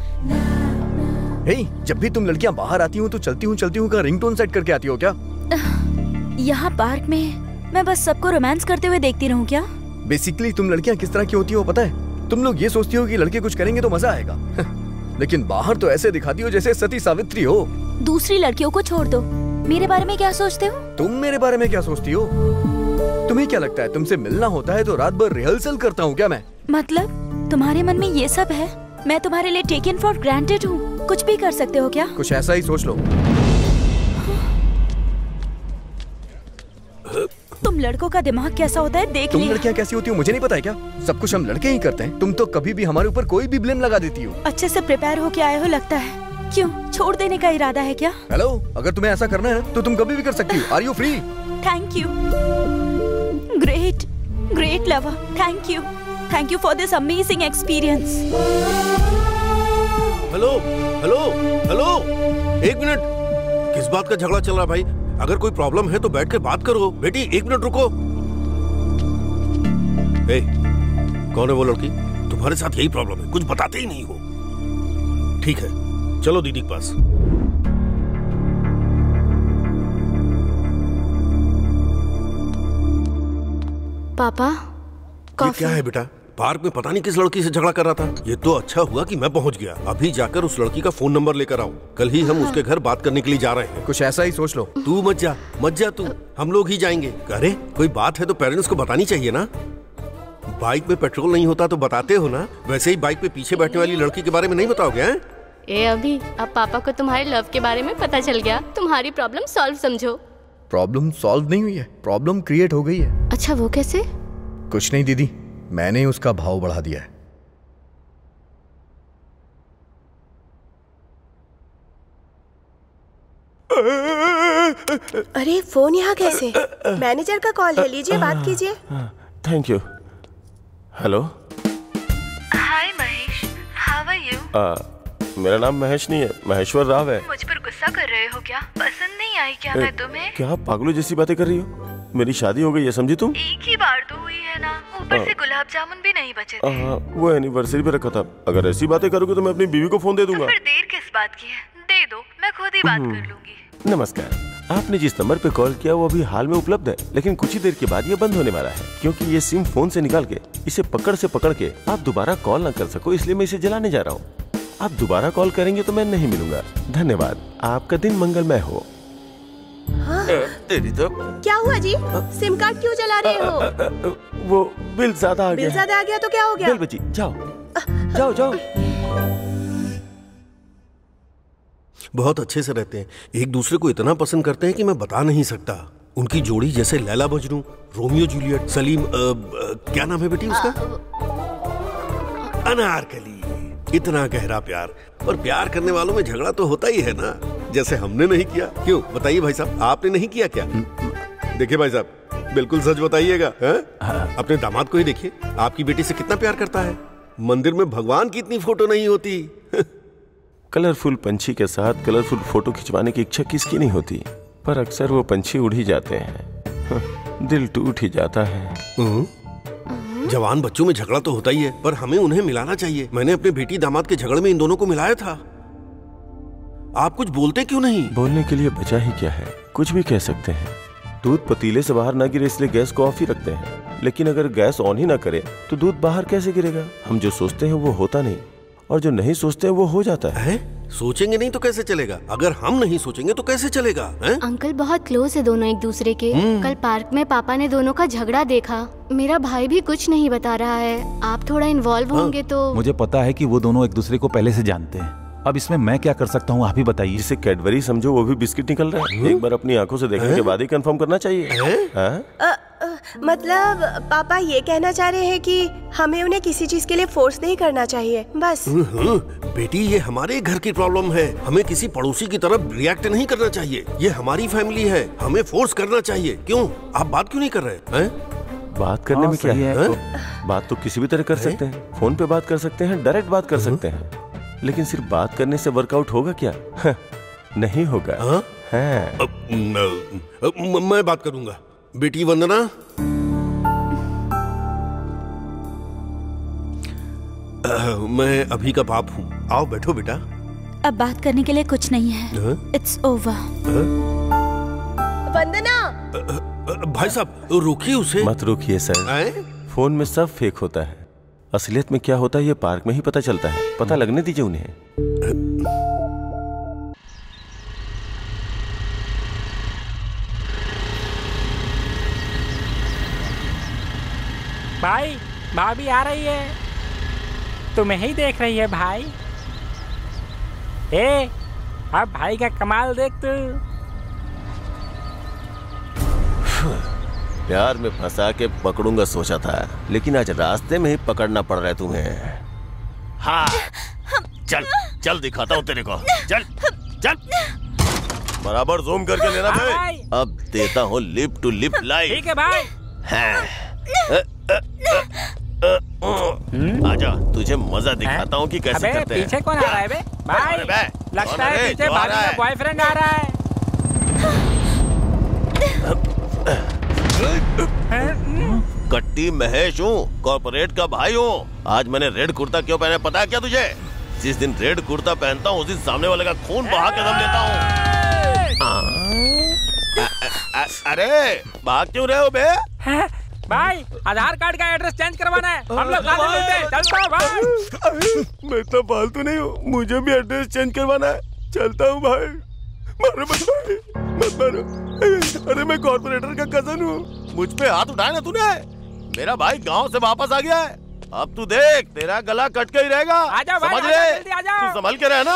जब भी तुम लड़कियाँ बाहर आती हो तो चलती हूँ का रिंगटोन सेट करके आती हो क्या? यहाँ पार्क में मैं बस सबको रोमांस करते हुए देखती रहूँ क्या? बेसिकली तुम लड़कियाँ किस तरह की होती हो पता है? तुम लोग ये सोचती हो कि लड़के कुछ करेंगे तो मजा आएगा। लेकिन बाहर तो ऐसे दिखाती हो जैसे सती सावित्री हो। दूसरी लड़कियों को छोड़ दो, मेरे बारे में क्या सोचते हो? तुम मेरे बारे में क्या सोचती हो? तुम्हें क्या लगता है तुमसे मिलना होता है तो रात भर रिहर्सल करता हूँ क्या मैं? मतलब तुम्हारे मन में ये सब है? मैं तुम्हारे लिए टेकन फॉर ग्रांटेड हूँ, कुछ भी कर सकते हो क्या? कुछ ऐसा ही सोच लो। तुम लड़कों का दिमाग कैसा होता है देख लिया। तुम लड़कियाँ कैसी होती हो मुझे नहीं पता है क्या? सब कुछ हम लड़के ही करते हैं। तुम तो कभी भी हमारे ऊपर कोई भी ब्लेम लगा देती हो। अच्छे से प्रिपेयर होके आए हो लगता है। क्यों, छोड़ देने का इरादा है क्या? हेलो, अगर तुम्हें ऐसा करना है तो तुम कभी भी कर सकती हो। Are you free? Thank you. Great lover, thank you for this amazing experience. Hello, एक मिनट, किस बात का झगड़ा चल रहा है भाई? अगर कोई प्रॉब्लम है तो बैठ कर बात करो। बेटी 1 मिनट रुको। कौन है वो लड़की? तुम्हारे साथ यही प्रॉब्लम है, कुछ बताते ही नहीं हो। ठीक है, चलो दीदी के पास। पापा, ये क्या है बेटा? पार्क में पता नहीं किस लड़की से झगड़ा कर रहा था। ये तो अच्छा हुआ कि मैं पहुंच गया। अभी जाकर उस लड़की का फोन नंबर लेकर आऊं। कल ही हम उसके घर बात करने के लिए जा रहे हैं। कुछ ऐसा ही सोच लो। तू मत जा तू, हम लोग ही जाएंगे। अरे कोई बात है तो पेरेंट्स को बतानी चाहिए ना। बाइक में पेट्रोल नहीं होता तो बताते हो ना। वैसे ही बाइक पे पीछे बैठने वाली लड़की के बारे में नहीं बताओगे? अभी अब पापा को तुम्हारे लव के बारे में पता चल गया। तुम्हारी प्रॉब्लम सॉल्व समझो। प्रॉब्लम सॉल्व नहीं हुई है, प्रॉब्लम क्रिएट हो गई है। अच्छा, वो कैसे? कुछ नहीं दीदी, मैंने उसका भाव बढ़ा दिया है। अरे फोन यहाँ कैसे? मैनेजर का कॉल है, लीजिए बात कीजिए। Thank you. Hello, hi Mahesh, how are you? मेरा नाम महेश नहीं है, महेश्वर राव है। मुझ पर गुस्सा कर रहे हो क्या? पसंद नहीं आई क्या मैं तुम्हें? क्या पागलों जैसी बातें कर रही हो? मेरी शादी हो गई है, समझी तुम? एक ही बार तो हुई है ना, ऊपर से गुलाब जामुन भी नहीं बचे थे। वो एनिवर्सरी पे रखा था। अगर ऐसी बातें करोगे तो मैं अपनी बीवी को फोन दे दूंगा। तो फिर देर किस बात की है? दे दो, मैं खुद ही बात कर लूंगी। नमस्कार, आपने जिस नंबर पे कॉल किया वो अभी हाल में उपलब्ध है, लेकिन कुछ ही देर के बाद ये बंद होने वाला है, क्योंकि ये सिम फोन से निकाल के इसे पकड़ के आप दोबारा कॉल ना कर सको, इसलिए मैं इसे जलाने जा रहा हूँ। आप दोबारा कॉल करेंगे तो मैं नहीं मिलूंगा। धन्यवाद, आपका दिन मंगलमय हो। हाँ? तेरी तो क्या हुआ जी? सिम कार्ड क्यों जला रहे हो? वो बिल ज्यादा आ गया। बिल ज्यादा आ गया तो क्या हो गया? बिल बची, जाओ। बहुत अच्छे से रहते हैं, एक दूसरे को इतना पसंद करते हैं कि मैं बता नहीं सकता। उनकी जोड़ी जैसे लैला मजनू, रोमियो जूलियट, सलीम, क्या नाम है बेटी उसका? अनारकली। इतना गहरा प्यार, और प्यार करने वालों में झगड़ा तो होता ही है ना, जैसे हमने नहीं किया। क्यों बताइए भाई साहब, आपने नहीं किया क्या? देखिए भाई साहब, बिल्कुल सच बताइएगा। अपने दामाद को ही देखिए, आपकी बेटी से कितना प्यार करता है। मंदिर में भगवान की इतनी फोटो नहीं होती। कलरफुल पंछी के साथ कलरफुल फोटो खिंचवाने की इच्छा किसकी नहीं होती, पर अक्सर वो पंछी उड़ ही जाते हैं, दिल टूट ही जाता है। जवान बच्चों में झगड़ा तो होता ही है, पर हमें उन्हें मिलाना चाहिए। मैंने अपने बेटी दामाद के झगड़े में इन दोनों को मिलाया था। आप कुछ बोलते क्यों नहीं? बोलने के लिए बचा ही क्या है, कुछ भी कह सकते हैं। दूध पतीले से बाहर ना गिरे इसलिए गैस को ऑफ ही रखते हैं, लेकिन अगर गैस ऑन ही ना करे तो दूध बाहर कैसे गिरेगा? हम जो सोचते हैं वो होता नहीं, और जो नहीं सोचते हैं वो हो जाता है। सोचेंगे नहीं तो कैसे चलेगा? अगर हम नहीं सोचेंगे तो कैसे चलेगा? हैं? अंकल बहुत क्लोज है दोनों एक दूसरे के। कल पार्क में पापा ने दोनों का झगड़ा देखा। मेरा भाई भी कुछ नहीं बता रहा है। आप थोड़ा इन्वॉल्व होंगे तो। मुझे पता है कि वो दोनों एक दूसरे को पहले से जानते हैं। अब इसमें मैं क्या कर सकता हूँ, आप ही बताइए। जिसे कैडबरी समझो वो भी बिस्किट निकल रहा है। एक बार अपनी आंखों से देखने के बाद ही कंफर्म करना चाहिए। मतलब पापा ये कहना चाह रहे हैं कि हमें उन्हें किसी चीज के लिए फोर्स नहीं करना चाहिए, बस। बेटी ये हमारे घर की प्रॉब्लम है, हमें किसी पड़ोसी की तरफ रिएक्ट नहीं करना चाहिए। ये हमारी फैमिली है, हमें फोर्स करना चाहिए। क्यों आप बात क्यों नहीं कर रहे हैं? बात करने में क्या है? बात तो किसी भी तरह कर सकते हैं। फोन पे बात कर सकते हैं, डायरेक्ट बात कर सकते हैं, लेकिन सिर्फ बात करने से वर्कआउट होगा क्या? नहीं होगा। मैं बात करूंगा। बेटी वंदना, मैं अभी का बाप हूँ। आओ बैठो बेटा। अब बात करने के लिए कुछ नहीं है। It's over. वंदना, भाई साहब रोकिए उसे। मत रोकिए सर। फोन में सब फेक होता है, असलियत में क्या होता है ये पार्क में ही पता चलता है। पता लगने दीजिए उन्हें। भाई भाभी आ रही है, तुम्हें ही देख रही है भाई। ए, अब भाई का कमाल देख तू। प्यार में फंसा के पकड़ूंगा सोचा था, लेकिन आज रास्ते में ही पकड़ना पड़ रहा है तुम्हें। हाँ चल चल दिखाता हूँ तेरे को। चल चल बराबर जूम करके लेना भाई। अब देता हूँ लिप टू लिप लाइव। ठीक है भाई। आजा तुझे मजा दिखाता हूँ कि कैसे करते हैं। पीछे कौन आ रहा है बे? भाई लगता है पीछे भाभी का बॉयफ्रेंड आ रहा है। कट्टी महेश हूँ, कॉर्पोरेट का भाई हूँ। आज मैंने रेड कुर्ता क्यों पहना पता है क्या तुझे? जिस दिन रेड कुर्ता पहनता हूँ उस दिन सामने वाले का खून बहा के दम लेता हूँ। अरे भाग क्यों रहे हो बे? भाई आधार कार्ड का एड्रेस चेंज करवाना है, हम लोग साथ मिलते हैं। चलता भाई। मैं तो फालतू नहीं हूँ, मुझे भी एड्रेस चेंज करवाना है। चलता हूँ भाई। मारो मत भाई, मत मारो। अरे मैं कॉर्पोरेटर का कजन हूँ। मुझ पे हाथ उठाया ना तूने? मेरा भाई गांव से वापस आ गया है। अब तू देख तेरा गला कट के ही रहेगा। आजा भाई, समझ ले? जल्दी आजा। तू संभल के रहना।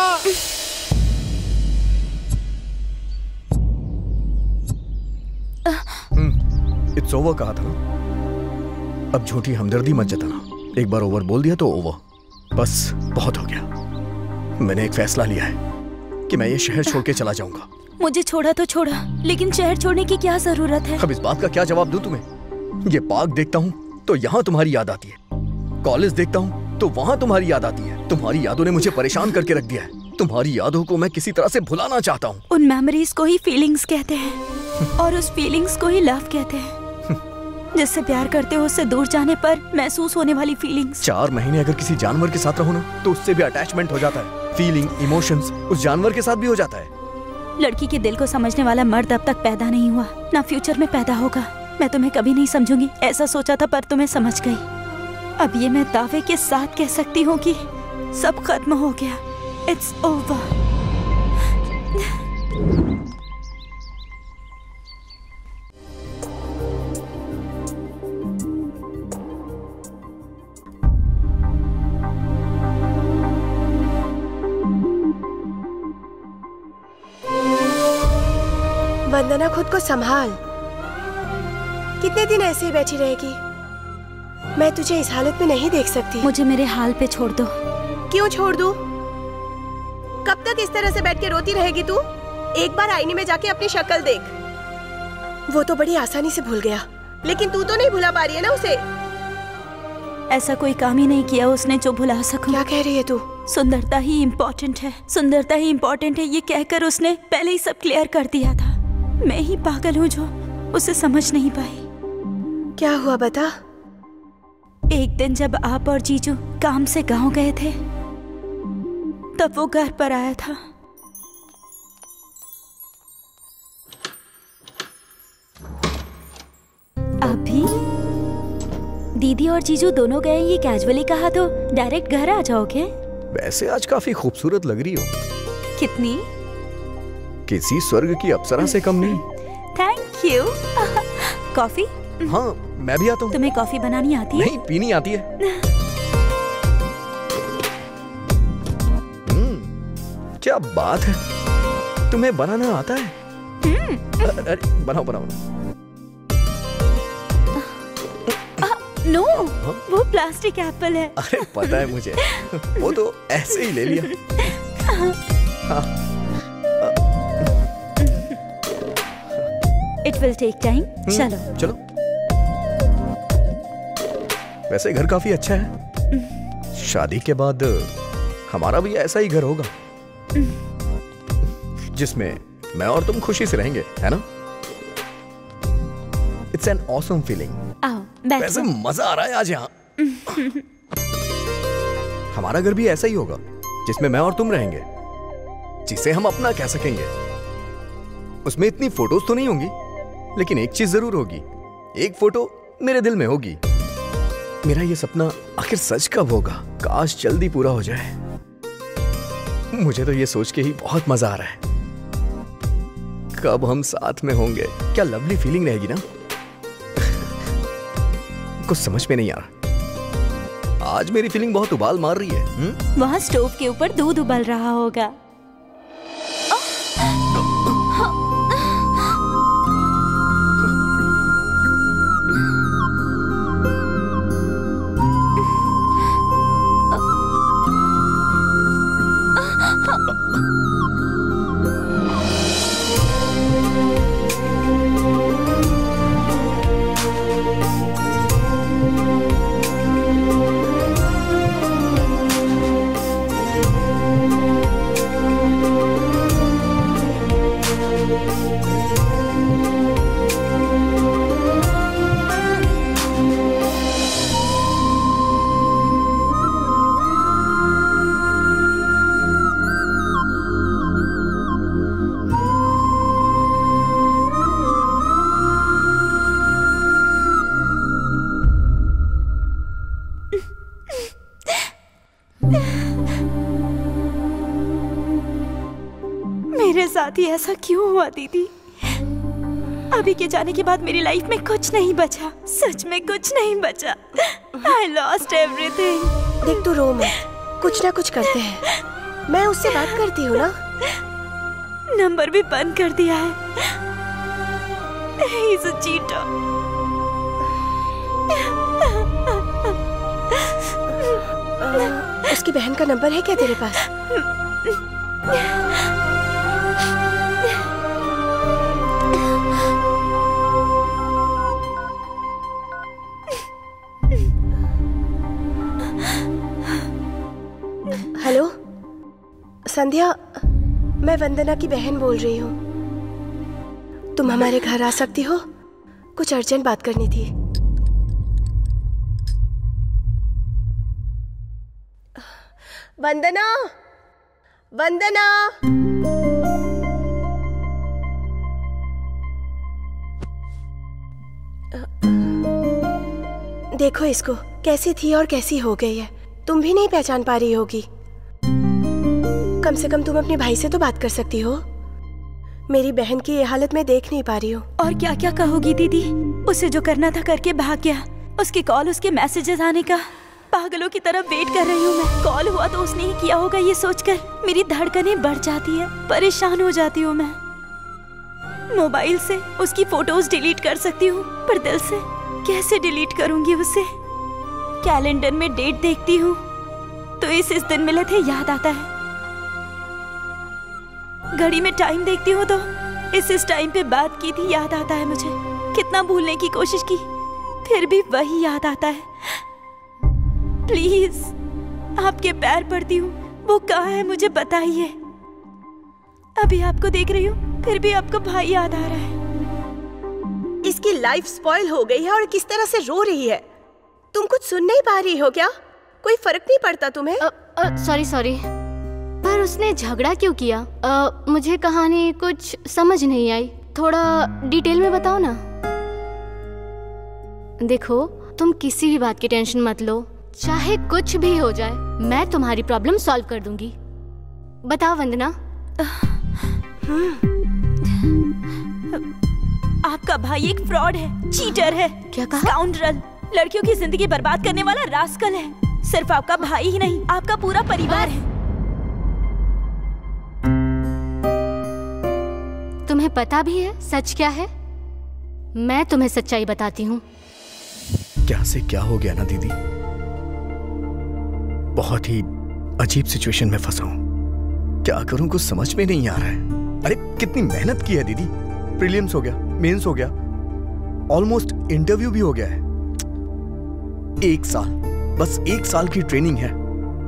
इट्स ओवर कहा था ना, अब झूठी हमदर्दी मत जताना। एक बार ओवर बोल दिया तो ओवर, बस बहुत हो गया। मैंने एक फैसला लिया है कि मैं ये शहर छोड़ के चला जाऊंगा। मुझे छोड़ा तो छोड़ा, लेकिन शहर छोड़ने की क्या जरूरत है? अब इस बात का क्या जवाब दूं तुम्हें? ये पार्क देखता हूँ तो यहाँ तुम्हारी याद आती है, कॉलेज देखता हूँ तो वहाँ तुम्हारी याद आती है। तुम्हारी यादों ने मुझे परेशान करके रख दिया है। तुम्हारी यादों को मैं किसी तरह से भुलाना चाहता हूँ। उन मेमोरीज को ही फीलिंग्स कहते हैं और उस फीलिंग्स को ही लव कहते हैं। जिससे प्यार करते हो उससे दूर जाने पर महसूस होने वाली फीलिंग्स। 4 महीने अगर किसी जानवर के साथ रहो ना तो उससे भी अटैचमेंट हो जाता है। फीलिंग, इमोशंस उस जानवर के साथ भी हो जाता है। लड़की के दिल को समझने वाला मर्द अब तक पैदा नहीं हुआ, ना फ्यूचर में पैदा होगा। मैं तुम्हें कभी नहीं समझूंगी ऐसा सोचा था, पर तुम्हें समझ गई। अब ये मैं दावे के साथ कह सकती हूँ कि सब खत्म हो गया। It's over. वंदना खुद को संभाल। कितने दिन ऐसे ही बैठी रहेगी? मैं तुझे इस हालत में नहीं देख सकती। मुझे मेरे हाल पे छोड़ दो। क्यों छोड़ दूं? कब तक इस तरह से बैठ के रोती रहेगी तू? एक बार आईने में जाके अपनी शक्ल देख। वो तो बड़ी आसानी से भूल गया, लेकिन तू तो नहीं भुला पा रही है ना उसे। ऐसा कोई काम ही नहीं किया उसने जो भुला सकूं। क्या कह रही है तू? सुंदरता ही इम्पोर्टेंट है, सुंदरता ही इम्पोर्टेंट है, ये कहकर उसने पहले ही सब क्लियर कर दिया था। मैं ही पागल हूँ जो उसे समझ नहीं पाई। क्या हुआ बता? एक दिन जब आप और जीजू काम से गांव गए थे तब वो घर पर आया था। अभी दीदी और जीजू दोनों गए, ये कैजुअली कहा तो डायरेक्ट घर आ जाओगे? वैसे आज काफी खूबसूरत लग रही हो। कितनी? किसी स्वर्ग की अप्सरा से कम नहीं। Thank you. कॉफी? हाँ, मैं भी आता हूँ। तुम्हें कॉफी बनानी आती है? नहीं, पीनी आती है। क्या बात है, तुम्हें बनाना आता है? अरे बनाओ बनाओ। नो, वो प्लास्टिक एप्पल है। अरे पता है मुझे, वो तो ऐसे ही ले लिया। It will take time. चलो चलो। वैसे घर काफी अच्छा है। शादी के बाद हमारा भी ऐसा ही घर होगा, जिसमें मैं और तुम खुशी से रहेंगे, है ना? It's an awesome feeling. वैसे मजा आ रहा है आज यहाँ। हमारा घर भी ऐसा ही होगा, जिसमें मैं और तुम रहेंगे, जिसे हम अपना कह सकेंगे। उसमें इतनी फोटोज तो नहीं होंगी, लेकिन एक चीज जरूर होगी, एक फोटो मेरे दिल में होगी। मेरा ये सपना आखिर सच कब होगा? काश जल्दी पूरा हो जाए। मुझे तो ये सोच के ही बहुत मजा आ रहा है। कब हम साथ में होंगे? क्या लवली फीलिंग रहेगी ना। कुछ समझ में नहीं आ रहा। आज मेरी फीलिंग बहुत उबाल मार रही है। वहाँ स्टोव के ऊपर दूध उबल रहा होगा। मेरे साथ ही ऐसा क्यों हुआ दीदी? अभी के जाने के बाद मेरी लाइफ में कुछ नहीं बचा, सच में कुछ नहीं बचा। I lost everything। देख तू रो मत, कुछ ना कुछ करते हैं। मैं उससे बात करती हूँ ना। नंबर भी बंद कर दिया है। He's a cheater। उसकी बहन का नंबर है क्या तेरे पास? हेलो संध्या, मैं वंदना की बहन बोल रही हूँ। तुम हमारे घर आ सकती हो? कुछ अर्जेंट बात करनी थी। वंदना, वंदना। देखो इसको, कैसी थी और कैसी हो गई है। तुम भी नहीं पहचान पा रही होगी। कम से कम तुम अपने भाई से तो बात कर सकती हो। मेरी बहन की ये हालत मैं देख नहीं पा रही हूँ। और क्या क्या कहोगी दीदी? उसे जो करना था करके भाग गया। उसकी कॉल, उसके मैसेजेस आने का पागलों की तरह वेट कर रही हूँ मैं। कॉल हुआ तो उसने ही किया होगा, ये सोचकर मेरी धड़कनें बढ़ जाती है, परेशान हो जाती हूँ मैं। मोबाइल से उसकी फोटोज डिलीट कर सकती हूँ, पर दिल से कैसे डिलीट करूंगी उसे? कैलेंडर में डेट देखती हूँ तो इस दिन मिले थे याद आता है। घड़ी में टाइम देखती हूँ तो इस टाइम पे बात की थी याद आता है मुझे। कितना भूलने की कोशिश की, फिर भी वही याद आता है। प्लीज आपके पैर पड़ती हूँ, वो कहाँ है मुझे बताइए। अभी आपको देख रही हूँ, फिर भी आपका भाई याद आ रहा है। इसकी लाइफ स्पॉइल हो गई है और किस तरह से रो रही है। तुम कुछ सुन नहीं पा रही हो क्या? कोई फर्क नहीं पड़ता तुम्हें? सॉरी सॉरी, पर उसने झगड़ा क्यों किया? मुझे कहानी कुछ समझ नहीं आई, थोड़ा डिटेल में बताओ ना। देखो, तुम किसी भी बात की टेंशन मत लो, चाहे कुछ भी हो जाए मैं तुम्हारी प्रॉब्लम सॉल्व कर दूंगी। बताओ वंदना, आपका भाई एक फ्रॉड है, चीटर है, क्या कहा? स्काउंड्रल, लड़कियों की जिंदगी बर्बाद करने वाला रास्कल है। सिर्फ आपका भाई ही नहीं, आपका पूरा परिवार है। तुम्हें पता भी है सच क्या है? मैं तुम्हें सच्चाई बताती हूँ। क्या से क्या हो गया ना दीदी, बहुत ही अजीब सिचुएशन में फंसा हूँ। क्या करूँ कुछ समझ में नहीं आ रहा है। अरे कितनी मेहनत की है दीदी, प्रीलिम्स हो गया, मेंस हो गया, ऑलमोस्ट इंटरव्यू भी हो गया है। 1 साल, बस 1 साल की ट्रेनिंग है।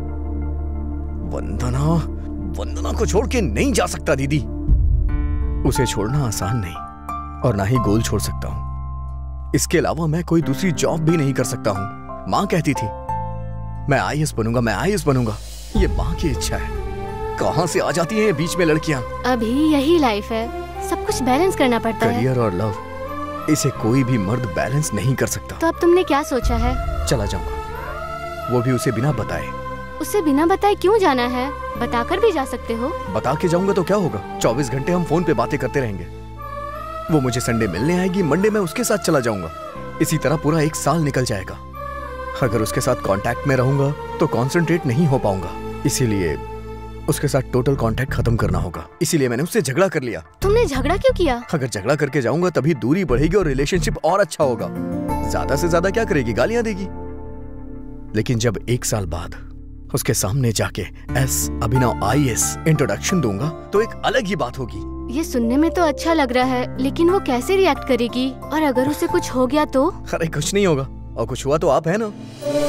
वंदना को छोड़ के नहीं जा सकता दीदी। उसे छोड़ना आसान नहीं और ना ही गोल छोड़ सकता हूं। इसके अलावा मैं कोई दूसरी जॉब भी नहीं कर सकता हूं। मां कहती थी मैं आईएएस बनूंगा, मैं आईएएस बनूंगा। ये मां की इच्छा है, कहां से आ जाती हैं बीच में लड़कियां। अभी यही लाइफ है, सब कुछ बैलेंस करना पड़ता है। करियर और लव, इसे कोई भी मर्द बैलेंस नहीं कर सकता। तो अब तुमने क्या सोचा है? चला जाऊंगा, वो भी उसे बिना बताए। उसे बिना बताए क्यों जाना है? बताकर भी जा सकते हो। बता के जाऊंगा तो क्या होगा, 24 घंटे हम फोन पे बातें करते रहेंगे। वो मुझे संडे मिलने आएगी, मंडे में उसके साथ चला जाऊंगा। इसी तरह पूरा 1 साल निकल जाएगा। अगर उसके साथ कांटेक्ट में रहूंगा तो कंसंट्रेट नहीं हो पाऊंगा, इसीलिए उसके साथ टोटल कांटेक्ट खत्म करना होगा। इसीलिए मैंने उससे झगड़ा कर लिया। तुमने झगड़ा क्यों किया? अगर झगड़ा करके जाऊंगा तभी दूरी बढ़ेगी और रिलेशनशिप और अच्छा होगा। ज्यादा से ज्यादा क्या करेगी, गालियां देगी। लेकिन जब 1 साल बाद उसके सामने जाके अभिनव आईएएस इंट्रोडक्शन दूंगा तो एक अलग ही बात होगी। ये सुनने में तो अच्छा लग रहा है, लेकिन वो कैसे रिएक्ट करेगी? और अगर उसे कुछ हो गया तो? अरे कुछ नहीं होगा, और कुछ हुआ तो आप है ना।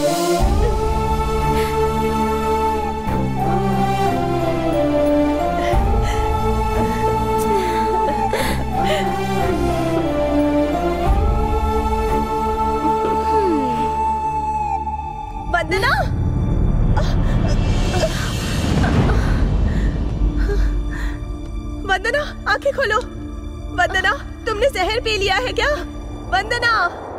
वंदना, वंदना आंखें खोलो। वंदना, तुमने जहर पी लिया है क्या? Vandana.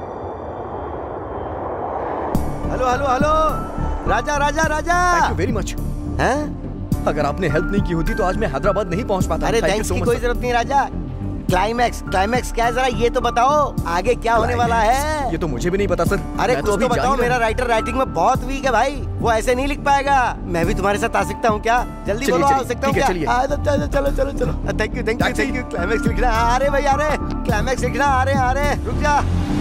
Hello hello hello, Raja Raja Raja. Thank you very much. हैं? अगर आपने हेल्प नहीं की होती तो आज मैं हैदराबाद नहीं पहुंच पाता। अरे थैंक्स की कोई जरूरत नहीं राजा। क्लाइमैक्स क्या है, जरा ये तो बताओ आगे क्या होने वाला है? ये तो मुझे भी नहीं पता सर। अरे कुछ तो बताओ, मेरा राइटर राइटिंग में बहुत वीक है भाई, वो ऐसे नहीं लिख पाएगा। मैं भी तुम्हारे साथ आ सकता हूँ क्या? जल्दी बोलो, आ सकता हूँ क्या? चलो चलो चलो चलो। थैंक यू क्लाइमैक्स लिखना आ रहे भाई, आ रहे क्लाइमैक्स लिखना आ रहे, रुक जा।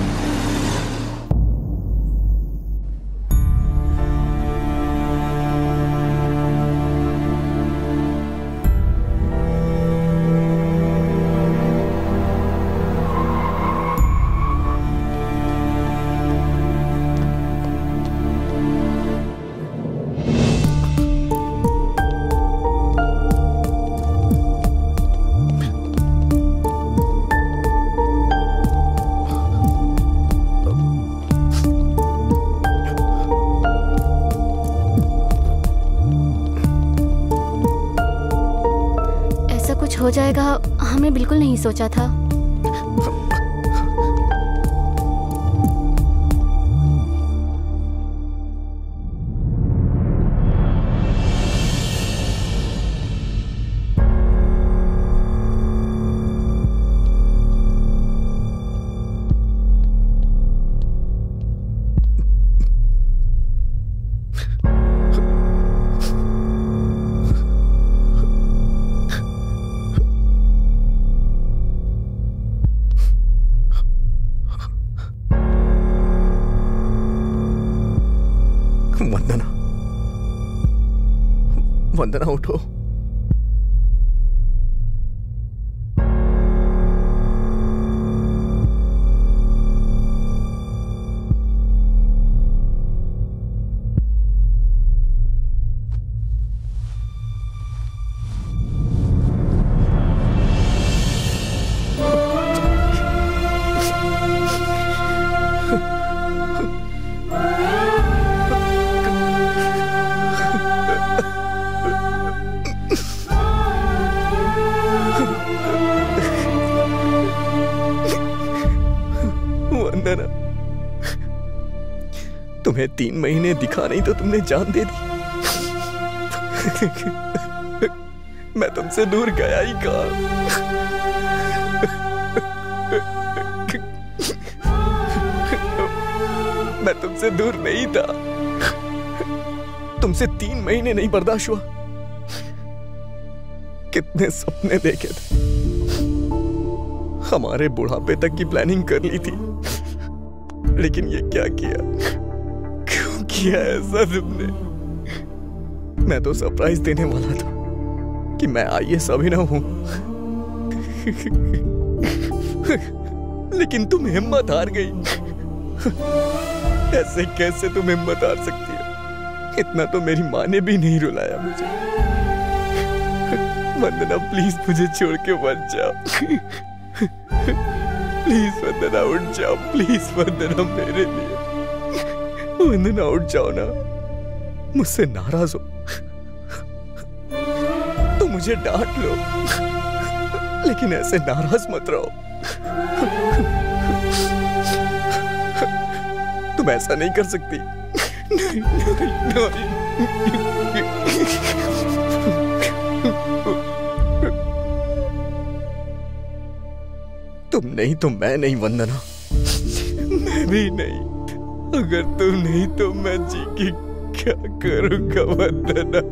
हो जाएगा, हमें बिल्कुल नहीं सोचा था। वंदना उठो। तुम्हें 3 महीने दिखा नहीं तो तुमने जान दे दी। मैं तुमसे दूर गया ही कहाँ। मैं तुमसे दूर नहीं था। तुमसे 3 महीने नहीं बर्दाश्त हुआ। कितने सपने देखे थे, हमारे बुढ़ापे तक की प्लानिंग कर ली थी, लेकिन ये क्या किया? क्यों किया ऐसा तुमने? मैं तो सरप्राइज देने वाला था कि मैं IAS अभिनव हूं, लेकिन तुम हिम्मत हार गई। ऐसे कैसे तुम हिम्मत हार सकती हो? इतना तो मेरी माँ ने भी नहीं रुलाया मुझे। वंदना प्लीज मुझे छोड़ के मत जाओ। प्लीज वंदना उठ जाओ, प्लीज वंदना मेरे लिए। वंदना उठ जाओ ना, मुझसे नाराज हो तो मुझे डांट लो, लेकिन ऐसे नाराज मत रहो। तुम ऐसा नहीं कर सकती। नहीं, नहीं, नहीं। तुम नहीं तो मैं नहीं वंदना, मैं भी नहीं। अगर तुम नहीं तो मैं जी की क्या करूंगा वंदना?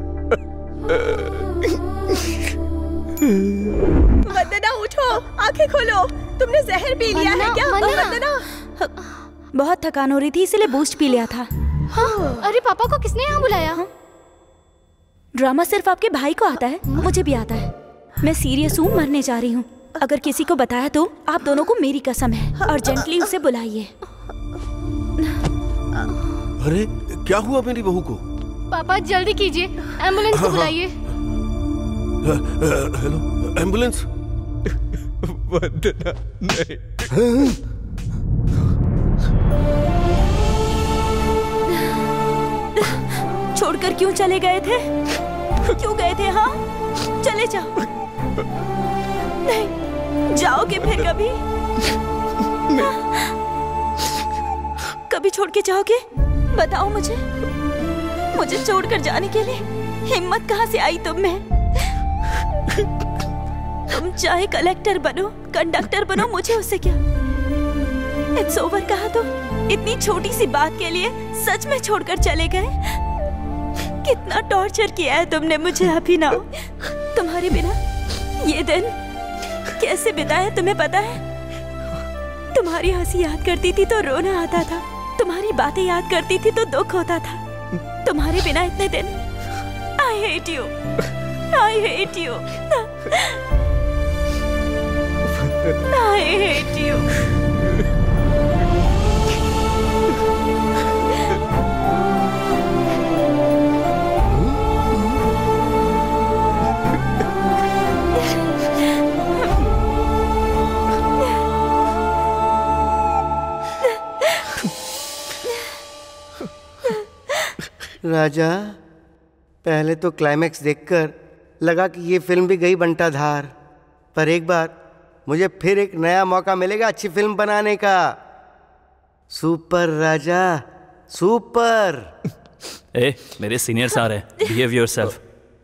वंदना उठो, आंखें खोलो। तुमने जहर पी लिया है क्या? वंदना बहुत थकान हो रही थी इसलिए बूस्ट पी लिया था। हाँ। अरे पापा को किसने यहाँ बुलाया? ड्रामा सिर्फ आपके भाई को आता है, मुझे भी आता है। मैं सीरियस हूँ, मरने जा रही हूँ। अगर किसी को बताया तो आप दोनों को मेरी कसम है। अर्जेंटली उसे बुलाइए। अरे क्या हुआ मेरी बहू को? पापा जल्दी कीजिए, एम्बुलेंस को बुलाइए। Hello, ambulance? वंदना नहीं। छोड़कर क्यों चले गए थे? क्यों गए थे? हाँ, चले जाओ। नहीं, जाओगे फिर कभी? कभी छोड़ के जाओगे? बताओ मुझे। मुझे छोड़कर जाने के लिए हिम्मत कहाँ से आई तुम में? तुम चाहे कलेक्टर बनो, कंडक्टर बनो, मुझे उससे क्या? इट्स ओवर कहा तो इतनी छोटी सी बात के लिए सच में छोड़कर चले गए। कितना टॉर्चर किया है तुमने मुझे अभिनव। तुम्हारे बिना ये दिन कैसे बिताया तुम्हें पता है? तुम्हारी हंसी याद करती थी तो रोना आता था, तुम्हारी बातें याद करती थी तो दुख होता था। तुम्हारे बिना इतने दिन। I hate you, I hate you, I hate you. Raja, पहले तो क्लाइमैक्स देखकर लगा कि ये फिल्म भी गई बंटाधार, पर एक बार मुझे फिर एक नया मौका मिलेगा अच्छी फिल्म बनाने का। सुपर राजा, सुपर। ए, मेरे सीनियर्स आ रहे हैं, बिहेव योरसेल्फ।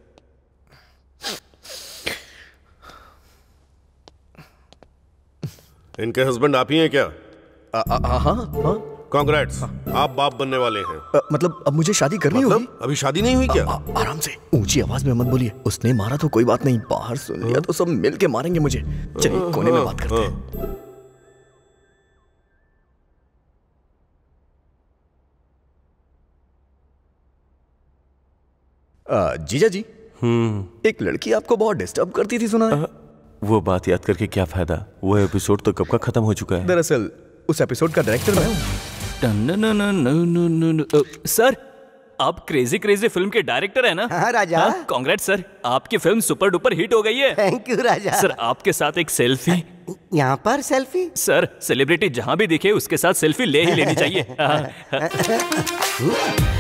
इनके हस्बैंड आप ही हैं क्या? हाँ। कांग्रेट्स, आप बाप बनने वाले हैं। मतलब अब मुझे शादी करनी होगी? अभी शादी नहीं हुई क्या? आराम से, ऊंची आवाज में मत बोलिए। उसने मारा तो कोई बात नहीं, बाहर सुन लिया तो सब मिल के मारेंगे मुझे। चलिए कोने में बात करते हैं। जीजा जी, एक लड़की आपको बहुत डिस्टर्ब करती थी सुना है? वो बात याद करके क्या फायदा? वो एपिसोड तो कब का खत्म हो चुका है। दरअसल उस एपिसोड का डायरेक्टर मैं हूँ। सर, आप क्रेजी क्रेजी फिल्म के डायरेक्टर है ना? हाँ राजा। कांग्रेट्स सर, आपकी फिल्म सुपर डुपर हिट हो गई है। Thank you Raja. सर, आपके साथ एक सेल्फी। यहाँ पर सेल्फी? सर, सेलिब्रिटी जहाँ भी दिखे उसके साथ सेल्फी ले ही लेनी चाहिए।